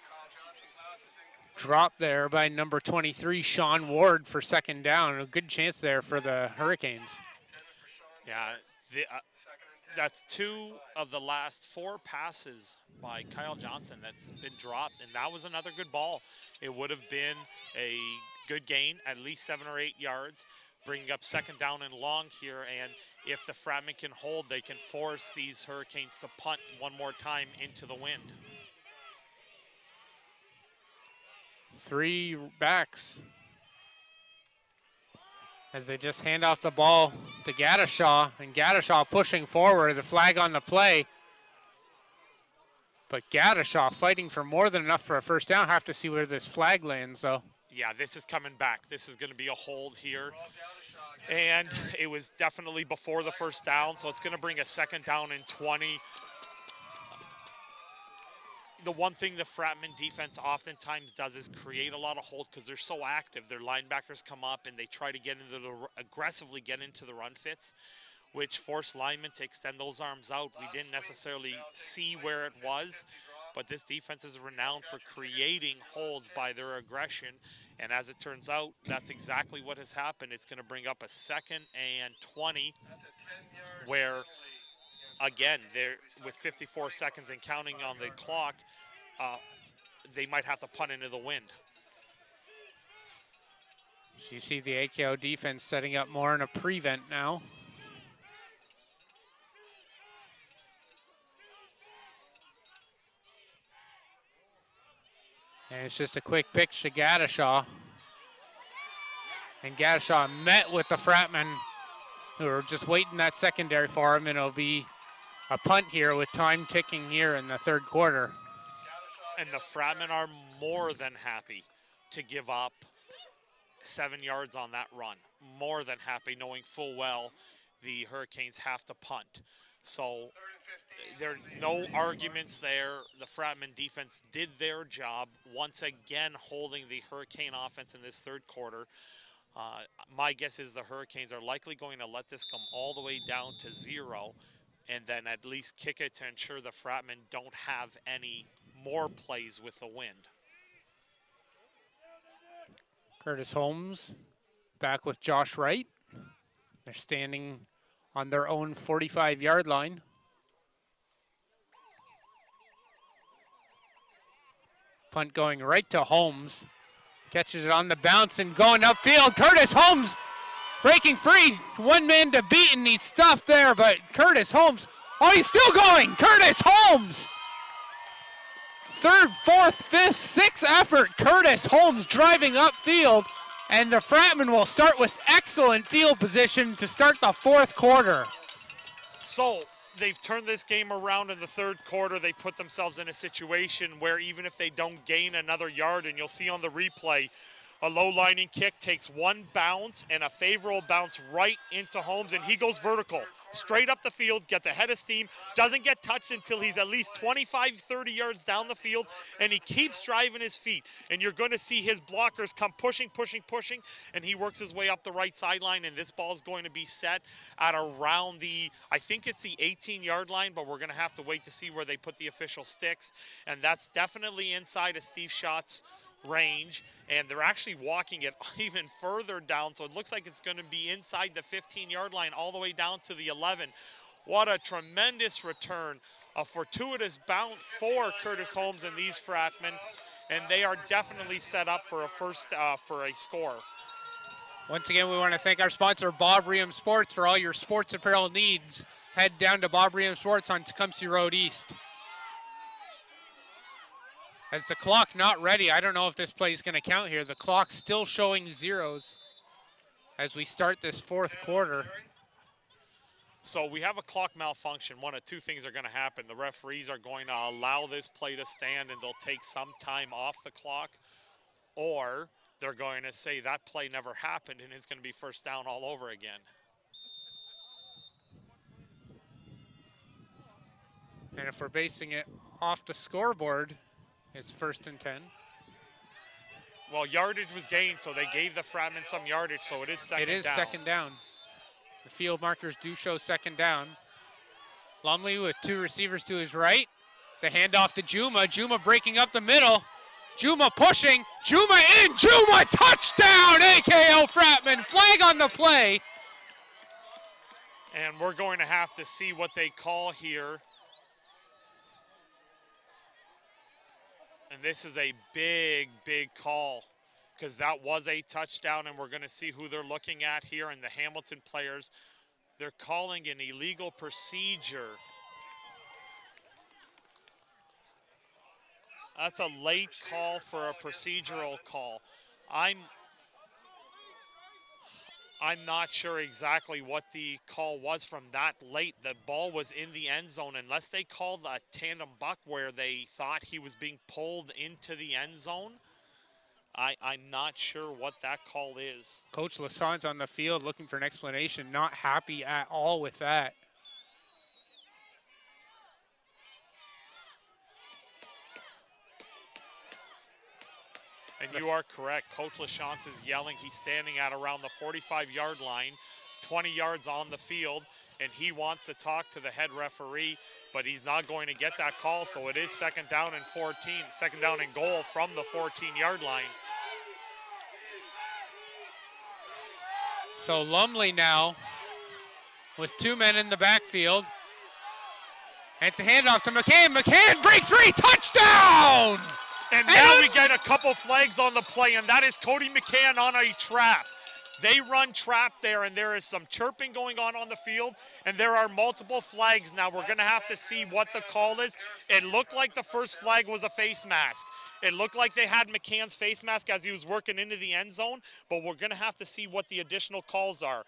Dropped there by number twenty-three, Sean Ward, for second down. A good chance there for the Hurricanes. Yeah, the, uh, that's two of the last four passes by Kyle Johnson that's been dropped, and that was another good ball. It would have been a good gain, at least seven or eight yards, bringing up second down and long here, and if the Fratmen can hold, they can force these Hurricanes to punt one more time into the wind. Three backs as they just hand off the ball to Gaddishaw, and Gaddishaw pushing forward, the flag on the play. But Gaddishaw fighting for more than enough for a first down. Have to see where this flag lands, though. Yeah, this is coming back. This is going to be a hold here. And it was definitely before the first down, so it's going to bring a second down and twenty. The one thing the Fratmen defense oftentimes does is create a lot of holes because they're so active. Their linebackers come up and they try to get into the, aggressively get into the run fits, which force linemen to extend those arms out. We didn't necessarily see where it was, but this defense is renowned for creating holds by their aggression. And as it turns out, that's exactly what has happened. It's going to bring up a second and twenty where, again, they're with fifty-four seconds and counting on the clock, uh, they might have to punt into the wind. So you see the A K O defense setting up more in a prevent now. And it's just a quick pitch to Gaddishaw. And Gaddishaw met with the Fratmen, who are just waiting that secondary for him, and it'll be a punt here with time ticking here in the third quarter. And the Fratmen are more than happy to give up seven yards on that run. More than happy, knowing full well the Hurricanes have to punt. So there are no arguments there. The Fratmen defense did their job, once again holding the Hurricane offense in this third quarter. Uh, my guess is the Hurricanes are likely going to let this come all the way down to zero and then at least kick it to ensure the Fratmen don't have any more plays with the wind. Curtis Holmes back with Josh Wright. They're standing on their own forty-five yard line. Punt going right to Holmes. Catches it on the bounce and going upfield. Curtis Holmes breaking free. One man to beat and he's stuffed there, but Curtis Holmes, oh, he's still going. Curtis Holmes. Third, fourth, fifth, sixth effort. Curtis Holmes driving upfield, and the Fratmen will start with excellent field position to start the fourth quarter. So they've turned this game around in the third quarter. They put themselves in a situation where even if they don't gain another yard, and you'll see on the replay, a low lining kick takes one bounce and a favorable bounce right into Holmes, and he goes vertical, straight up the field, gets ahead of steam, doesn't get touched until he's at least twenty-five, thirty yards down the field, and he keeps driving his feet. And you're going to see his blockers come pushing, pushing, pushing, and he works his way up the right sideline, and this ball is going to be set at around the, I think it's the eighteen yard line, but we're going to have to wait to see where they put the official sticks, and that's definitely inside of Steve Schott's range, and they're actually walking it even further down, so it looks like it's going to be inside the fifteen yard line all the way down to the eleven. What a tremendous return, a fortuitous bounce for Curtis Holmes and these Fratmen, and they are definitely set up for a first uh, for a score. Once again, we want to thank our sponsor, Bob Riem Sports, for all your sports apparel needs. Head down to Bob Riem Sports on Tecumseh Road East. As the clock not ready, I don't know if this play is going to count here. The clock's still showing zeros as we start this fourth quarter. So we have a clock malfunction. One of two things are going to happen. The referees are going to allow this play to stand and they'll take some time off the clock, or they're going to say that play never happened and it's going to be first down all over again. And if we're basing it off the scoreboard, it's first and ten. Well, yardage was gained, so they gave the Fratmen some yardage, so it is second down. It is down. second down. The field markers do show second down. Lumley with two receivers to his right. The handoff to Juma. Juma breaking up the middle. Juma pushing. Juma in. Juma touchdown! A K O Fratmen. Flag on the play. And we're going to have to see what they call here. And this is a big, big call because that was a touchdown, and we're going to see who they're looking at here. And the Hamilton players, they're calling an illegal procedure. That's a late call for a procedural call. I'm I'm not sure exactly what the call was from that late. The ball was in the end zone. Unless they called a tandem buck where they thought he was being pulled into the end zone, I, I'm not sure what that call is. Coach Lasson's on the field looking for an explanation. Not happy at all with that. And you are correct. Coach LaChance is yelling. He's standing at around the forty-five yard line, twenty yards on the field, and he wants to talk to the head referee, but he's not going to get that call, so it is second down and fourteen, second down and goal from the fourteen yard line. So Lumley now with two men in the backfield. And it's a handoff to McCann. McCann breaks free, touchdown! And now we get a couple flags on the play, and that is Cody McCann on a trap. They run trap there, and there is some chirping going on on the field, and there are multiple flags now. We're going to have to see what the call is. It looked like the first flag was a face mask. It looked like they had McCann's face mask as he was working into the end zone, but we're going to have to see what the additional calls are.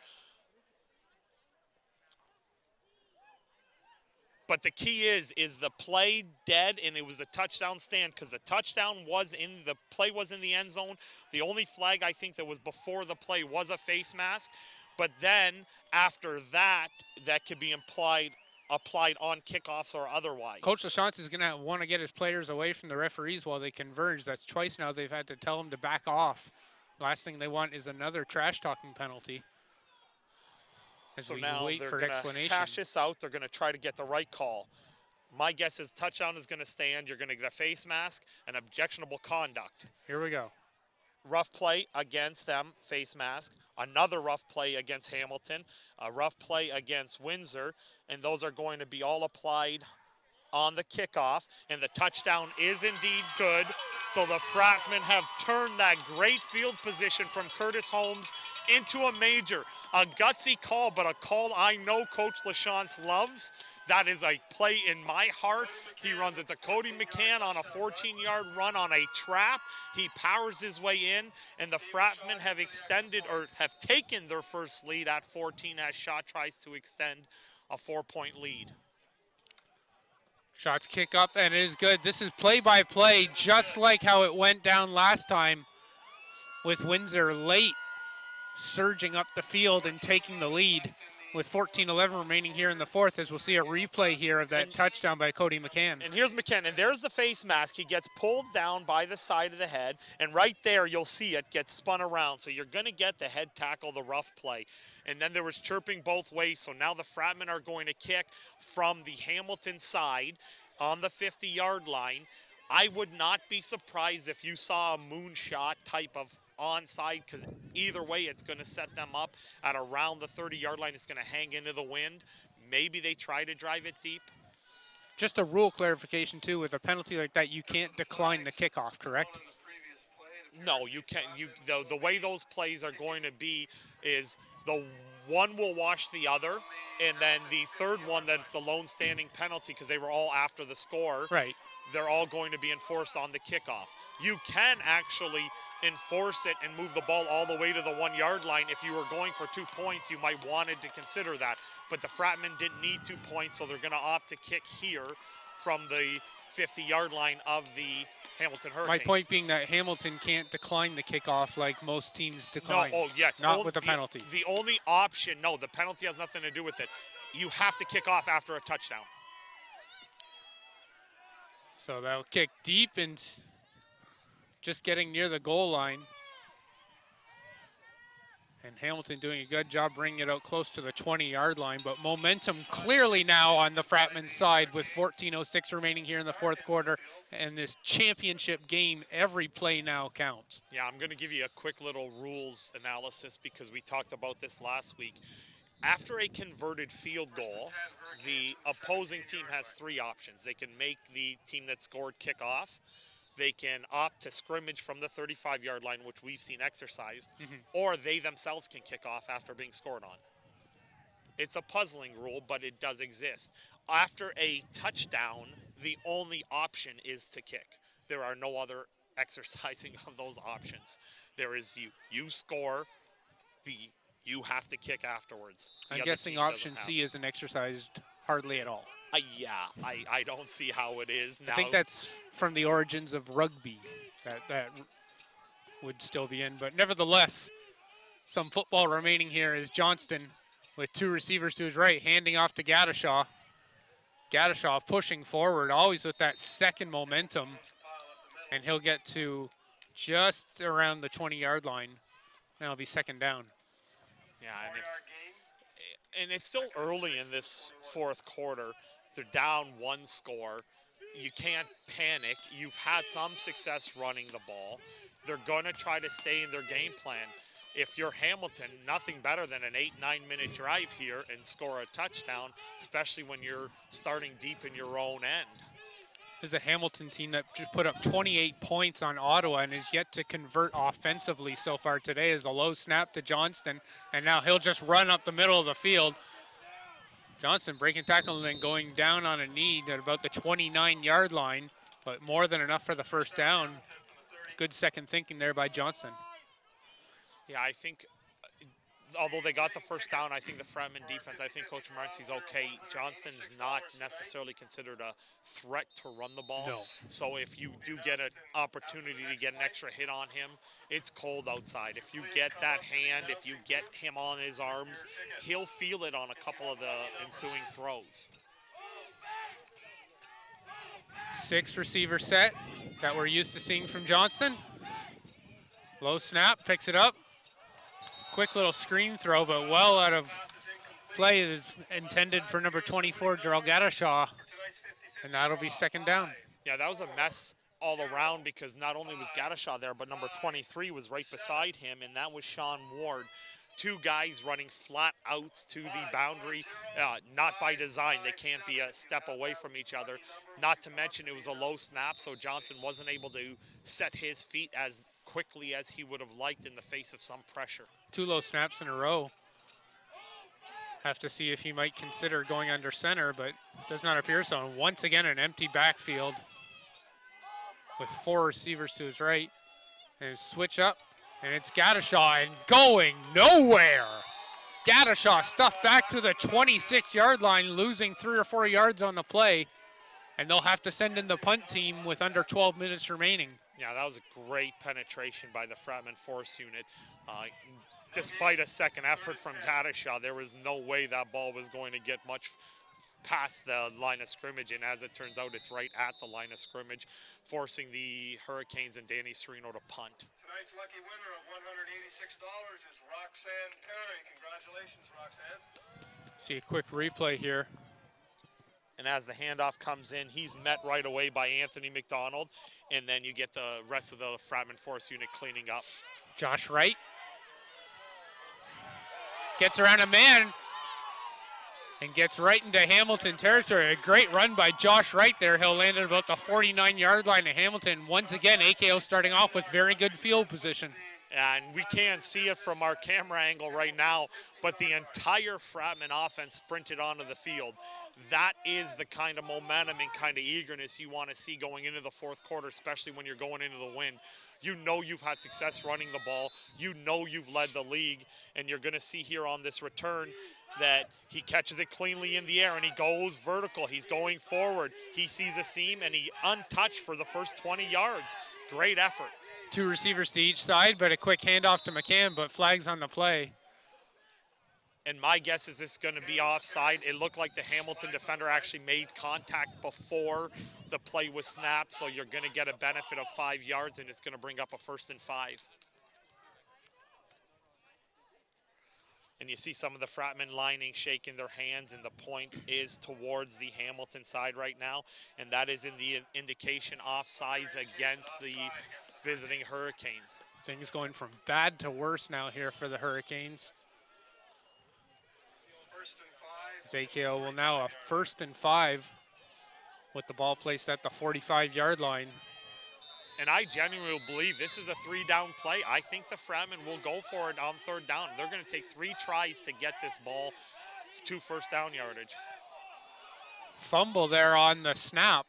But the key is, is the play dead, and it was a touchdown stand because the touchdown was in, the play was in the end zone. The only flag I think that was before the play was a face mask. But then after that, that could be implied applied on kickoffs or otherwise. Coach LaChance is going to want to get his players away from the referees while they converge. That's twice now they've had to tell them to back off. Last thing they want is another trash talking penalty. As So we now wait they're for going to explanation. hash this out. They're going to try to get the right call. My guess is touchdown is going to stand. You're going to get a face mask and objectionable conduct. Here we go. Rough play against them, face mask. Another rough play against Hamilton. A rough play against Windsor. And those are going to be all applied on the kickoff. And the touchdown is indeed good. So the Fratmen have turned that great field position from Curtis Holmes into a major. A gutsy call, but a call I know Coach LaChance loves. That is a play in my heart. He runs it to Cody McCann on a fourteen-yard run on a trap. He powers his way in, and the Fratmen have extended or have taken their first lead at fourteen as Shaw tries to extend a four-point lead. Shots kick up, and it is good. This is play-by-play, just like how it went down last time with Windsor late surging up the field and taking the lead with fourteen eleven remaining here in the fourth, as we'll see a replay here of that and, touchdown by Cody McCann. And here's McCann, and there's the face mask. He gets pulled down by the side of the head, and right there you'll see it get spun around. So you're going to get the head tackle, the rough play. And then there was chirping both ways, so now the Fratmen are going to kick from the Hamilton side on the fifty-yard line. I would not be surprised if you saw a moonshot type of onside, because either way it's going to set them up at around the thirty-yard line. It's going to hang into the wind. Maybe they try to drive it deep. Just a rule clarification too, with a penalty like that, you can't decline the kickoff, correct? No, you can't. You the, the way those plays are going to be is the one will wash the other, and then the third one that's the lone standing penalty, because they were all after the score. Right. They're all going to be enforced on the kickoff. You can actually enforce it and move the ball all the way to the one-yard line. If you were going for two points, you might wanted to consider that. But the Fratmen didn't need two points, so they're going to opt to kick here from the fifty-yard line of the Hamilton Hurricanes. My point being that Hamilton can't decline the kickoff like most teams decline. No, oh yes. Not Only, with a the, penalty. The only option, no, the penalty has nothing to do with it. You have to kick off after a touchdown. So that'll kick deep and just getting near the goal line. And Hamilton doing a good job bringing it out close to the twenty-yard line, but momentum clearly now on the Fratman side with fourteen oh six remaining here in the fourth quarter. And this championship game, every play now counts. Yeah, I'm going to give you a quick little rules analysis because we talked about this last week. After a converted field goal, the opposing team has three options. They can make the team that scored kick off. They can opt to scrimmage from the thirty-five-yard line, which we've seen exercised, mm-hmm. or they themselves can kick off after being scored on. It's a puzzling rule, but it does exist. After a touchdown, the only option is to kick. There are no other exercising of those options. There is you. You score, the you have to kick afterwards. The I'm guessing option C isn't exercised hardly at all. Uh, yeah, I, I don't see how it is now. I think that's from the origins of rugby that that would still be in, but nevertheless, some football remaining here is Johnston with two receivers to his right, handing off to Gadashaw. Gadashaw pushing forward, always with that second momentum, and he'll get to just around the twenty-yard line. That'll be second down. Yeah, and, if, and it's still early in this fourth quarter. They're down one score. You can't panic. You've had some success running the ball. They're going to try to stay in their game plan. If you're Hamilton, nothing better than an eight, nine minute drive here and score a touchdown, especially when you're starting deep in your own end. This is a Hamilton team that just put up twenty-eight points on Ottawa and is yet to convert offensively so far today. Is a low snap to Johnston, and now he'll just run up the middle of the field. Johnston breaking tackle and then going down on a knee at about the twenty-nine-yard line, but more than enough for the first down. Good second thinking there by Johnston. Yeah, I think, although they got the first down, I think the Fratmen defense, I think Coach Marcy's okay. Johnston's not necessarily considered a threat to run the ball. No. So if you do get an opportunity to get an extra hit on him, it's cold outside. If you get that hand, if you get him on his arms, he'll feel it on a couple of the ensuing throws. six receiver set that we're used to seeing from Johnston. Low snap, picks it up. Quick little screen throw, but well out of play is intended for number twenty-four, Gerald Gadashaw. And that'll be second down. Yeah, that was a mess all around because not only was Gadashaw there, but number twenty-three was right beside him, and that was Sean Ward. Two guys running flat out to the boundary, uh, not by design. They can't be a step away from each other. Not to mention it was a low snap, so Johnson wasn't able to set his feet as quickly as he would have liked in the face of some pressure. Two low snaps in a row. Have to see if he might consider going under center, but does not appear so. And once again, an empty backfield with four receivers to his right. And his switch up, and it's Gadashaw and going nowhere. Gadashaw stuffed back to the twenty-six yard line, losing three or four yards on the play. And they'll have to send in the punt team with under twelve minutes remaining. Yeah, that was a great penetration by the Fratmen force unit. Uh, despite a second effort from Gadashaw, there was no way that ball was going to get much past the line of scrimmage, and as it turns out, it's right at the line of scrimmage, forcing the Hurricanes and Danny Serino to punt. Tonight's lucky winner of one hundred eighty-six dollars is Roxanne Perry. Congratulations, Roxanne. See a quick replay here. And as the handoff comes in, he's met right away by Anthony McDonald, and then you get the rest of the Fratman force unit cleaning up. Josh Wright gets around a man and gets right into Hamilton territory. A great run by Josh Wright there. He'll land at about the forty-nine yard line of Hamilton. Once again, A K O starting off with very good field position. And we can't see it from our camera angle right now, but the entire Fratman offense sprinted onto the field. That is the kind of momentum and kind of eagerness you want to see going into the fourth quarter, especially when you're going into the win. You know you've had success running the ball. You know you've led the league, and you're going to see here on this return that he catches it cleanly in the air and he goes vertical. He's going forward. He sees a seam and he untouched for the first twenty yards. Great effort. Two receivers to each side, but a quick handoff to McCann, but flags on the play. And my guess is this is going to be offside. It looked like the Hamilton defender actually made contact before the play was snapped, so you're going to get a benefit of five yards, and it's going to bring up a first and five. And you see some of the Fratmen lining shaking their hands, and the point is towards the Hamilton side right now, and that is in the indication offsides against the visiting Hurricanes. Things going from bad to worse now here for the Hurricanes. A K O will now a first and five with the ball placed at the forty-five yard line. And I genuinely believe this is a three down play. I think the Fratmen will go for it on third down. They're going to take three tries to get this ball to first down yardage. Fumble there on the snap.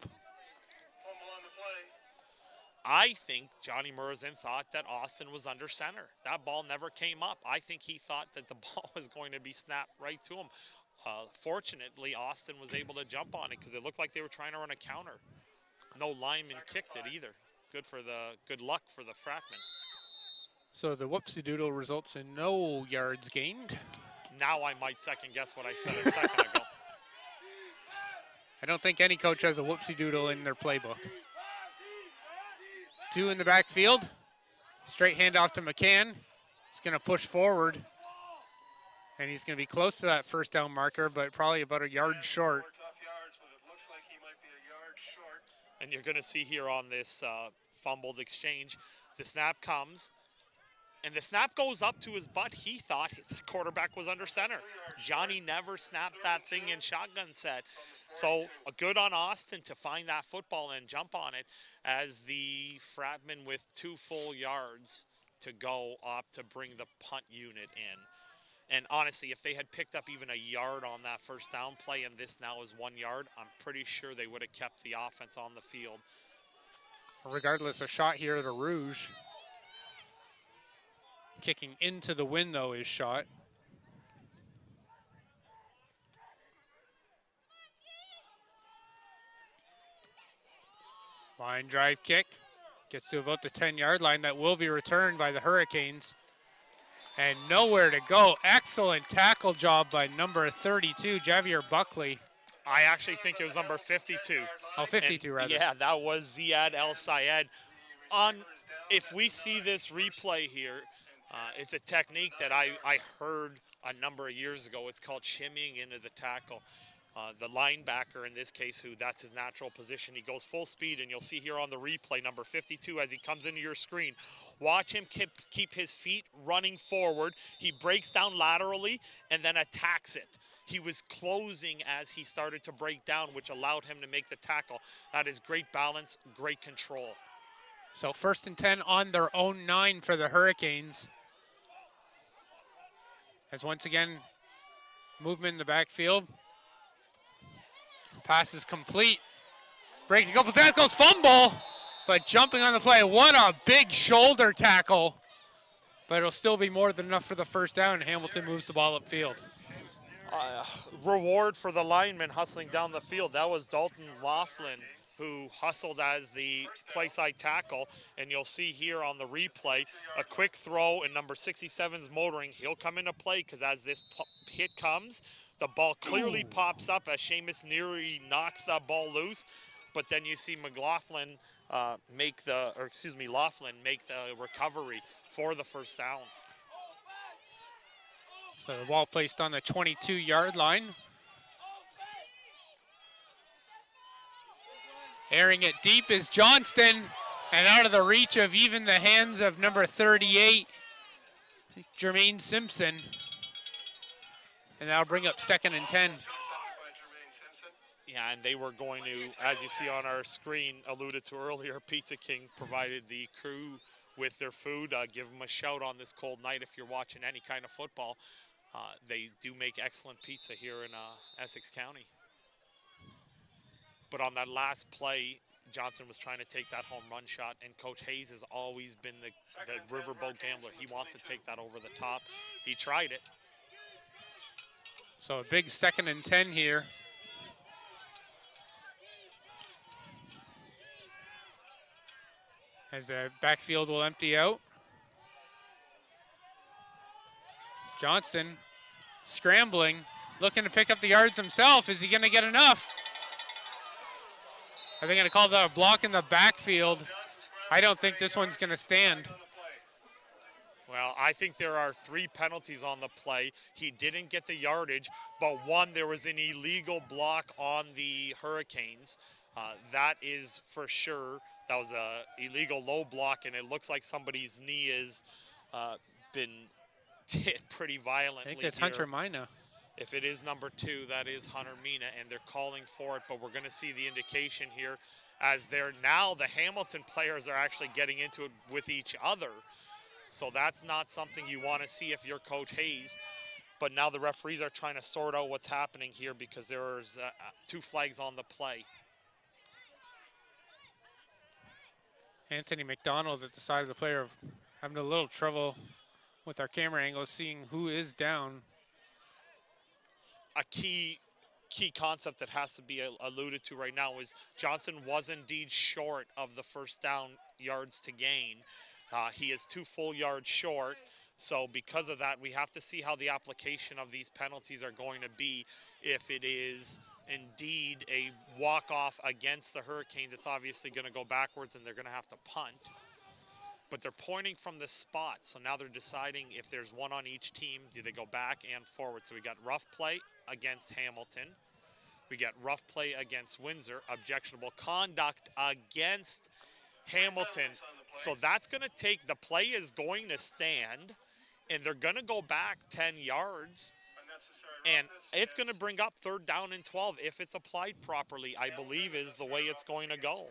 I think Johnny Murzin thought that Austin was under center. That ball never came up. I think he thought that the ball was going to be snapped right to him. Uh, fortunately, Austin was able to jump on it because it looked like they were trying to run a counter. No lineman kicked it either. Good for the good luck for the Fratmen. So the whoopsie doodle results in no yards gained. Now I might second guess what I said a second ago. I don't think any coach has a whoopsie doodle in their playbook. Two in the backfield. Straight handoff to McCann. He's going to push forward. And he's going to be close to that first down marker, but probably about a yard short. And you're going to see here on this uh, fumbled exchange, the snap comes, and the snap goes up to his butt. He thought the quarterback was under center. Johnny never snapped that thing in shotgun set. So uh, good on Austin to find that football and jump on it as the Fratmen with two full yards to go opt to bring the punt unit in. And honestly, if they had picked up even a yard on that first down play and this now is one yard, I'm pretty sure they would have kept the offense on the field. Regardless, a shot here at a Rouge. Kicking into the wind, though, is shot. Line drive kick. Gets to about the ten yard line. That will be returned by the Hurricanes. And nowhere to go. Excellent tackle job by number thirty-two, Javier Buckley. I actually think it was number fifty-two. Oh, fifty-two, And, rather. Yeah, that was Ziad El Sayed. On, if we see this replay here, uh, it's a technique that I, I heard a number of years ago. It's called shimmying into the tackle. Uh, the linebacker in this case, who that's his natural position, he goes full speed, and you'll see here on the replay, number fifty-two, as he comes into your screen. Watch him keep, keep his feet running forward. He breaks down laterally and then attacks it. He was closing as he started to break down, which allowed him to make the tackle. That is great balance, great control. So first and ten on their own nine for the Hurricanes. As once again, movement in the backfield. Pass is complete. Breaking a couple tackles, fumble, but jumping on the play. What a big shoulder tackle. But it'll still be more than enough for the first down. Hamilton moves the ball upfield. Uh, reward for the lineman hustling down the field. That was Dalton Laughlin, who hustled as the play side tackle. And you'll see here on the replay, a quick throw, and number sixty-seven's motoring. He'll come into play because as this hit comes, the ball clearly Ooh. pops up as Seamus Neary knocks that ball loose. But then you see McLaughlin uh, make the, or excuse me, Laughlin make the recovery for the first down. So the ball placed on the twenty-two yard line. Airing it deep is Johnston, and out of the reach of even the hands of number thirty-eight, Jermaine Simpson. And that'll bring up second and ten. Yeah, and they were going to, as you see on our screen, alluded to earlier, Pizza King provided the crew with their food. Uh, give them a shout on this cold night if you're watching any kind of football. Uh, they do make excellent pizza here in uh, Essex County. But on that last play, Johnson was trying to take that home run shot, and Coach Hayes has always been the, the riverboat gambler. He wants to take that over the top. He tried it. So a big second and ten here. As the backfield will empty out. Johnston scrambling, looking to pick up the yards himself. Is he going to get enough? Are they going to call that a block in the backfield? I don't think this one's going to stand. Well, I think there are three penalties on the play. He didn't get the yardage, but one, there was an illegal block on the Hurricanes. Uh, that is for sure. That was a illegal low block, and it looks like somebody's knee has uh, been hit pretty violently. I think that's here. Hunter Mina. If it is number two, that is Hunter Mina, and they're calling for it, but we're going to see the indication here as they're now the Hamilton players are actually getting into it with each other. So that's not something you want to see if you're Coach Hayes. But now the referees are trying to sort out what's happening here because there's uh, two flags on the play. Anthony McDonald at the side of the player of having a little trouble with our camera angles, seeing who is down. A key key concept that has to be alluded to right now is Johnson was indeed short of the first down yards to gain. Uh, he is two full yards short. So because of that, we have to see how the application of these penalties are going to be. If it is indeed a walk-off against the Hurricanes, it's obviously going to go backwards and they're going to have to punt. But they're pointing from the spot, so now they're deciding if there's one on each team, do they go back and forward? So we got rough play against Hamilton. We got rough play against Windsor, objectionable conduct against Hamilton. So that's going to take, the play is going to stand, and they're going to go back ten yards. And it's going to bring up third down and twelve if it's applied properly, I believe is the way it's going to go.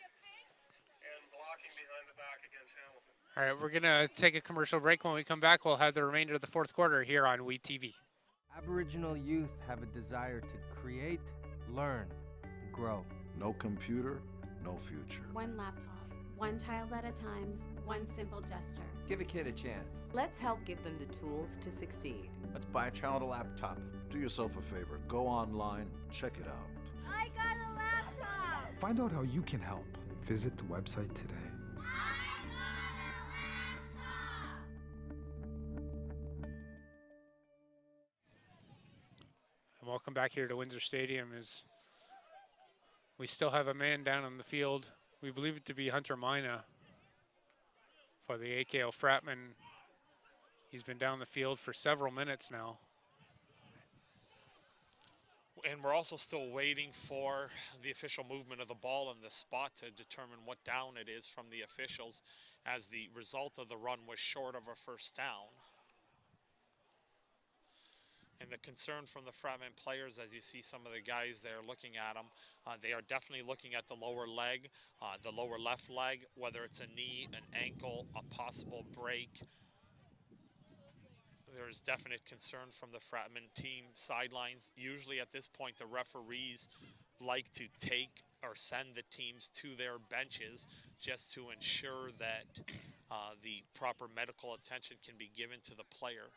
All right, we're going to take a commercial break. When we come back, we'll have the remainder of the fourth quarter here on W E T V. Aboriginal youth have a desire to create, learn, and grow. No computer, no future. One laptop, one child at a time, one simple gesture. Give a kid a chance. Let's help give them the tools to succeed. Let's buy a child a laptop. Do yourself a favor. Go online, check it out. I got a laptop! Find out how you can help. Visit the website today. Welcome back here to Windsor Stadium is we still have a man down on the field. We believe it to be Hunter Mina for the A K O Fratmen. He's been down the field for several minutes now. And we're also still waiting for the official movement of the ball in the spot to determine what down it is from the officials, as the result of the run was short of a first down. And the concern from the Fratmen players, as you see some of the guys there looking at them, uh, they are definitely looking at the lower leg, uh, the lower left leg, whether it's a knee, an ankle, a possible break. There's definite concern from the Fratmen team sidelines. Usually at this point, the referees like to take or send the teams to their benches just to ensure that uh, the proper medical attention can be given to the player.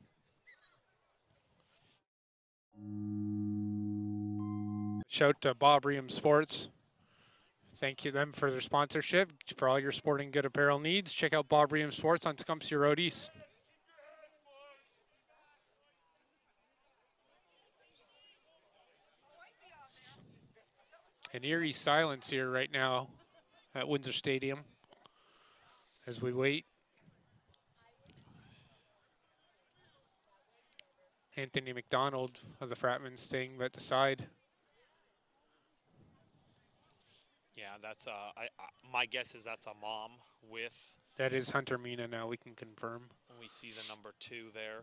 Shout to Bob Ream Sports. Thank you them for their sponsorship. For all your sporting good apparel needs, check out Bob Ream Sports on Tecumseh Road East. An eerie silence here right now at Windsor Stadium as we wait. Anthony McDonald of the Fratmen staying at the side. Yeah, that's uh, I, I, my guess is that's a mom with. That is Hunter Mina now, we can confirm. We see the number two there.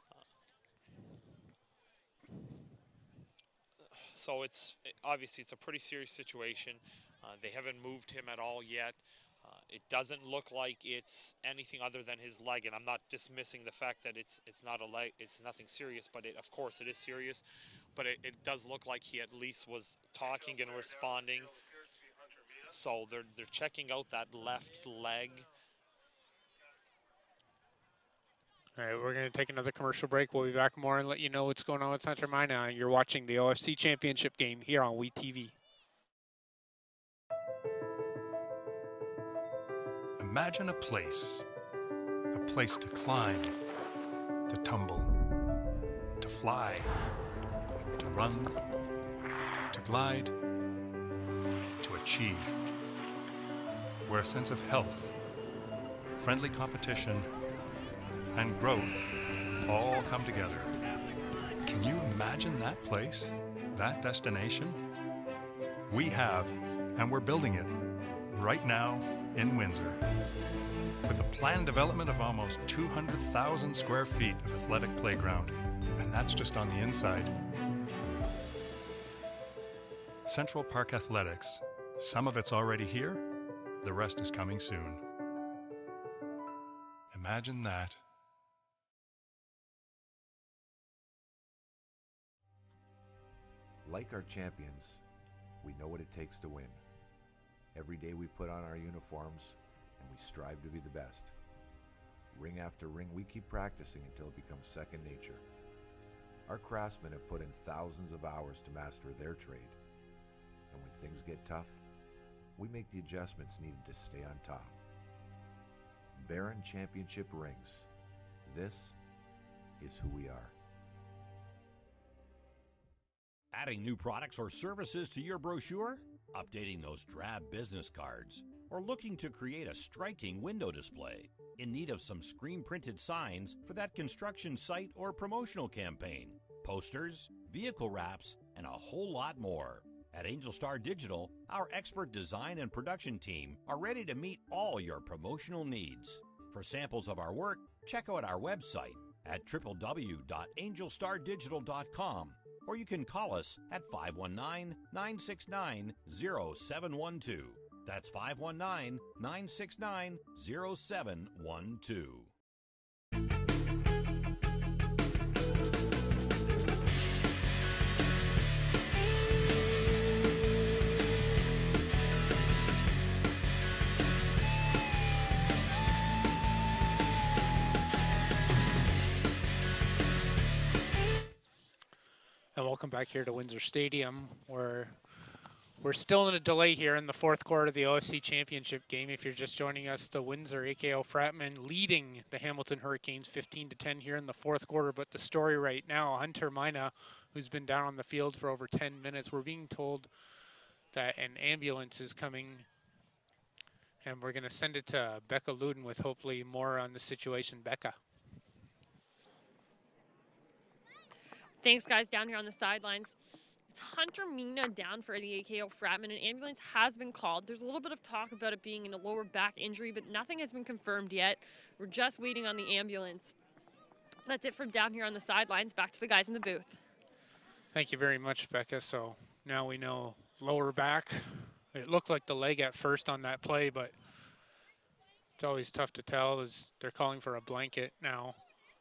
So it's obviously it's a pretty serious situation. Uh, they haven't moved him at all yet. Uh, it doesn't look like it's anything other than his leg, and I'm not dismissing the fact that it's it's not a leg, it's nothing serious. But it, of course, it is serious. But it, it does look like he at least was talking and responding. So they're they're checking out that left leg. All right, we're going to take another commercial break. We'll be back more and let you know what's going on with Hunter Mina. You're watching the O F C Championship game here on W E T V. Imagine a place, a place to climb, to tumble, to fly, to run, to glide, to achieve, where a sense of health, friendly competition, and growth all come together. Can you imagine that place, that destination? We have, and we're building it right now in Windsor. With a planned development of almost two hundred thousand square feet of athletic playground, and that's just on the inside. Central Park Athletics, some of it's already here, the rest is coming soon. Imagine that. Like our champions, we know what it takes to win. Every day we put on our uniforms and we strive to be the best. Ring after ring, we keep practicing until it becomes second nature. Our craftsmen have put in thousands of hours to master their trade. And when things get tough, we make the adjustments needed to stay on top. Baron Championship rings. This is who we are. Adding new products or services to your brochure? Updating those drab business cards? Or looking to create a striking window display? In need of some screen-printed signs for that construction site or promotional campaign? Posters, vehicle wraps, and a whole lot more. At Angel Star Digital, our expert design and production team are ready to meet all your promotional needs. For samples of our work, check out our website at w w w dot angel star digital dot com. Or you can call us at five one nine, nine six nine, zero seven one two. That's five one nine, nine six nine, zero seven one two. And welcome back here to Windsor Stadium, where We're still in a delay here in the fourth quarter of the O F C Championship game. If you're just joining us, the Windsor A K O Fratmen leading the Hamilton Hurricanes fifteen to ten here in the fourth quarter. But the story right now, Hunter Mina, who's been down on the field for over ten minutes, we're being told that an ambulance is coming, and we're going to send it to Becca Luden with hopefully more on the situation. Becca. Thanks, guys, down here on the sidelines. It's Hunter Mina down for the A K O Fratmen. An ambulance has been called. There's a little bit of talk about it being in a lower back injury, but nothing has been confirmed yet. We're just waiting on the ambulance. That's it from down here on the sidelines. Back to the guys in the booth. Thank you very much, Becca. So now we know lower back. It looked like the leg at first on that play, but it's always tough to tell as they're calling for a blanket now.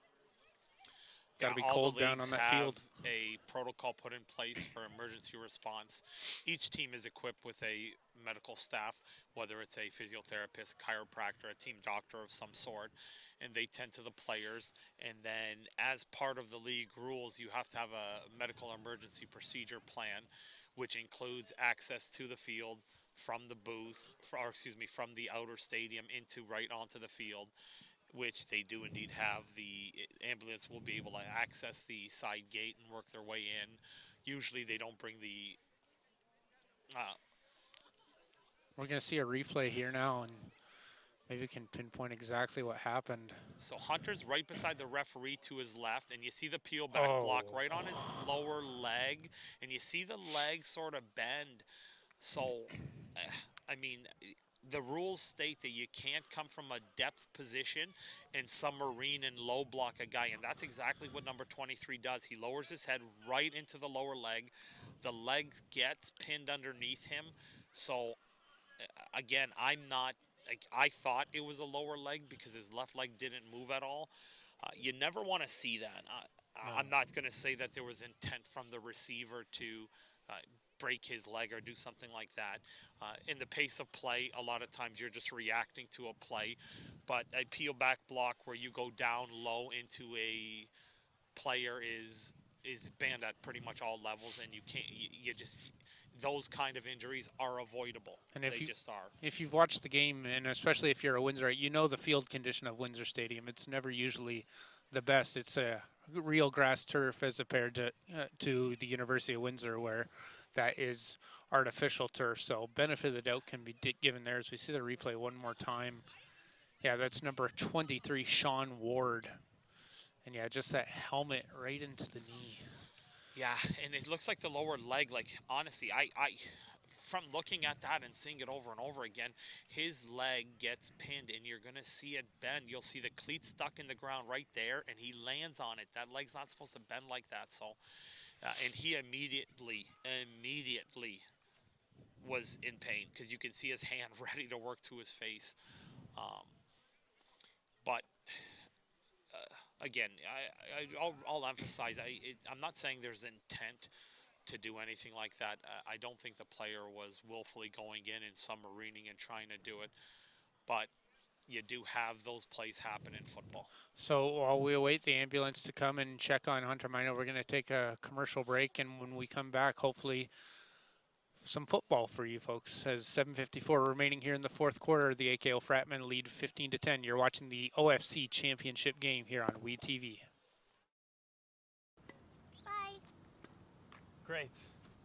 Got to Yeah, be all cold the down leagues on that have field. a protocol put in place for emergency response. Each team is equipped with a medical staff, whether it's a physiotherapist, chiropractor, a team doctor of some sort, and they tend to the players. And then as part of the league rules, you have to have a medical emergency procedure plan, which includes access to the field from the booth, or excuse me, from the outer stadium into right onto the field, which they do indeed have. The ambulance will be able to access the side gate and work their way in. Usually they don't bring the... Uh, We're going to see a replay here now, and maybe we can pinpoint exactly what happened. so Hunter's right beside the referee to his left, and you see the peel back Oh. block right on his lower leg, and you see the leg sort of bend. So, uh, I mean, the rules state that you can't come from a depth position and submarine and low block a guy, and that's exactly what number twenty-three does. He lowers his head right into the lower leg. The leg gets pinned underneath him. So, uh, again, I'm not, like, I thought it was a lower leg because his left leg didn't move at all. Uh, you never want to see that. Uh, No. I'm not going to say that there was intent from the receiver to uh, break his leg or do something like that. Uh, in the pace of play, a lot of times you're just reacting to a play, but a peel back block where you go down low into a player is is banned at pretty much all levels, and you can't, you, you just, those kind of injuries are avoidable. And if they you, just are. if you've watched the game, and especially if you're a Windsorite, you know the field condition of Windsor Stadium. It's never usually the best. It's a real grass turf as compared to, uh, to the University of Windsor, where that is artificial turf. So benefit of the doubt can be given there as we see the replay one more time. Yeah, that's number twenty-three, Sean Ward. And yeah, just that helmet right into the knee. Yeah, and it looks like the lower leg, like, honestly, I, I, from looking at that and seeing it over and over again, his leg gets pinned, and you're going to see it bend. You'll see the cleat stuck in the ground right there, and he lands on it. That leg's not supposed to bend like that, so, uh, and he immediately, immediately was in pain, because you can see his hand ready to work to his face. Um, but... Uh, Again, I, I, I'll, I'll emphasize, I, it, I'm not saying there's intent to do anything like that. Uh, I don't think the player was willfully going in and submarining and trying to do it. But you do have those plays happen in football. So while we await the ambulance to come and check on Hunter Mina, we're going to take a commercial break. And when we come back, hopefully some football for you folks. As seven fifty-four remaining here in the fourth quarter, the A K O Fratmen lead fifteen to ten. You're watching the O F C Championship game here on W E T V. Bye. Great.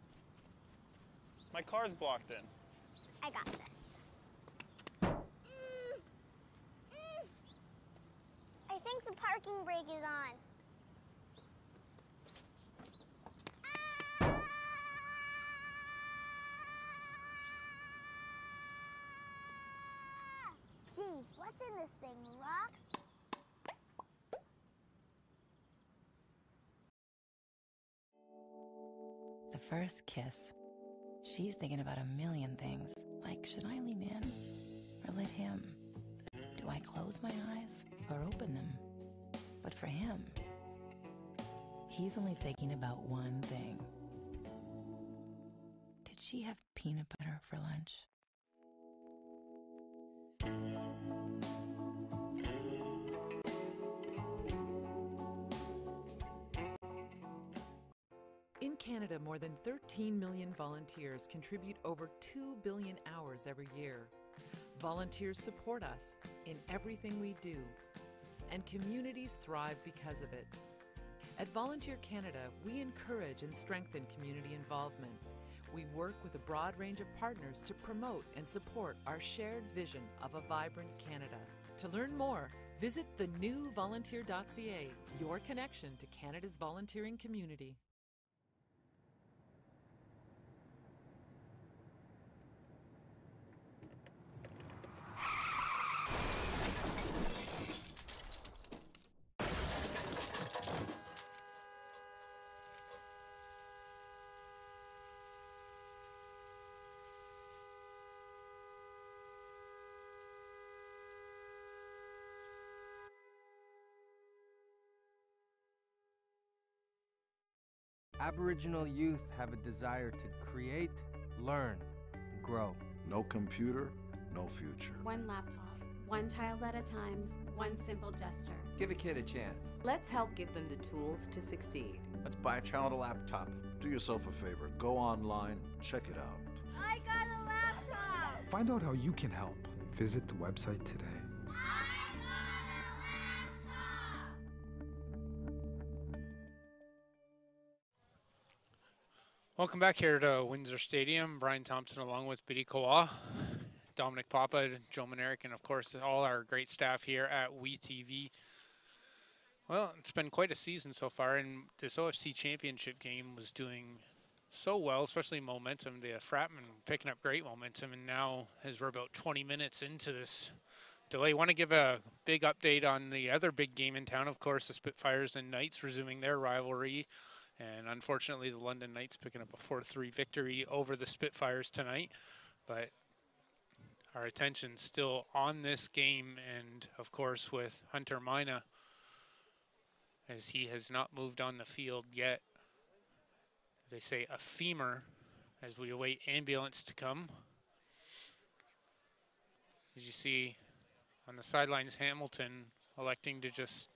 My car's blocked in. I got this. Mm. Mm. I think the parking brake is on. Geez, what's in this thing, rocks? The first kiss. She's thinking about a million things, like should I lean in or let him? Do I close my eyes or open them? But for him, he's only thinking about one thing. Did she have peanut butter for lunch? In Canada, more than thirteen million volunteers contribute over two billion hours every year. Volunteers support us in everything we do, and communities thrive because of it. At Volunteer Canada, we encourage and strengthen community involvement. We work with a broad range of partners to promote and support our shared vision of a vibrant Canada. To learn more, visit the new volunteer dot c a, your connection to Canada's volunteering community. Aboriginal youth have a desire to create, learn, grow. No computer, no future. One laptop, one child at a time, one simple gesture. Give a kid a chance. Let's help give them the tools to succeed. Let's buy a child a laptop. Do yourself a favor. Go online, check it out. I got a laptop! Find out how you can help. Visit the website today. Welcome back here to Windsor Stadium. Brian Thompson along with Biddy Koa, Dominic Papa, Joe Manerick, and of course all our great staff here at W E T V. Well, it's been quite a season so far, and this O F C Championship game was doing so well, especially momentum. The Fratmen picking up great momentum, and now as we're about twenty minutes into this delay, want to give a big update on the other big game in town, of course, the Spitfires and Knights resuming their rivalry. And unfortunately, the London Knights picking up a four three victory over the Spitfires tonight. But our attention's still on this game, and of course with Hunter Mina, as he has not moved on the field yet. They say a femur, as we await ambulance to come. As you see on the sidelines, Hamilton electing to just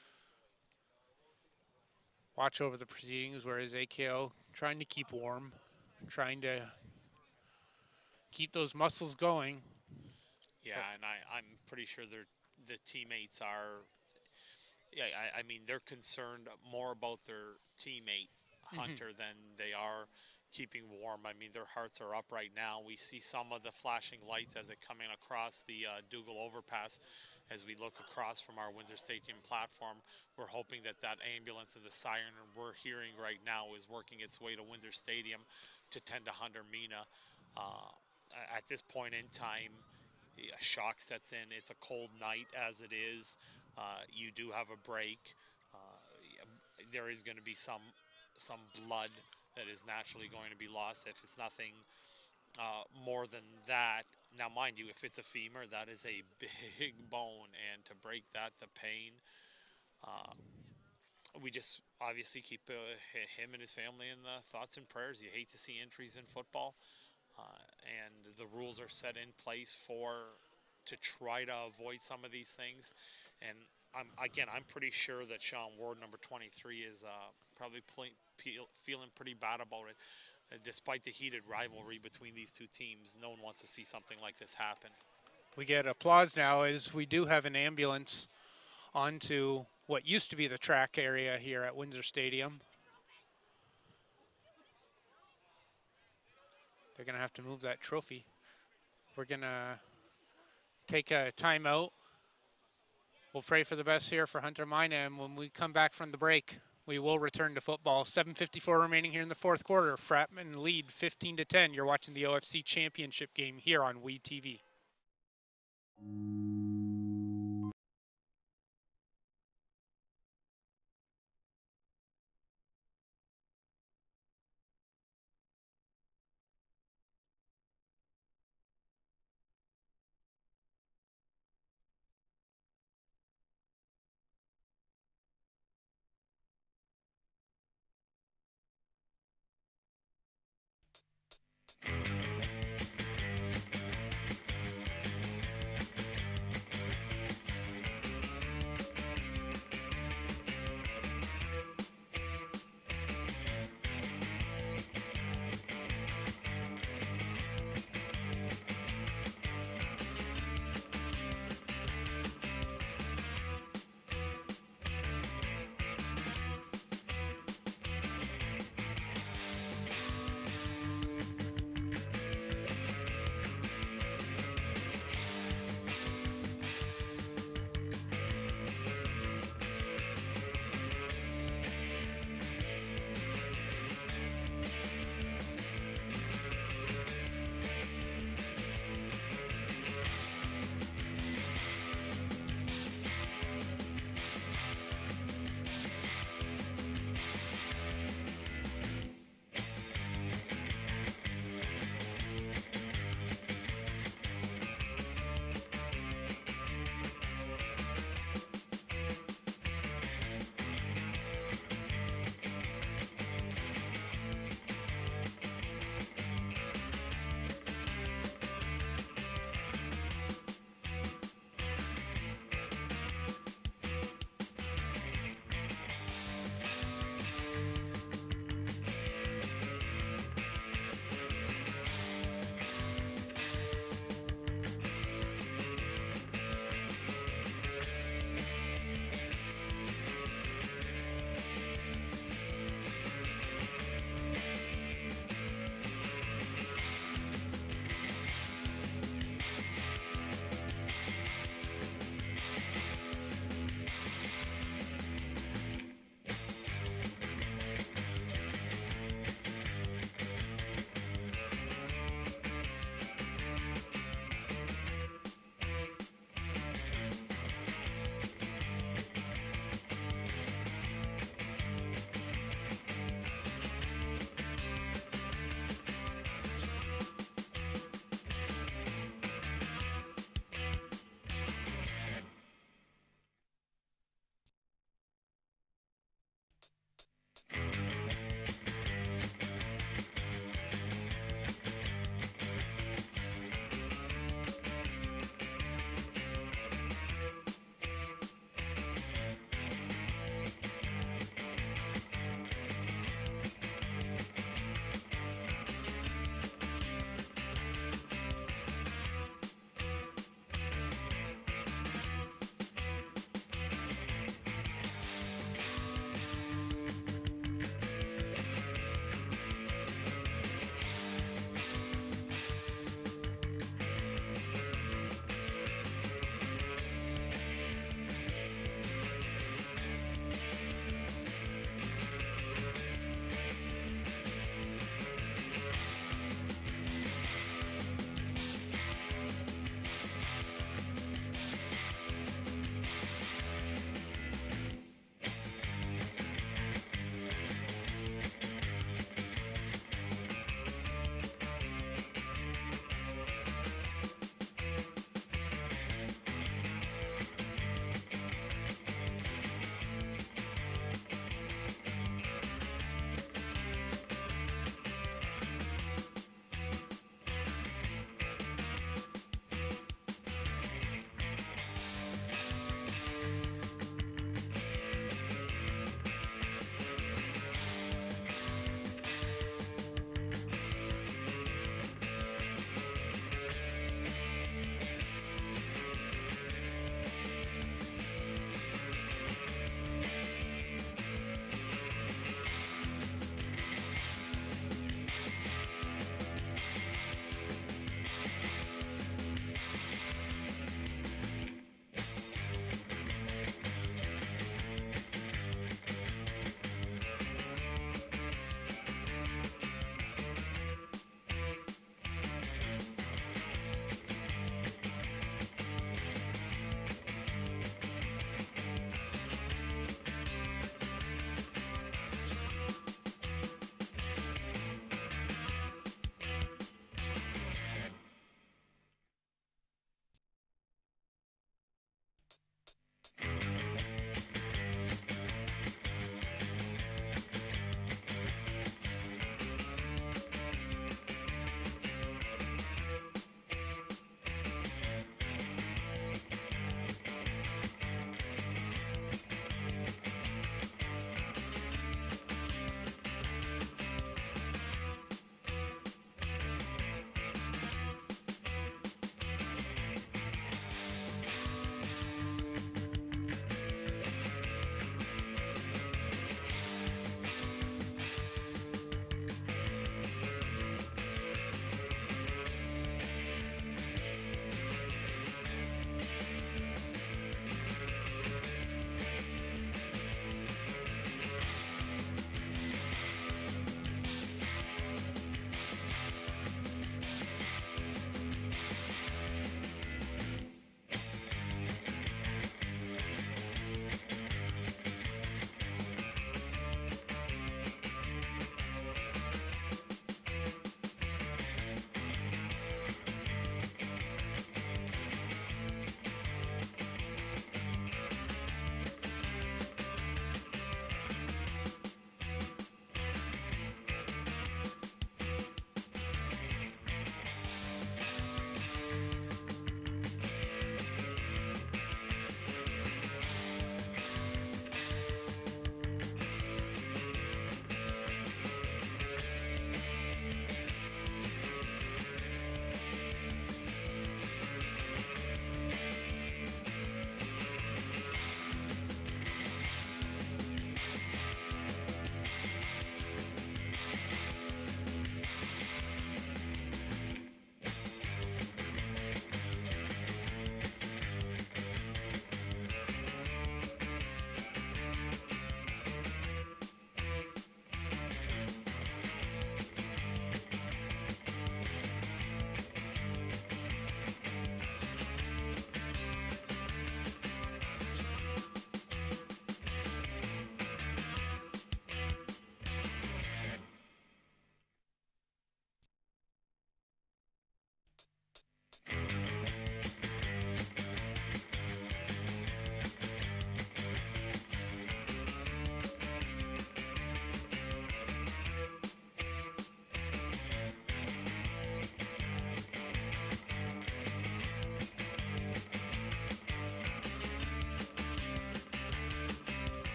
watch over the proceedings, whereas A K O trying to keep warm, trying to keep those muscles going. Yeah, and I, I'm pretty sure they're, the teammates are, yeah, I, I mean, they're concerned more about their teammate, Hunter, mm-hmm. than they are keeping warm. I mean, their hearts are up right now. We see some of the flashing lights as it coming across the uh, Dougal overpass. As we look across from our Windsor Stadium platform, we're hoping that that ambulance and the siren we're hearing right now is working its way to Windsor Stadium to tend to Hunter Mina. Uh, at this point in time, a shock sets in. It's a cold night as it is. Uh, you do have a break. Uh, there is going to be some some blood that is naturally going to be lost if it's nothing uh, more than that. Now, mind you, if it's a femur, that is a big bone, and to break that, the pain, uh, we just obviously keep uh, him and his family in the thoughts and prayers. You hate to see injuries in football, uh, and the rules are set in place for to try to avoid some of these things. And I'm, again, I'm pretty sure that Sean Ward, number twenty-three, is uh, probably play, peel, feeling pretty bad about it. Uh, despite the heated rivalry between these two teams, no one wants to see something like this happen. We get applause now as we do have an ambulance onto what used to be the track area here at Windsor Stadium. They're going to have to move that trophy. We're going to take a timeout. We'll pray for the best here for Hunter Mina, and when we come back from the break, we will return to football. seven fifty-four remaining here in the fourth quarter. Fratmen lead fifteen to ten. You're watching the O F C Championship game here on W E T V.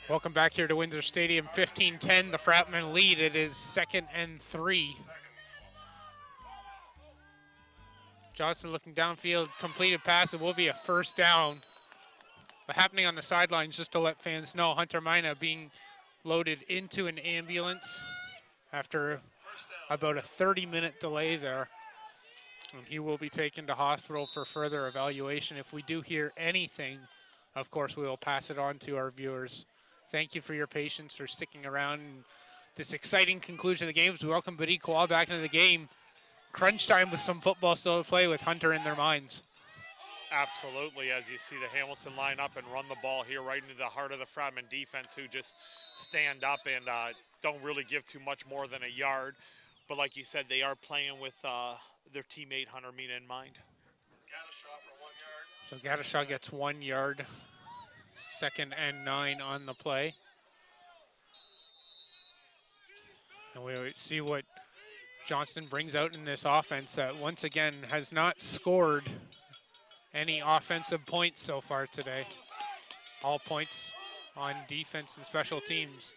Welcome back here to Windsor Stadium, fifteen ten, the Fratmen lead. It is second and three. Johnson looking downfield, completed pass, it will be a first down. But happening on the sidelines, just to let fans know, Hunter Mina being loaded into an ambulance after about a thirty minute delay there. And he will be taken to hospital for further evaluation. If we do hear anything, of course, we will pass it on to our viewers. Thank you for your patience, for sticking around. This exciting conclusion of the games. We welcome Bariqua back into the game. Crunch time with some football still to play with Hunter in their minds. Absolutely, as you see the Hamilton line up and run the ball here right into the heart of the Fratmen defense, who just stand up and uh, don't really give too much more than a yard. But like you said, they are playing with uh, their teammate Hunter Mina in mind. So Gadashaw gets one yard. Second and nine on the play. And we see what Johnston brings out in this offense that once again has not scored any offensive points so far today. All points on defense and special teams.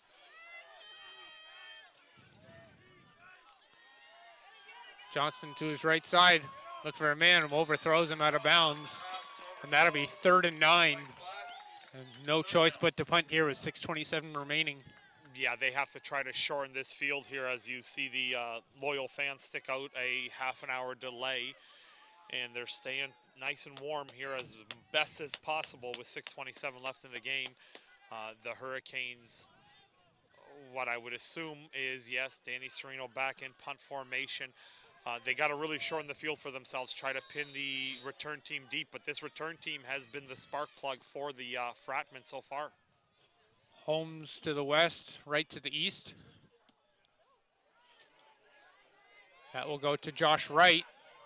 Johnston to his right side, look for a man, overthrows him out of bounds. And that'll be third and nine. And no choice but to punt here with six twenty-seven remaining. Yeah, they have to try to shorten this field here as you see the uh, loyal fans stick out a half an hour delay. And they're staying nice and warm here as best as possible with six twenty-seven left in the game. Uh, the Hurricanes, what I would assume is, yes, Danny Sereno back in punt formation. Uh, they got to really shorten the field for themselves, try to pin the return team deep, but this return team has been the spark plug for the uh, Fratmen so far. Holmes to the west, right to the east. That will go to Josh Wright.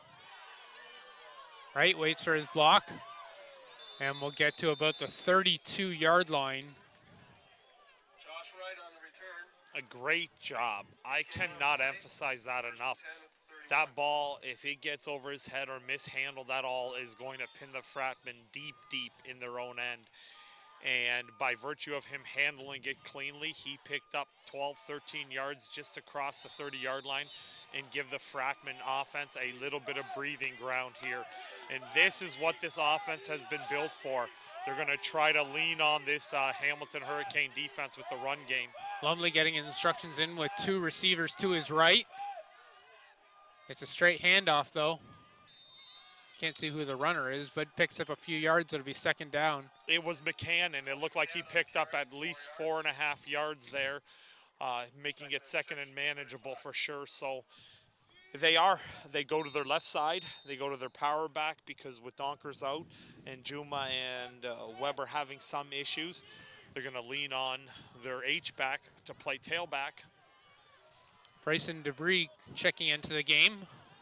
Wright waits for his block, and we'll get to about the thirty-two yard line. Josh Wright on the return. A great job. I cannot emphasize that enough. That ball, if it gets over his head or mishandled at all, is going to pin the Fratmen deep, deep in their own end. And by virtue of him handling it cleanly, he picked up twelve, thirteen yards just across the thirty yard line and give the Fratmen offense a little bit of breathing ground here. And this is what this offense has been built for. They're going to try to lean on this uh, Hamilton Hurricane defense with the run game. Lumley getting instructions in with two receivers to his right. It's a straight handoff, though. Can't see who the runner is, but picks up a few yards. It'll be second down. It was McCann, and it looked like he picked up at least four and a half yards there, uh, making it second and manageable for sure. So they are, they go to their left side. They go to their power back because with Donkers out and Juma and uh, Weber having some issues, they're going to lean on their H-back to play tailback. Bryson Debris checking into the game.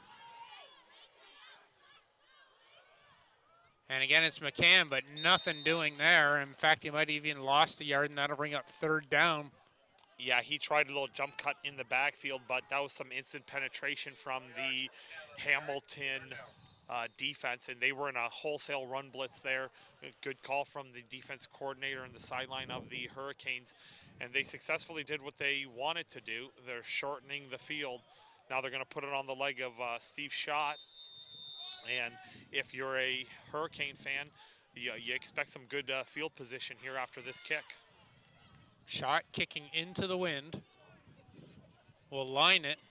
And again, it's McCann, but nothing doing there. In fact, he might have even lost a yard, and that'll bring up third down. Yeah, he tried a little jump cut in the backfield, but that was some instant penetration from the Hamilton uh, defense, and they were in a wholesale run blitz there. A good call from the defense coordinator on the sideline of the Hurricanes, and they successfully did what they wanted to do. They're shortening the field. Now they're going to put it on the leg of uh, Steve Schott. And if you're a Hurricane fan, you, you expect some good uh, field position here after this kick. Shot kicking into the wind. We'll line it.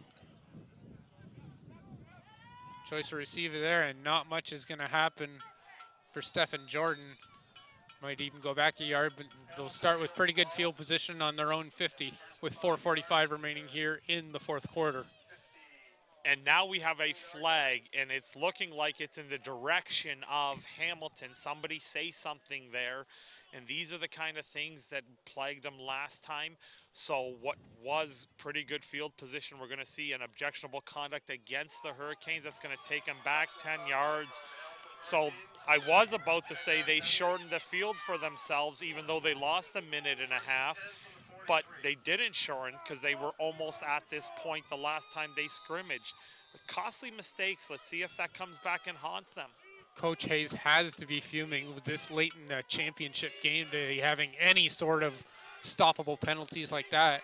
Choice of receiver there, and not much is going to happen for Stephen Jordan. Might even go back a yard, but they'll start with pretty good field position on their own fifty with four forty-five remaining here in the fourth quarter. And now we have a flag, and it's looking like it's in the direction of Hamilton. Somebody say something there. And these are the kind of things that plagued them last time. So what was pretty good field position, we're going to see an objectionable conduct against the Hurricanes. That's going to take them back ten yards. So I was about to say they shortened the field for themselves, even though they lost a minute and a half. But they didn't shorten because they were almost at this point the last time they scrimmaged. Costly mistakes. Let's see if that comes back and haunts them. Coach Hayes has to be fuming with this late in the championship game to be having any sort of stoppable penalties like that.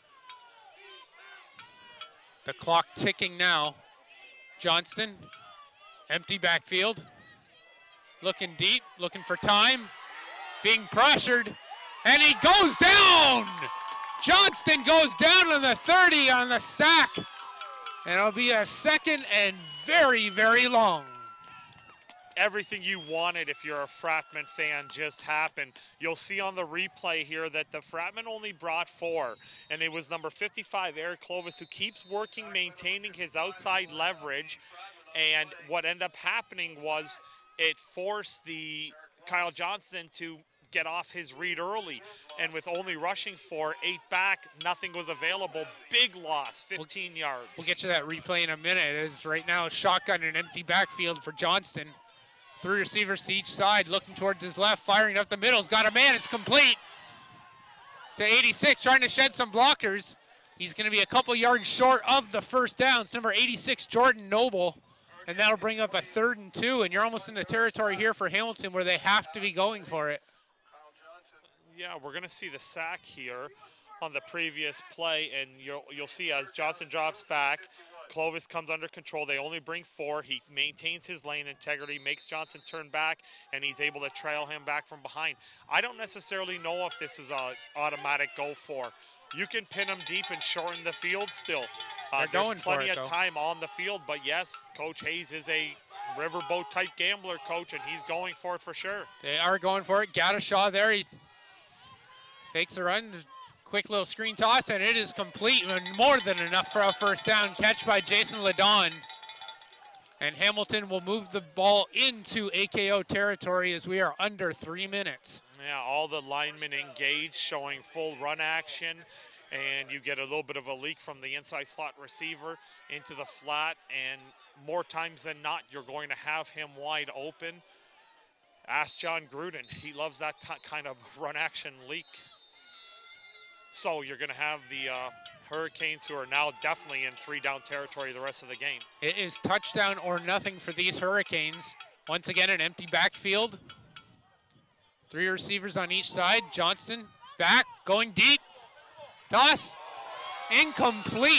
The clock ticking now. Johnston, empty backfield. Looking deep, looking for time. Being pressured, and he goes down! Johnston goes down on the thirty on the sack. And it'll be a second and very, very long. Everything you wanted if you're a Fratmen fan just happened. You'll see on the replay here that the Fratmen only brought four, and it was number fifty-five, Eric Clovis, who keeps working, maintaining his outside leverage, and what ended up happening was it forced the Kyle Johnston to get off his read early, and with only rushing for eight back, nothing was available. Big loss, fifteen we'll, yards. We'll get to that replay in a minute. It is right now shotgun and empty backfield for Johnston. Three receivers to each side, looking towards his left, firing up the middle. He's got a man, it's complete to eighty-six, trying to shed some blockers. He's going to be a couple yards short of the first down. It's number eighty-six, Jordan Noble, and that'll bring up a third and two, and you're almost in the territory here for Hamilton where they have to be going for it. Yeah, we're going to see the sack here on the previous play, and you'll, you'll see as Johnson drops back, Clovis comes under control. They only bring four. He maintains his lane integrity, makes Johnson turn back, and he's able to trail him back from behind. I don't necessarily know if this is a automatic go for. You can pin him deep and shorten the field still. Uh, They're there's going plenty for it, of though. time on the field, but yes, Coach Hayes is a riverboat type gambler coach, and he's going for it for sure. They are going for it. Gaddishaw there. He takes the run. Quick little screen toss, and it is complete and more than enough for a first down. Catch by Jason Ladon. And Hamilton will move the ball into A K O territory as we are under three minutes. Yeah, all the linemen engaged, showing full run action, and you get a little bit of a leak from the inside slot receiver into the flat, and more times than not, you're going to have him wide open. Ask John Gruden. He loves that t kind of run action leak. So you're going to have the uh, Hurricanes, who are now definitely in three down territory the rest of the game. It is touchdown or nothing for these Hurricanes. Once again, an empty backfield. Three receivers on each side. Johnston back, going deep. Toss, incomplete.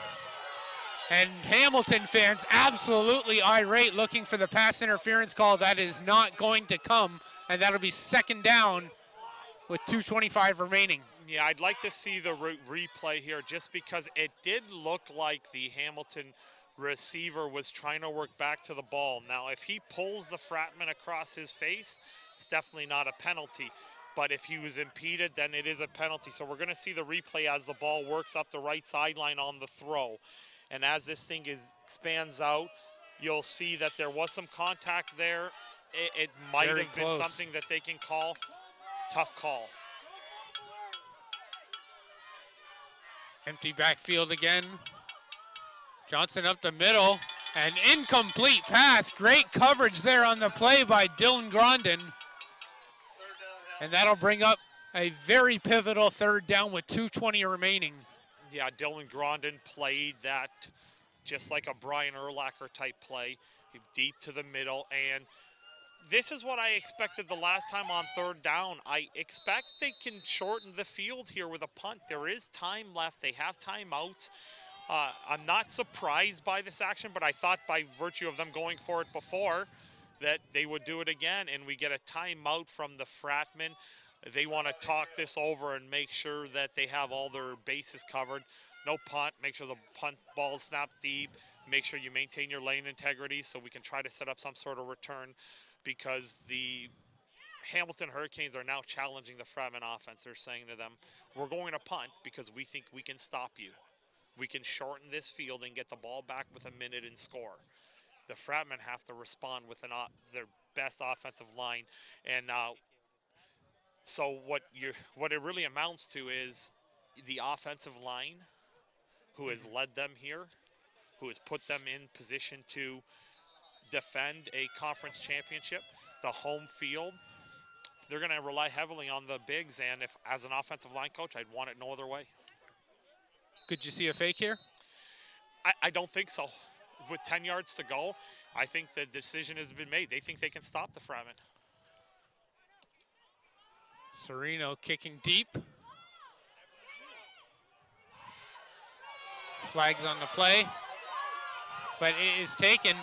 And Hamilton fans absolutely irate, looking for the pass interference call. That is not going to come, and that'll be second down with two twenty-five remaining. Yeah, I'd like to see the re replay here, just because it did look like the Hamilton receiver was trying to work back to the ball. Now, if he pulls the Fratman across his face, it's definitely not a penalty. But if he was impeded, then it is a penalty. So we're going to see the replay as the ball works up the right sideline on the throw. And as this thing is expands out, you'll see that there was some contact there. It, it might Very have close. been something that they can call. Tough call. Empty backfield again. Johnson up the middle, an incomplete pass. Great coverage there on the play by Dylan Grondin. And that'll bring up a very pivotal third down with two twenty remaining. Yeah, Dylan Grondin played that just like a Brian Urlacher type play, deep to the middle. And this is what I expected the last time on third down. I expect they can shorten the field here with a punt. There is time left. They have timeouts. Uh, I'm not surprised by this action, but I thought by virtue of them going for it before that they would do it again, and we get a timeout from the Fratmen. They want to talk this over and make sure that they have all their bases covered. No punt. Make sure the punt ball is snapped deep. Make sure you maintain your lane integrity so we can try to set up some sort of return, because the Hamilton Hurricanes are now challenging the Fratmen offense. They're saying to them, we're going to punt because we think we can stop you. We can shorten this field and get the ball back with a minute and score. The Fratmen have to respond with an, their best offensive line. And uh, so what, you're, what it really amounts to is the offensive line, who has led them here, who has put them in position to defend a conference championship, the home field. They're going to rely heavily on the bigs, and if as an offensive line coach, I'd want it no other way. Could you see a fake here? I, I don't think so. With ten yards to go, I think the decision has been made. They think they can stop the Fratmen. Sereno kicking deep. Flags on the play, but it is taken.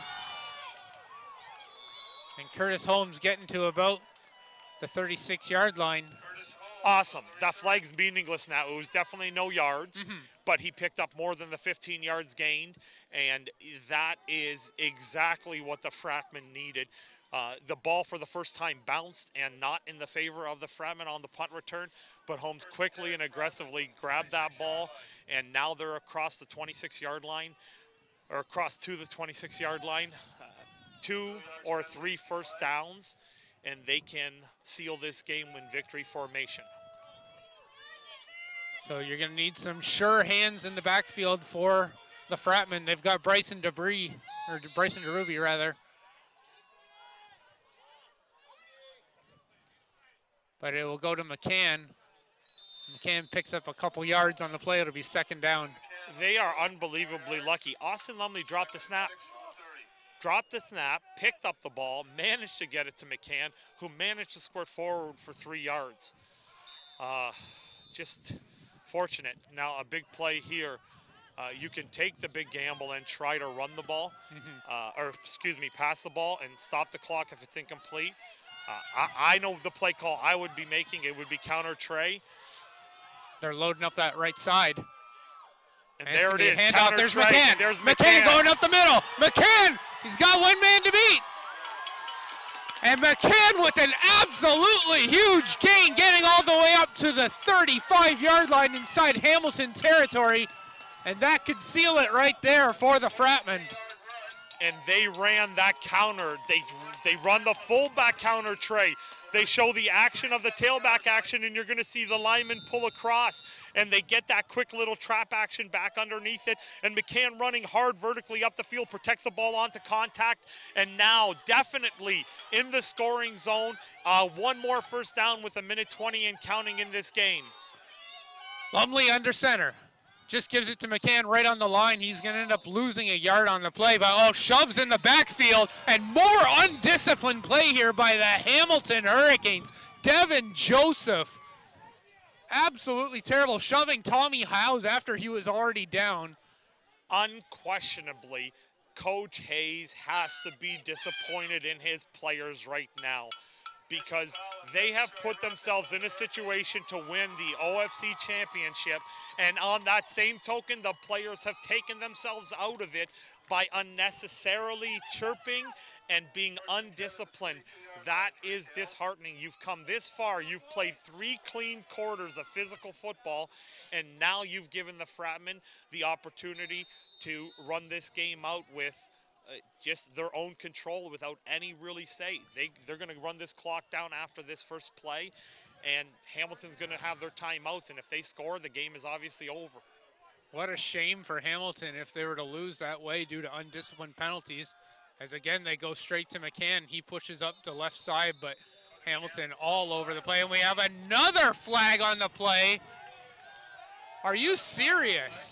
And Curtis Holmes getting to about the thirty-six yard line. Awesome. That flag's meaningless now. It was definitely no yards, Mhm. but he picked up more than the fifteen yards gained, and that is exactly what the Fratmen needed. Uh, the ball for the first time bounced and not in the favor of the Fratmen on the punt return, but Holmes quickly and aggressively grabbed that ball, and now they're across the twenty-six yard line, or across to the twenty-six yard line. Uh, two or three first downs, and they can seal this game in victory formation. So you're going to need some sure hands in the backfield for the Fratmen. They've got Bryson Debris, or Bryson DeRuby rather. But it will go to McCann. McCann picks up a couple yards on the play. It'll be second down. They are unbelievably lucky. Austin Lumley dropped the snap. Dropped the snap, picked up the ball, managed to get it to McCann, who managed to squirt forward for three yards. Uh, just fortunate. Now a big play here. Uh, you can take the big gamble and try to run the ball, Mhm. uh, or excuse me, pass the ball and stop the clock if it's incomplete. Uh, I, I know the play call I would be making. It would be counter tray. They're loading up that right side. And, And it's there gonna it be a is. handoff. Counter There's tray. McCann. There's McCann McCann. going up the middle. McCann, he's got one man to beat. And McCann with an absolutely huge gain, getting all the way up to the thirty-five yard line inside Hamilton territory. And that could seal it right there for the Fratmen. And they ran that counter. They they run the fullback counter tray. They show the action of the tailback action, and you're going to see the lineman pull across, and they get that quick little trap action back underneath it, and McCann running hard vertically up the field, protects the ball onto contact, and now definitely in the scoring zone. Uh, one more first down with a minute twenty and counting in this game. Lumley under center. Just gives it to McCann right on the line. He's going to end up losing a yard on the play, but oh, shoves in the backfield, and more undisciplined play here by the Hamilton Hurricanes. Devin Joseph, absolutely terrible, shoving Tommy Howes after he was already down. Unquestionably, Coach Hayes has to be disappointed in his players right now, because they have put themselves in a situation to win the O F C Championship, and on that same token, the players have taken themselves out of it by unnecessarily chirping and being undisciplined. That is disheartening. You've come this far, you've played three clean quarters of physical football, and now you've given the Fratmen the opportunity to run this game out with Uh, just their own control without any really say. They, they're going to run this clock down after this first play, and Hamilton's going to have their timeouts, and if they score, the game is obviously over. What a shame for Hamilton if they were to lose that way due to undisciplined penalties. As again, they go straight to McCann. He pushes up the left side, but Hamilton all over the play. And we have another flag on the play. Are you serious?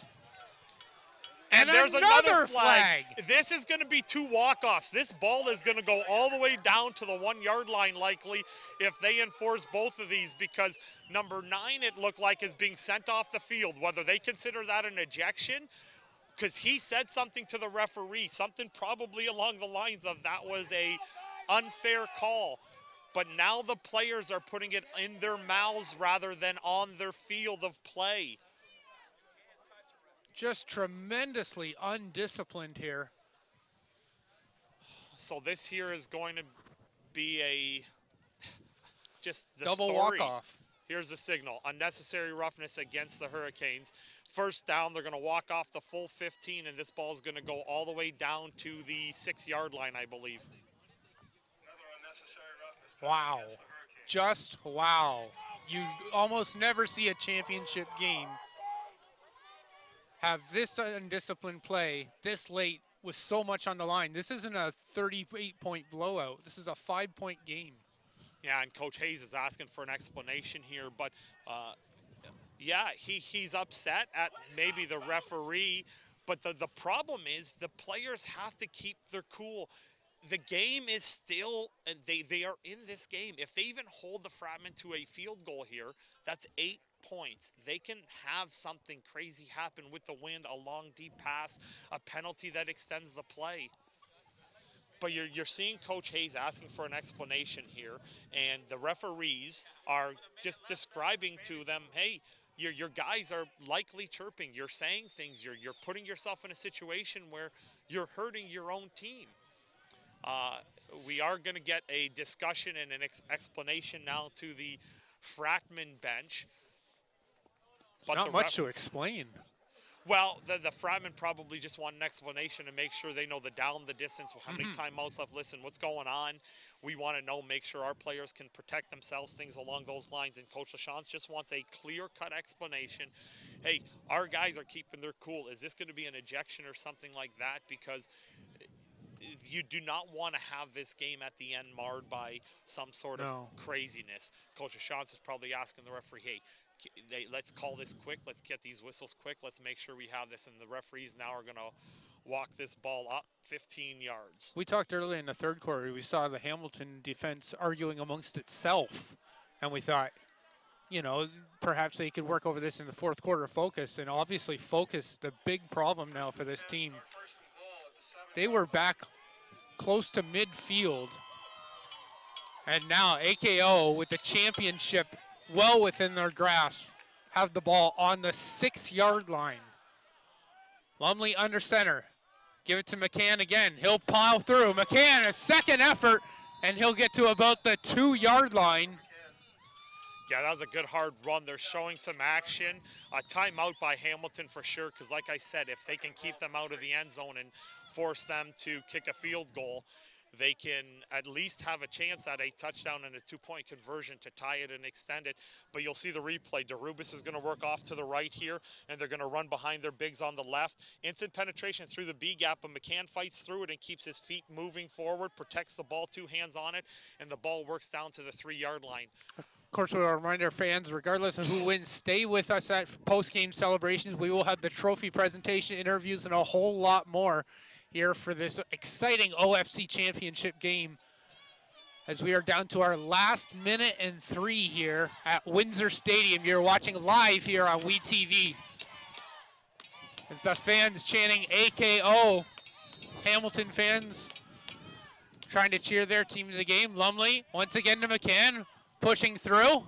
And, And there's another another flag. This is going to be two walk-offs. This ball is going to go all the way down to the one-yard line likely if they enforce both of these, because number nine, it looked like, is being sent off the field. Whether they consider that an ejection, because he said something to the referee, something probably along the lines of that was a unfair call. But now the players are putting it in their mouths rather than on their field of play. Just tremendously undisciplined here. So this here is going to be a just the double story. walk-off. Here's the signal: unnecessary roughness against the Hurricanes. First down, they're going to walk off the full fifteen, and this ball is going to go all the way down to the six-yard line, I believe. Wow. Just wow. You almost never see a championship game have this undisciplined play this late with so much on the line. This isn't a thirty-eight point blowout. This is a five-point game. Yeah, and Coach Hayes is asking for an explanation here, but uh, yeah, he, he's upset at maybe the referee But the, the problem is the players have to keep their cool. The game is still, and they, they are in this game. If they even hold the Fratmen to a field goal here, that's eight points. They can have something crazy happen with the wind, a long deep pass, a penalty that extends the play. But you're, you're seeing Coach Hayes asking for an explanation here, and the referees are just describing to them, hey, your, your guys are likely chirping. You're saying things. You're, you're putting yourself in a situation where you're hurting your own team. Uh, we are going to get a discussion and an ex explanation now to the Fratmen bench. But not much to explain. Well, the, the Fratmen probably just want an explanation to make sure they know the down, the distance, how many Mm-hmm. timeouts left. Listen, what's going on? We want to know, make sure our players can protect themselves, things along those lines. And Coach LaChance just wants a clear-cut explanation. Hey, our guys are keeping their cool. Is this going to be an ejection or something like that? Because you do not want to have this game at the end marred by some sort No. of craziness. Coach LaChance is probably asking the referee, hey, They, let's call this quick. Let's get these whistles quick. Let's make sure we have this. And the referees now are going to walk this ball up fifteen yards. We talked earlier in the third quarter. We saw the Hamilton defense arguing amongst itself. And we thought, you know, perhaps they could work over this in the fourth quarter focus. And obviously focus, the big problem now for this team. They were back close to midfield. And now A K O with the championship well within their grasp, have the ball on the six-yard line. Lumley under center. Give it to McCann again. He'll plow through. McCann, a second effort, and he'll get to about the two-yard line. Yeah, that was a good hard run. They're showing some action. A timeout by Hamilton for sure, because like I said, if they can keep them out of the end zone and force them to kick a field goal, they can at least have a chance at a touchdown and a two-point conversion to tie it and extend it. But you'll see the replay. DeRubis is going to work off to the right here, and they're going to run behind their bigs on the left. Instant penetration through the B gap, but McCann fights through it and keeps his feet moving forward, protects the ball, two hands on it, and the ball works down to the three-yard line. Of course, we'll remind our fans, regardless of who wins, stay with us at post-game celebrations. We will have the trophy presentation, interviews, and a whole lot more here for this exciting O F C Championship game as we are down to our last minute and three here at Windsor Stadium. You're watching live here on W E T V as the fans chanting A K O. Hamilton fans trying to cheer their team to the game. Lumley once again to McCann, pushing through,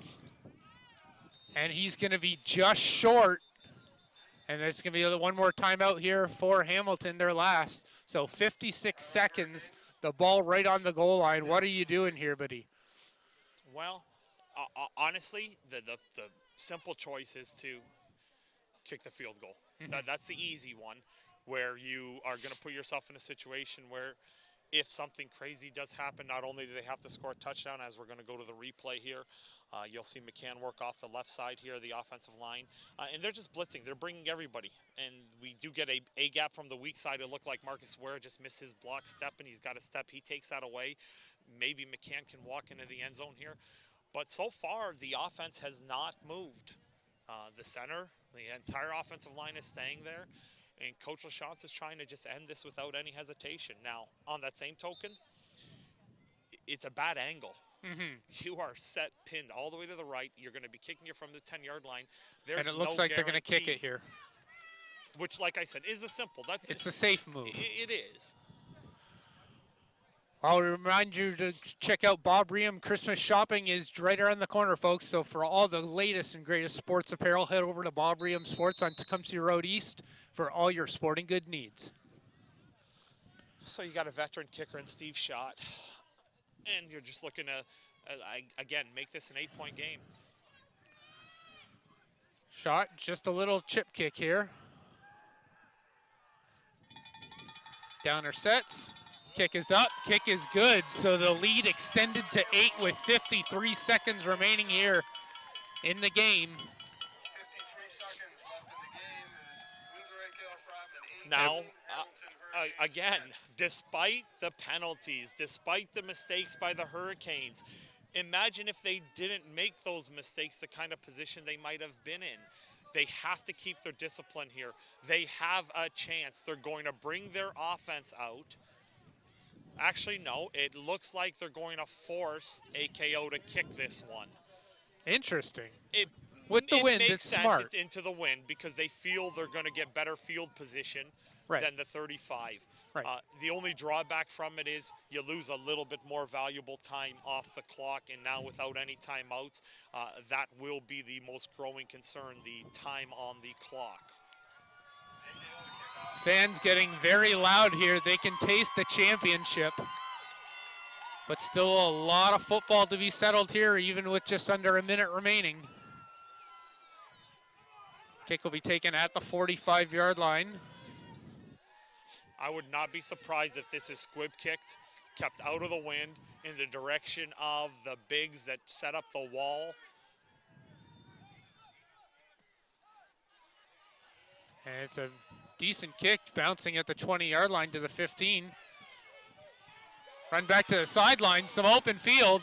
and he's going to be just short. And there's going to be one more timeout here for Hamilton, their last. So fifty-six seconds, the ball right on the goal line. What are you doing here, buddy? Well, uh, honestly, the, the, the simple choice is to kick the field goal. Mm-hmm. that, that's the easy one, where you are going to put yourself in a situation where if something crazy does happen, not only do they have to score a touchdown, as we're going to go to the replay here, uh, you'll see McCann work off the left side here, the offensive line. Uh, and they're just blitzing. They're bringing everybody. And we do get a, a gap from the weak side. It looked like Marcus Ware just missed his block step, and he's got a step. He takes that away. Maybe McCann can walk into the end zone here. But so far, the offense has not moved. Uh, the center, the entire offensive line is staying there. And Coach LaChance is trying to just end this without any hesitation. Now, on that same token, it's a bad angle. Mm-hmm. You are set, pinned all the way to the right. You're going to be kicking it from the ten-yard line. There's And it looks no like they're going to kick guarantee, it here. which, like I said, is a simple. That's It's a safe move. It, it is. I'll remind you to check out Bob Riem. Christmas shopping is right around the corner, folks. So for all the latest and greatest sports apparel, head over to Bob Riem Sports on Tecumseh Road East for all your sporting good needs. So you got a veteran kicker in Steve Schott. And you're just looking to, uh, I, again, make this an eight-point game. Shot, just a little chip kick here. Downer sets. Kick is up, kick is good. So the lead extended to eight with fifty-three seconds remaining here in the game. Now, uh, uh, again, despite the penalties, despite the mistakes by the Hurricanes, imagine if they didn't make those mistakes, the kind of position they might have been in. They have to keep their discipline here. They have a chance. They're going to bring their offense out. Actually, no, it looks like they're going to force A K O to kick this one. Interesting. It, With the it wind, makes it's sense. smart. It's into the wind because they feel they're going to get better field position Right. than the thirty-five. Right. Uh, the only drawback from it is you lose a little bit more valuable time off the clock, and now without any timeouts, uh, that will be the most growing concern, the time on the clock. Fans getting very loud here. They can taste the championship. But still a lot of football to be settled here, even with just under a minute remaining. Kick will be taken at the forty-five yard line. I would not be surprised if this is squib kicked, kept out of the wind in the direction of the bigs that set up the wall. And it's a decent kick, bouncing at the twenty yard line to the fifteen. Run back to the sideline, some open field.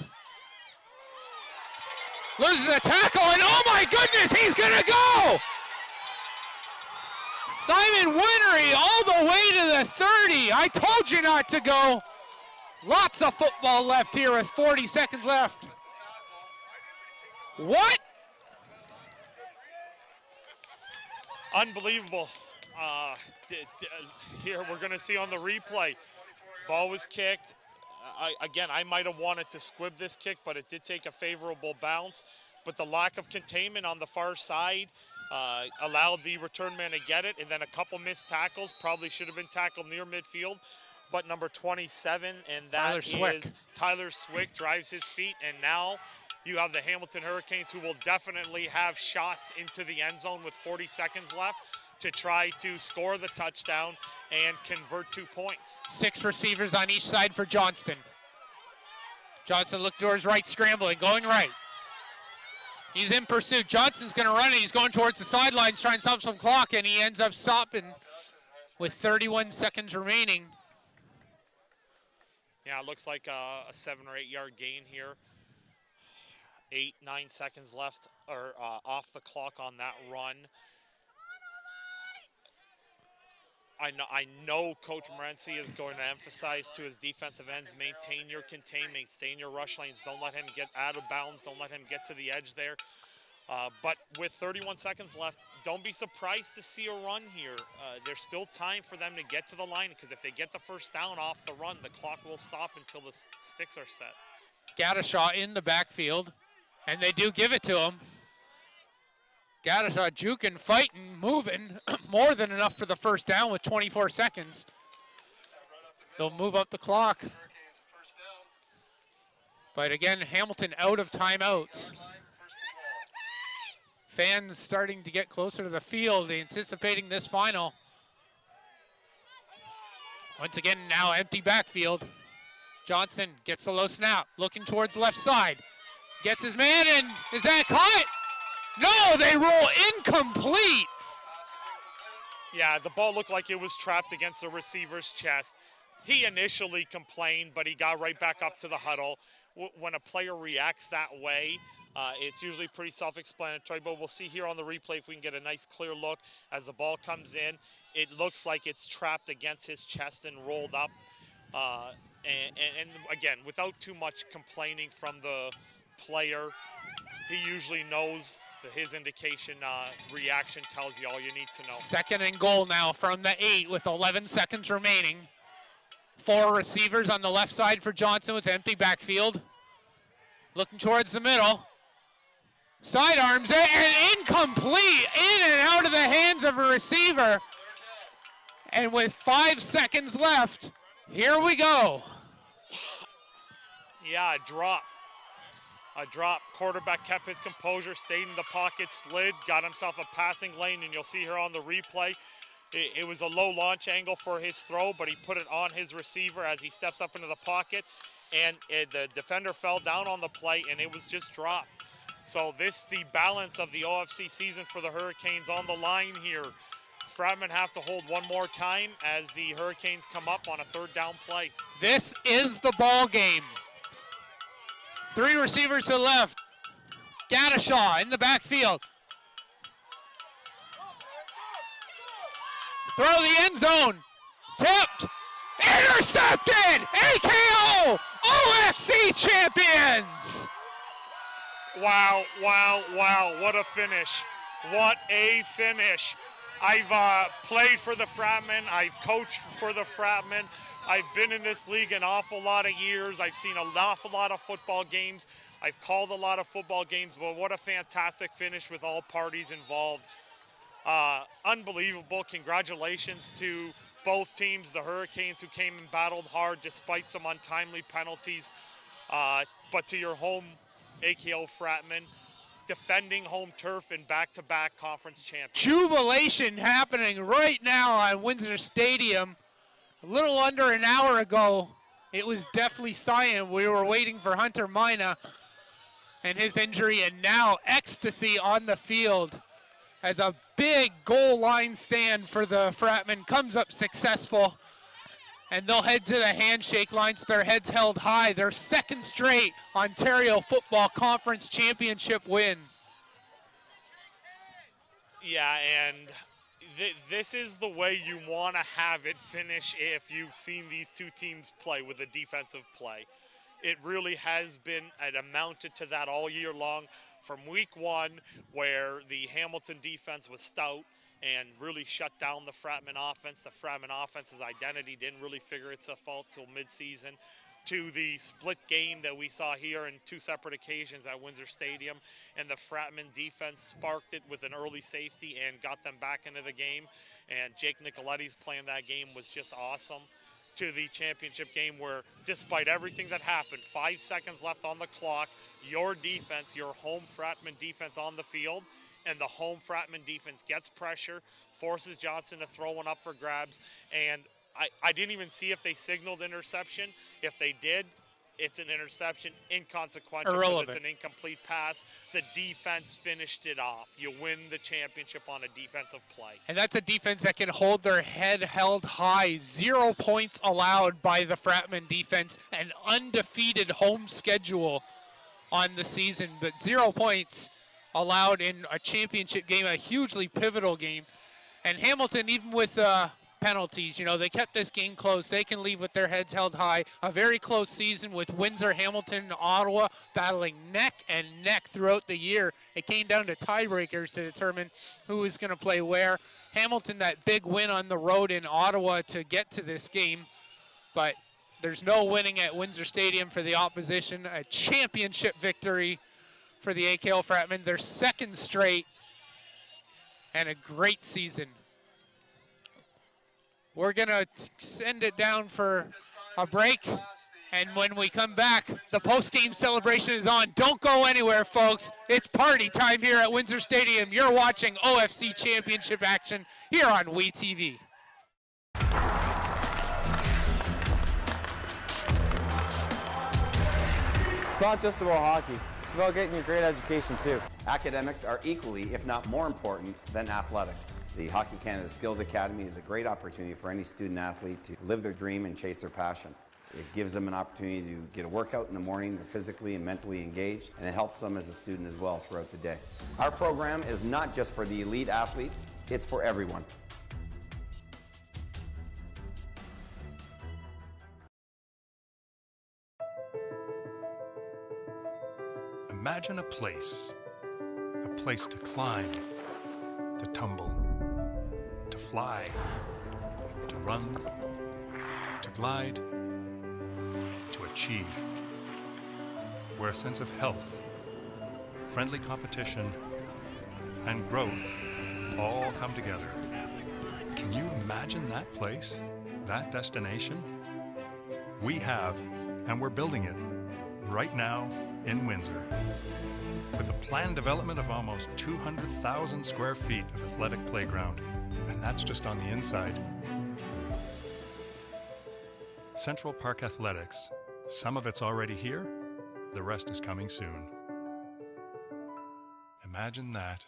Loses a tackle, and oh my goodness, he's gonna go! Simon Winnery all the way to the thirty. I told you not to go. Lots of football left here with forty seconds left. What? Unbelievable. Uh, d d here we're going to see on the replay. Ball was kicked. I, again, I might have wanted to squib this kick, but it did take a favorable bounce. But the lack of containment on the far side uh, allowed the return man to get it, and then a couple missed tackles. Probably should have been tackled near midfield. But number twenty-seven, and that Tyler is Swick. Tyler Swick, drives his feet, and now you have the Hamilton Hurricanes, who will definitely have shots into the end zone with forty seconds left to try to score the touchdown and convert two points. Six receivers on each side for Johnston. Johnston looked to his right, scrambling, going right. He's in pursuit. Johnston's going to run it. He's going towards the sidelines, trying to stop some clock, and he ends up stopping with thirty-one seconds remaining. Yeah, it looks like a, a seven or eight yard gain here. Eight, nine seconds left or uh, off the clock on that run. I know, I know Coach Morency is going to emphasize to his defensive ends, maintain your containment, stay in your rush lanes, don't let him get out of bounds, don't let him get to the edge there. Uh, but with thirty-one seconds left, don't be surprised to see a run here. Uh, there's still time for them to get to the line, because if they get the first down off the run, the clock will stop until the sticks are set. Gaddishaw in the backfield, and they do give it to him. Gaddishaw juking, fighting, moving, more than enough for the first down with twenty-four seconds. They'll move up the clock. But again, Hamilton out of timeouts. Fans starting to get closer to the field, anticipating this final. Once again, now empty backfield. Johnson gets the low snap, looking towards left side. Gets his man, and is that caught? No, they roll incomplete. Yeah, the ball looked like it was trapped against the receiver's chest. He initially complained, but he got right back up to the huddle. W when a player reacts that way, uh, it's usually pretty self-explanatory, but we'll see here on the replay if we can get a nice clear look as the ball comes in. It looks like it's trapped against his chest and rolled up. Uh, and, and, and again, without too much complaining from the player, he usually knows that his indication uh, reaction tells you all you need to know. Second and goal now from the eight with eleven seconds remaining. Four receivers on the left side for Johnson with empty backfield. Looking towards the middle. Sidearms and incomplete, in and out of the hands of a receiver. And with five seconds left, here we go. Yeah, a drop. A drop. Quarterback kept his composure, stayed in the pocket, slid, got himself a passing lane, and you'll see here on the replay, it, it was a low launch angle for his throw, but he put it on his receiver as he steps up into the pocket, and it, the defender fell down on the play, and it was just dropped. So this, the balance of the O F C season for the Hurricanes on the line here. Fratmen have to hold one more time as the Hurricanes come up on a third down play. This is the ball game. Three receivers to the left. Gaddishaw in the backfield. Throw the end zone. Tipped. Intercepted. A K O. O F C champions. Wow, wow, wow. What a finish. What a finish. I've uh, played for the Fratmen. I've coached for the Fratmen. I've been in this league an awful lot of years. I've seen an awful lot of football games. I've called a lot of football games, but what a fantastic finish with all parties involved. Uh, unbelievable. Congratulations to both teams, the Hurricanes, who came and battled hard despite some untimely penalties. Uh, but to your home A K O Fratmen, defending home turf and back-to-back conference champions. Jubilation happening right now on Windsor Stadium. A little under an hour ago, it was deathly silent. We were waiting for Hunter Mina and his injury, and now ecstasy on the field as a big goal line stand for the Fratmen comes up successful, and they'll head to the handshake lines, their heads held high, their second straight Ontario Football Conference Championship win. Yeah, and th this is the way you want to have it finish if you've seen these two teams play with a defensive play. It really has been, it amounted to that all year long. From week one, where the Hamilton defense was stout and really shut down the Fratmen offense. The Fratmen offense's identity didn't really figure itself out till midseason, to the split game that we saw here in two separate occasions at Windsor Stadium, and the Fratmen defense sparked it with an early safety and got them back into the game, and Jake Nicoletti's playing that game was just awesome, to the championship game where, despite everything that happened, five seconds left on the clock, your defense, your home Fratmen defense on the field, and the home Fratmen defense gets pressure, forces Johnson to throw one up for grabs, and I, I didn't even see if they signaled interception. If they did, it's an interception, inconsequential because Irrelevant. it's an incomplete pass. The defense finished it off. You win the championship on a defensive play. And that's a defense that can hold their head held high. Zero points allowed by the Fratmen defense. An undefeated home schedule on the season, but zero points allowed in a championship game, a hugely pivotal game. And Hamilton, even with uh, penalties, you know, they kept this game close. They can leave with their heads held high. A very close season with Windsor, Hamilton, and Ottawa battling neck and neck throughout the year. It came down to tiebreakers to determine who was going to play where. Hamilton, that big win on the road in Ottawa to get to this game, but there's no winning at Windsor Stadium for the opposition. A championship victory for the A K O Fratmen, their second straight, and a great season. We're gonna send it down for a break, and when we come back, the post-game celebration is on. Don't go anywhere, folks. It's party time here at Windsor Stadium. You're watching O F C Championship action here on W E T V. It's not just about hockey. It's about getting your great education too. Academics are equally, if not more important, than athletics. The Hockey Canada Skills Academy is a great opportunity for any student athlete to live their dream and chase their passion. It gives them an opportunity to get a workout in the morning, they're physically and mentally engaged, and it helps them as a student as well throughout the day. Our program is not just for the elite athletes, it's for everyone. Imagine a place, a place to climb, to tumble, to fly, to run, to glide, to achieve, where a sense of health, friendly competition, and growth all come together. Can you imagine that place, that destination? We have, and we're building it right now in Windsor, with a planned development of almost two hundred thousand square feet of athletic playground, and that's just on the inside. Central Park Athletics, some of it's already here, the rest is coming soon. Imagine that.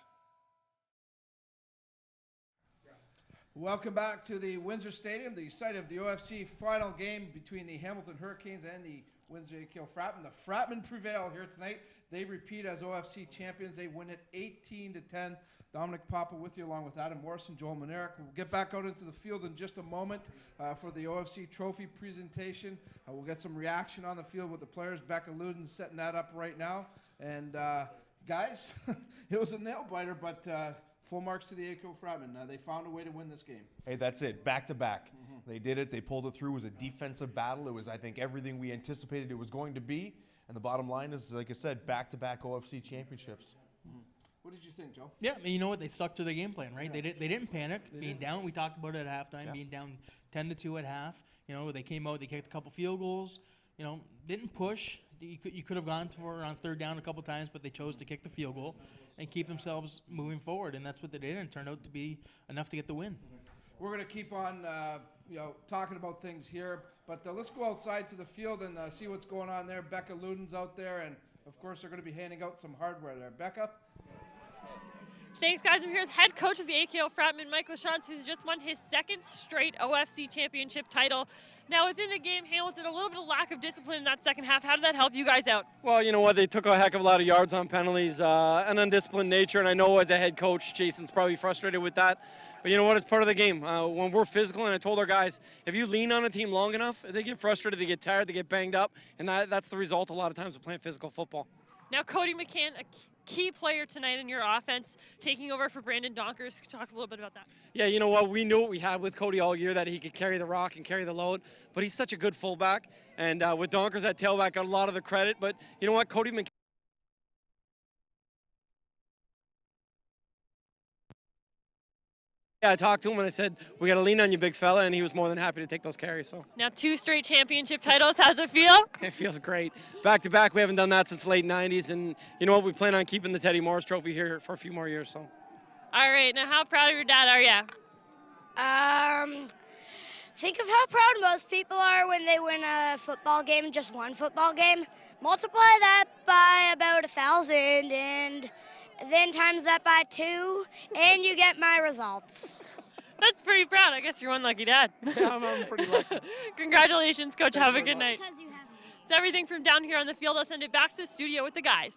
Welcome back to the Windsor Stadium, the site of the O F C final game between the Hamilton Hurricanes and the Windsor A K O Fratmen. The Fratmen prevail here tonight. They repeat as O F C champions. They win it eighteen to ten. Dominic Papa with you along with Adam Morrison, Joel Monerick. We'll get back out into the field in just a moment uh, for the O F C trophy presentation. Uh, we'll get some reaction on the field with the players. Becca Luden setting that up right now. And uh, guys, it was a nail biter, but uh, full marks to the A K O Fratmen. Uh, they found a way to win this game. Hey, that's it. Back to back. Mm-hmm. They did it. They pulled it through. It was a defensive battle. It was, I think, everything we anticipated it was going to be. And the bottom line is, like I said, back to back O F C championships. Mm-hmm. What did you think, Joe? Yeah, I mean, you know what? They stuck to their game plan, right? Yeah. They didn't. They didn't panic. They being didn't. down, we talked about it at halftime. Yeah. Being down ten to two at half. You know, they came out. They kicked a couple field goals. You know, didn't push. You could you could have gone for on third down a couple times, but they chose to kick the field goal and keep themselves moving forward, and that's what they did. And it turned out to be enough to get the win. We're going to keep on, uh, you know, talking about things here, but uh, let's go outside to the field and uh, see what's going on there. Becca Luden's out there, and of course they're going to be handing out some hardware there. Becca. Thanks, guys. I'm here with head coach of the A K O Fratmen, Mike LaChance, who's just won his second straight O F C championship title. Now, within the game, Hamilton, a little bit of lack of discipline in that second half. How did that help you guys out? Well, you know what? They took a heck of a lot of yards on penalties, uh, an undisciplined nature, and I know as a head coach, Jason's probably frustrated with that. But you know what? It's part of the game. Uh, when we're physical, and I told our guys, if you lean on a team long enough, they get frustrated, they get tired, they get banged up, and that, that's the result a lot of times of playing physical football. Now, Cody McCann, a key player tonight in your offense, taking over for Brandon Donkers. Talk a little bit about that. Yeah, you know what? We knew what we had with Cody all year, that he could carry the rock and carry the load, but he's such a good fullback. And uh, with Donkers at tailback, got a lot of the credit. But you know what? Cody McCann. Yeah, I talked to him and I said, we got to lean on you, big fella, and he was more than happy to take those carries. So now two straight championship titles. How's it feel? It feels great. Back to back, we haven't done that since the late nineties, and you know what? We plan on keeping the Teddy Morris Trophy here for a few more years. So. All right, now how proud of your dad are you? Um, think of how proud most people are when they win a football game, just one football game. Multiply that by about a thousand and then times that by two, and you get my results. That's pretty proud. I guess you're one lucky dad. Yeah, I'm, I'm pretty lucky. Congratulations, Coach. Thank Have a you good very night. Because you have It's everything from down here on the field. I'll send it back to the studio with the guys.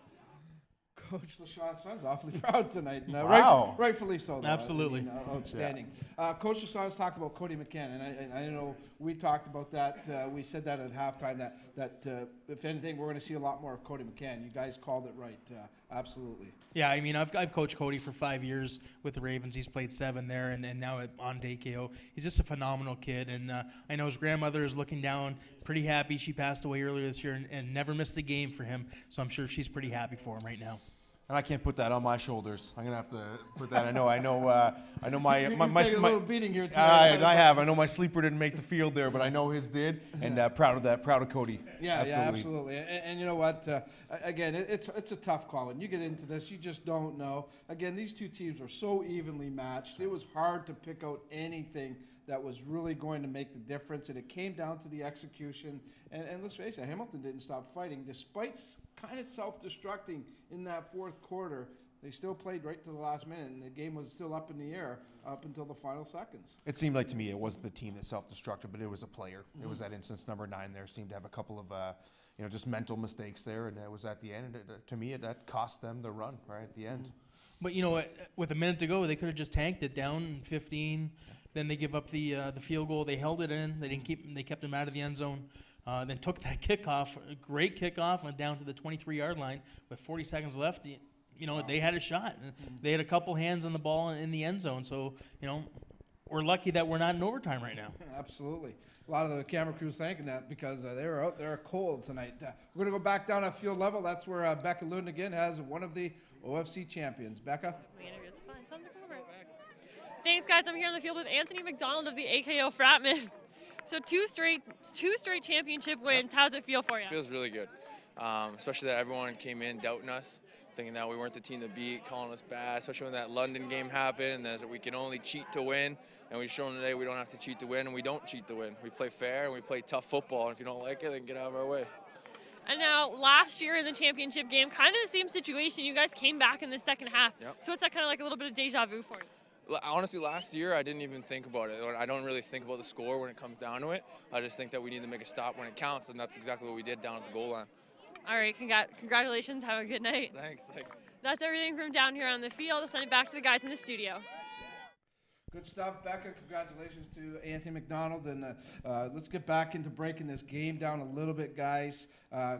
Coach LaShawn sounds awfully proud tonight. And, uh, Wow. right, rightfully so. Though. Absolutely. I mean, uh, outstanding. Yeah. Uh, Coach LaShawn's talked about Cody McCann, and I, and I know we talked about that. Uh, we said that at halftime, that, that uh, if anything, we're going to see a lot more of Cody McCann. You guys called it right. Uh, absolutely. Yeah, I mean, I've, I've coached Cody for five years with the Ravens. He's played seven there, and, and now at, on A K O. He's just a phenomenal kid, and uh, I know his grandmother is looking down, pretty happy. She passed away earlier this year and, and never missed a game for him, so I'm sure she's pretty happy for him right now. And I can't put that on my shoulders. I'm gonna have to put that. I know. I know. Uh, I know my my You've my. taken a my little beating here I, tonight. I have. I know my sleeper didn't make the field there, but I know his did, and uh, proud of that. Proud of Cody. Yeah, absolutely. yeah, absolutely. And, and you know what? Uh, again, it, it's it's a tough call. When you get into this, you just don't know. Again, these two teams are so evenly matched. It was hard to pick out anything that was really going to make the difference, and it came down to the execution. And, and let's face it, Hamilton didn't stop fighting, despite kind of self-destructing in that fourth quarter. They still played right to the last minute, and the game was still up in the air up until the final seconds. It seemed like to me it wasn't the team that self-destructed, but it was a player. Mm-hmm. It was that instance number nine there seemed to have a couple of, uh, you know, just mental mistakes there, and it was at the end. And it, uh, to me, it, that cost them the run right at the end. Mm-hmm. But you know what? With a minute to go, they could have just tanked it down fifteen. Then they give up the uh, the field goal. They held it in. They didn't keep. They kept them out of the end zone. Uh, then took that kickoff, a great kickoff, went down to the twenty-three yard line with forty seconds left. You know, they had a shot. They had a couple hands on the ball in the end zone. So, you know, we're lucky that we're not in overtime right now. Absolutely. A lot of the camera crews thanking that because uh, they were out there cold tonight. Uh, we're going to go back down at field level. That's where uh, Becca Luden again has one of the O F C champions. Becca? It's fine. Tell them to come over. Thanks, guys. I'm here on the field with Anthony McDonald of the A K O Fratmen. So two straight, two straight championship wins. How's it feel for you? Feels really good, um, especially that everyone came in doubting us, thinking that we weren't the team to beat, calling us bad, especially when that London game happened, and that we can only cheat to win. And we've shown today we don't have to cheat to win, and we don't cheat to win. We play fair, and we play tough football, and if you don't like it, then get out of our way. And now, last year in the championship game, kind of the same situation. You guys came back in the second half. Yep. So what's that kind of like a little bit of deja vu for you? l- honestly, last year I didn't even think about it. I don't really think about the score when it comes down to it. I just think that we need to make a stop when it counts, and that's exactly what we did down at the goal line. All right, congr- congratulations. Have a good night. Thanks. Thanks. That's everything from down here on the field. I'll send it back to the guys in the studio. Good stuff, Becca. Congratulations to Anthony McDonald. And uh, uh, let's get back into breaking this game down a little bit, guys. Uh,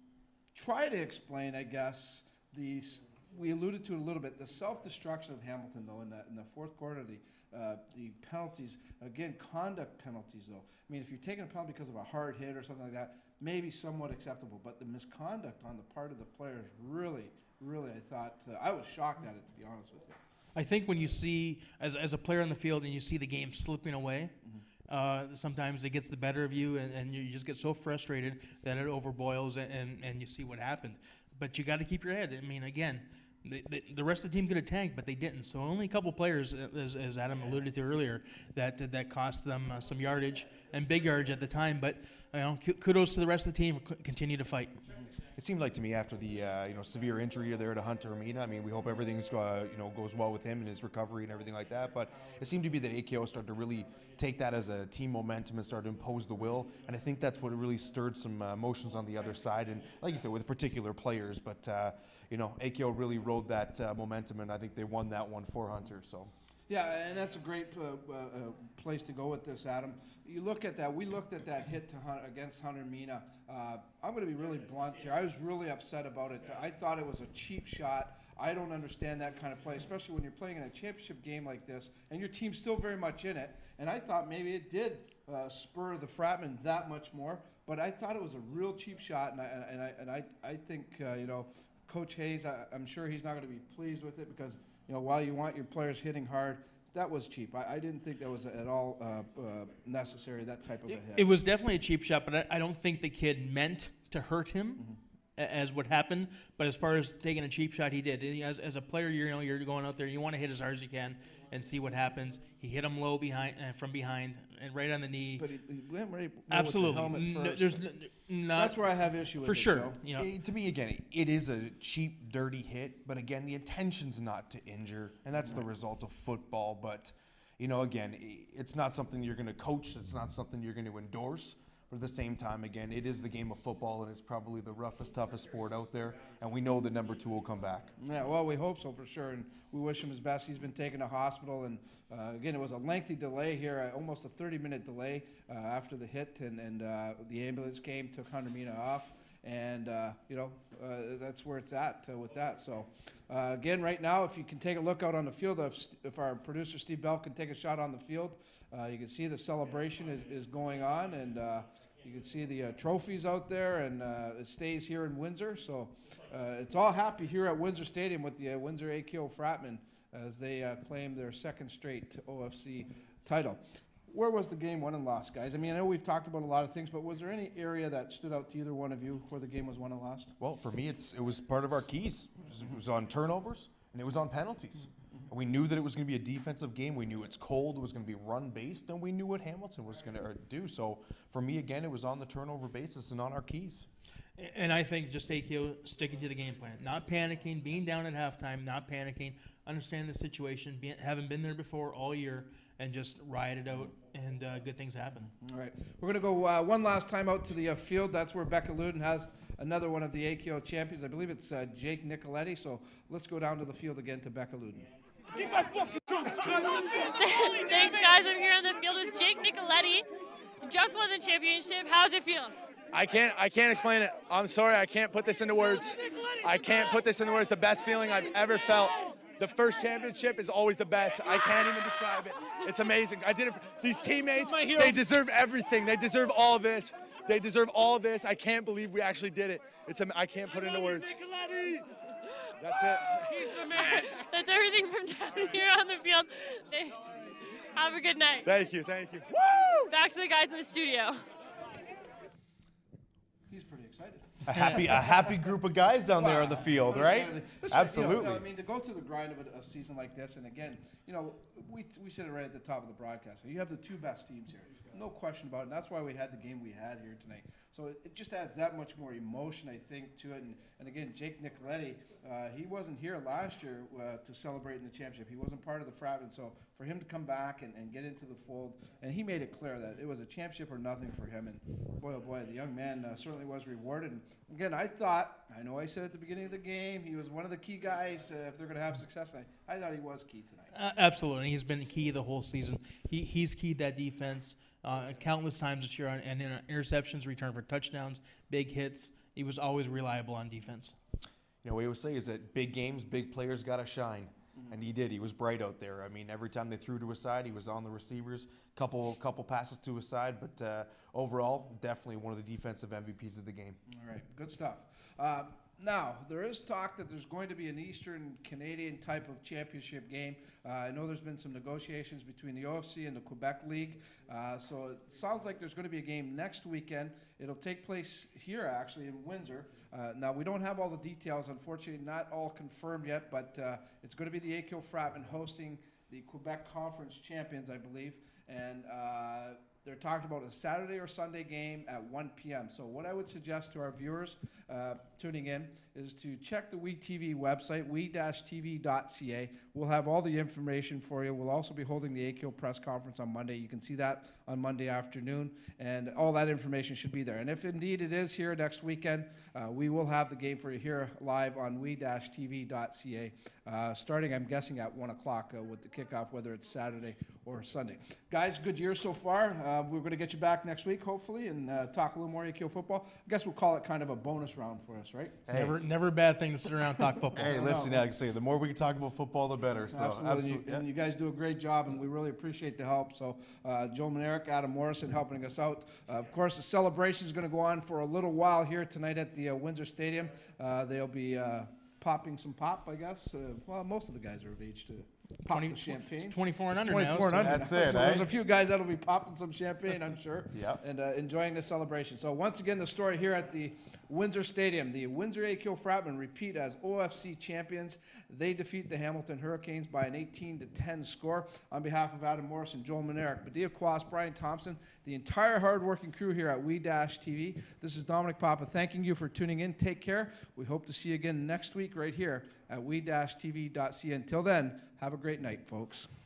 try to explain, I guess, these. We alluded to it a little bit. The self-destruction of Hamilton, though, in the in the fourth quarter, the uh, the penalties. Again, conduct penalties, though. I mean, if you're taking a penalty because of a hard hit or something like that, maybe somewhat acceptable. But the misconduct on the part of the players, really, really, I thought uh, I was shocked at it, to be honest with you. I think when you see, as, as a player on the field, and you see the game slipping away, mm-hmm. uh, sometimes it gets the better of you, and, and you just get so frustrated that it overboils, and, and, and you see what happened. But you got to keep your head. I mean, again, the, the, the rest of the team could have tanked, but they didn't. So only a couple players, as, as Adam alluded to earlier, that that cost them uh, some yardage, and big yardage at the time. But you know, kudos to the rest of the team. Continue to fight. It seemed like to me after the uh, you know severe injury there to Hunter Amina. I mean, we hope everything's uh, you know goes well with him and his recovery and everything like that. But it seemed to be that A K O started to really take that as a team momentum and started to impose the will. And I think that's what really stirred some uh, emotions on the other side. And like you said, with particular players. But uh, you know, A K O really rode that uh, momentum, and I think they won that one for Hunter. So. Yeah, and that's a great uh, uh, place to go with this, Adam. You look at that. We looked at that hit to Hun- against Hunter Mina. Uh, I'm going to be really blunt here. I was really upset about it. I thought it was a cheap shot. I don't understand that kind of play, especially when you're playing in a championship game like this, and your team's still very much in it. And I thought maybe it did uh, spur the Fratmen that much more. But I thought it was a real cheap shot, and I and I and I, I think uh, you know, Coach Hayes. I, I'm sure he's not going to be pleased with it because. You know, while you want your players hitting hard, that was cheap. I, I didn't think that was at all uh, uh, necessary, that type of a hit. It was definitely a cheap shot, but I, I don't think the kid meant to hurt him mm-hmm. a, as what happened. But as far as taking a cheap shot, he did. And as, as a player, you're, you know, you're going out there, you want to hit as hard as you can and see what happens. He hit him low behind, uh, from behind, and right on the knee. But he, he went right Absolutely. with the helmet no, first. There's n- not That's where I have issue with for it, sure. Joe. You know, it, to me, again, it is a cheap, dirty hit. But again, the intention's not to injure, and that's right. The result of football. But you know, again, it's not something you're going to coach. It's not something you're going to endorse. But at the same time, again, it is the game of football, and it's probably the roughest, toughest sport out there. And we know the number two will come back. Yeah, well, we hope so for sure, and we wish him his best. He's been taken to hospital, and uh, again, it was a lengthy delay here, uh, almost a thirty-minute delay uh, after the hit, and, and uh, the ambulance came, took Hunter Mina off, and uh, you know uh, that's where it's at uh, with that. So uh, again, right now, if you can take a look out on the field, if, if our producer Steve Bell can take a shot on the field, uh, you can see the celebration is, is going on, and uh, you can see the uh, trophies out there, and uh, it stays here in Windsor. So uh, it's all happy here at Windsor Stadium with the uh, Windsor A K O Fratmen as they uh, claim their second straight O F C title. Where was the game won and lost, guys? I mean, I know we've talked about a lot of things, but was there any area that stood out to either one of you where the game was won and lost? Well, for me, it's it was part of our keys. It was, it was on turnovers, and it was on penalties. And we knew that it was going to be a defensive game. We knew it's cold. It was going to be run-based, and we knew what Hamilton was going to do. So for me, again, it was on the turnover basis and on our keys. And I think just A K O sticking to the game plan, not panicking, being down at halftime, not panicking, understanding the situation, being, having been there before all year, and just ride it out, and uh, good things happen. All right. We're going to go uh, one last time out to the uh, field. That's where Becca Luden has another one of the A K O champions. I believe it's uh, Jake Nicoletti. So let's go down to the field again to Becca Luden. Thanks, guys. I'm here on the field with Jake Nicoletti. Just won the championship. How's it feel? I can't I can't explain it. I'm sorry, I can't put this into words. I can't put this into words. The best feeling I've ever felt. The first championship is always the best. I can't even describe it. It's amazing. I did it for these teammates. They deserve everything. They deserve all this. They deserve all this. I can't believe we actually did it. It's I can't put it into words. That's it. He's the man. That's everything from down here on the field. Thanks. Have a good night. Thank you. Thank you. Woo! Back to the guys in the studio. He's pretty excited. A happy, a happy group of guys down there on the field, right? Listen, Absolutely. You know, I mean, to go through the grind of a, a season like this, and again, you know, we we said it right at the top of the broadcast. You have the two best teams here. no question about it. And that's why we had the game we had here tonight. So it, it just adds that much more emotion, I think, to it. And, and again, Jake Nicoletti, uh, he wasn't here last year uh, to celebrate in the championship. He wasn't part of the Fratmen. So for him to come back and, and get into the fold, and he made it clear that it was a championship or nothing for him. And boy, oh boy, the young man uh, certainly was rewarded. And again, I thought, I know I said at the beginning of the game, he was one of the key guys uh, if they're going to have success tonight. I thought he was key tonight. Uh, absolutely. He's been key the whole season. He, he's keyed that defense uh, countless times this year on and in interceptions, return for touchdowns, big hits. He was always reliable on defense. You know, what we always say is that big games, big players got to shine. Mm-hmm. And he did. He was bright out there. I mean, every time they threw to his side, he was on the receivers. Couple couple passes to his side. But uh, overall, definitely one of the defensive M V Ps of the game. All right, good stuff. Uh, Now, there is talk that there's going to be an Eastern Canadian type of championship game. Uh, I know there's been some negotiations between the O F C and the Quebec League. Uh, so it sounds like there's going to be a game next weekend. It'll take place here, actually, in Windsor. Uh, now, we don't have all the details, unfortunately, not all confirmed yet, but uh, it's going to be the A K O Fratmen hosting the Quebec Conference champions, I believe. And uh, they're talking about a Saturday or Sunday game at one p m So what I would suggest to our viewers uh, tuning in is to check the W E T V website, we dash T V dot C A. We'll have all the information for you. We'll also be holding the A K O press conference on Monday. You can see that on Monday afternoon, and all that information should be there. And if indeed it is here next weekend, uh, we will have the game for you here live on we dash T V dot C A, uh, starting, I'm guessing, at one o'clock uh, with the kickoff, whether it's Saturday or Sunday. Guys, good year so far. Uh, we're going to get you back next week, hopefully, and uh, talk a little more A K O football. I guess we'll call it kind of a bonus round for us, right? Hey. Never, never a bad thing to sit around and talk football. Hey, listen, like I say, the more we can talk about football, the better. So absolutely, absolutely. And, you, and you guys do a great job, and we really appreciate the help. So, uh, Joe Manerick, Adam Morrison helping us out. Uh, of course, the celebration is going to go on for a little while here tonight at the uh, Windsor Stadium. Uh, they'll be uh, popping some pop, I guess. Uh, well, most of the guys are of age to pop the champagne. It's twenty-four and It's under twenty-four now. and So under. That's it, So eh? there's a few guys that'll be popping some champagne, I'm sure. Yep. And uh, enjoying the celebration. So once again, the story here at the Windsor Stadium. The Windsor A K O Fratmen repeat as O F C champions. They defeat the Hamilton Hurricanes by an eighteen to ten score. On behalf of Adam Morrison, Joel Manerick, Badia Quas, Brian Thompson, the entire hardworking crew here at We Dash T V, this is Dominic Papa thanking you for tuning in. Take care. We hope to see you again next week right here at we dash T V dot C A. Until then, have a great night, folks.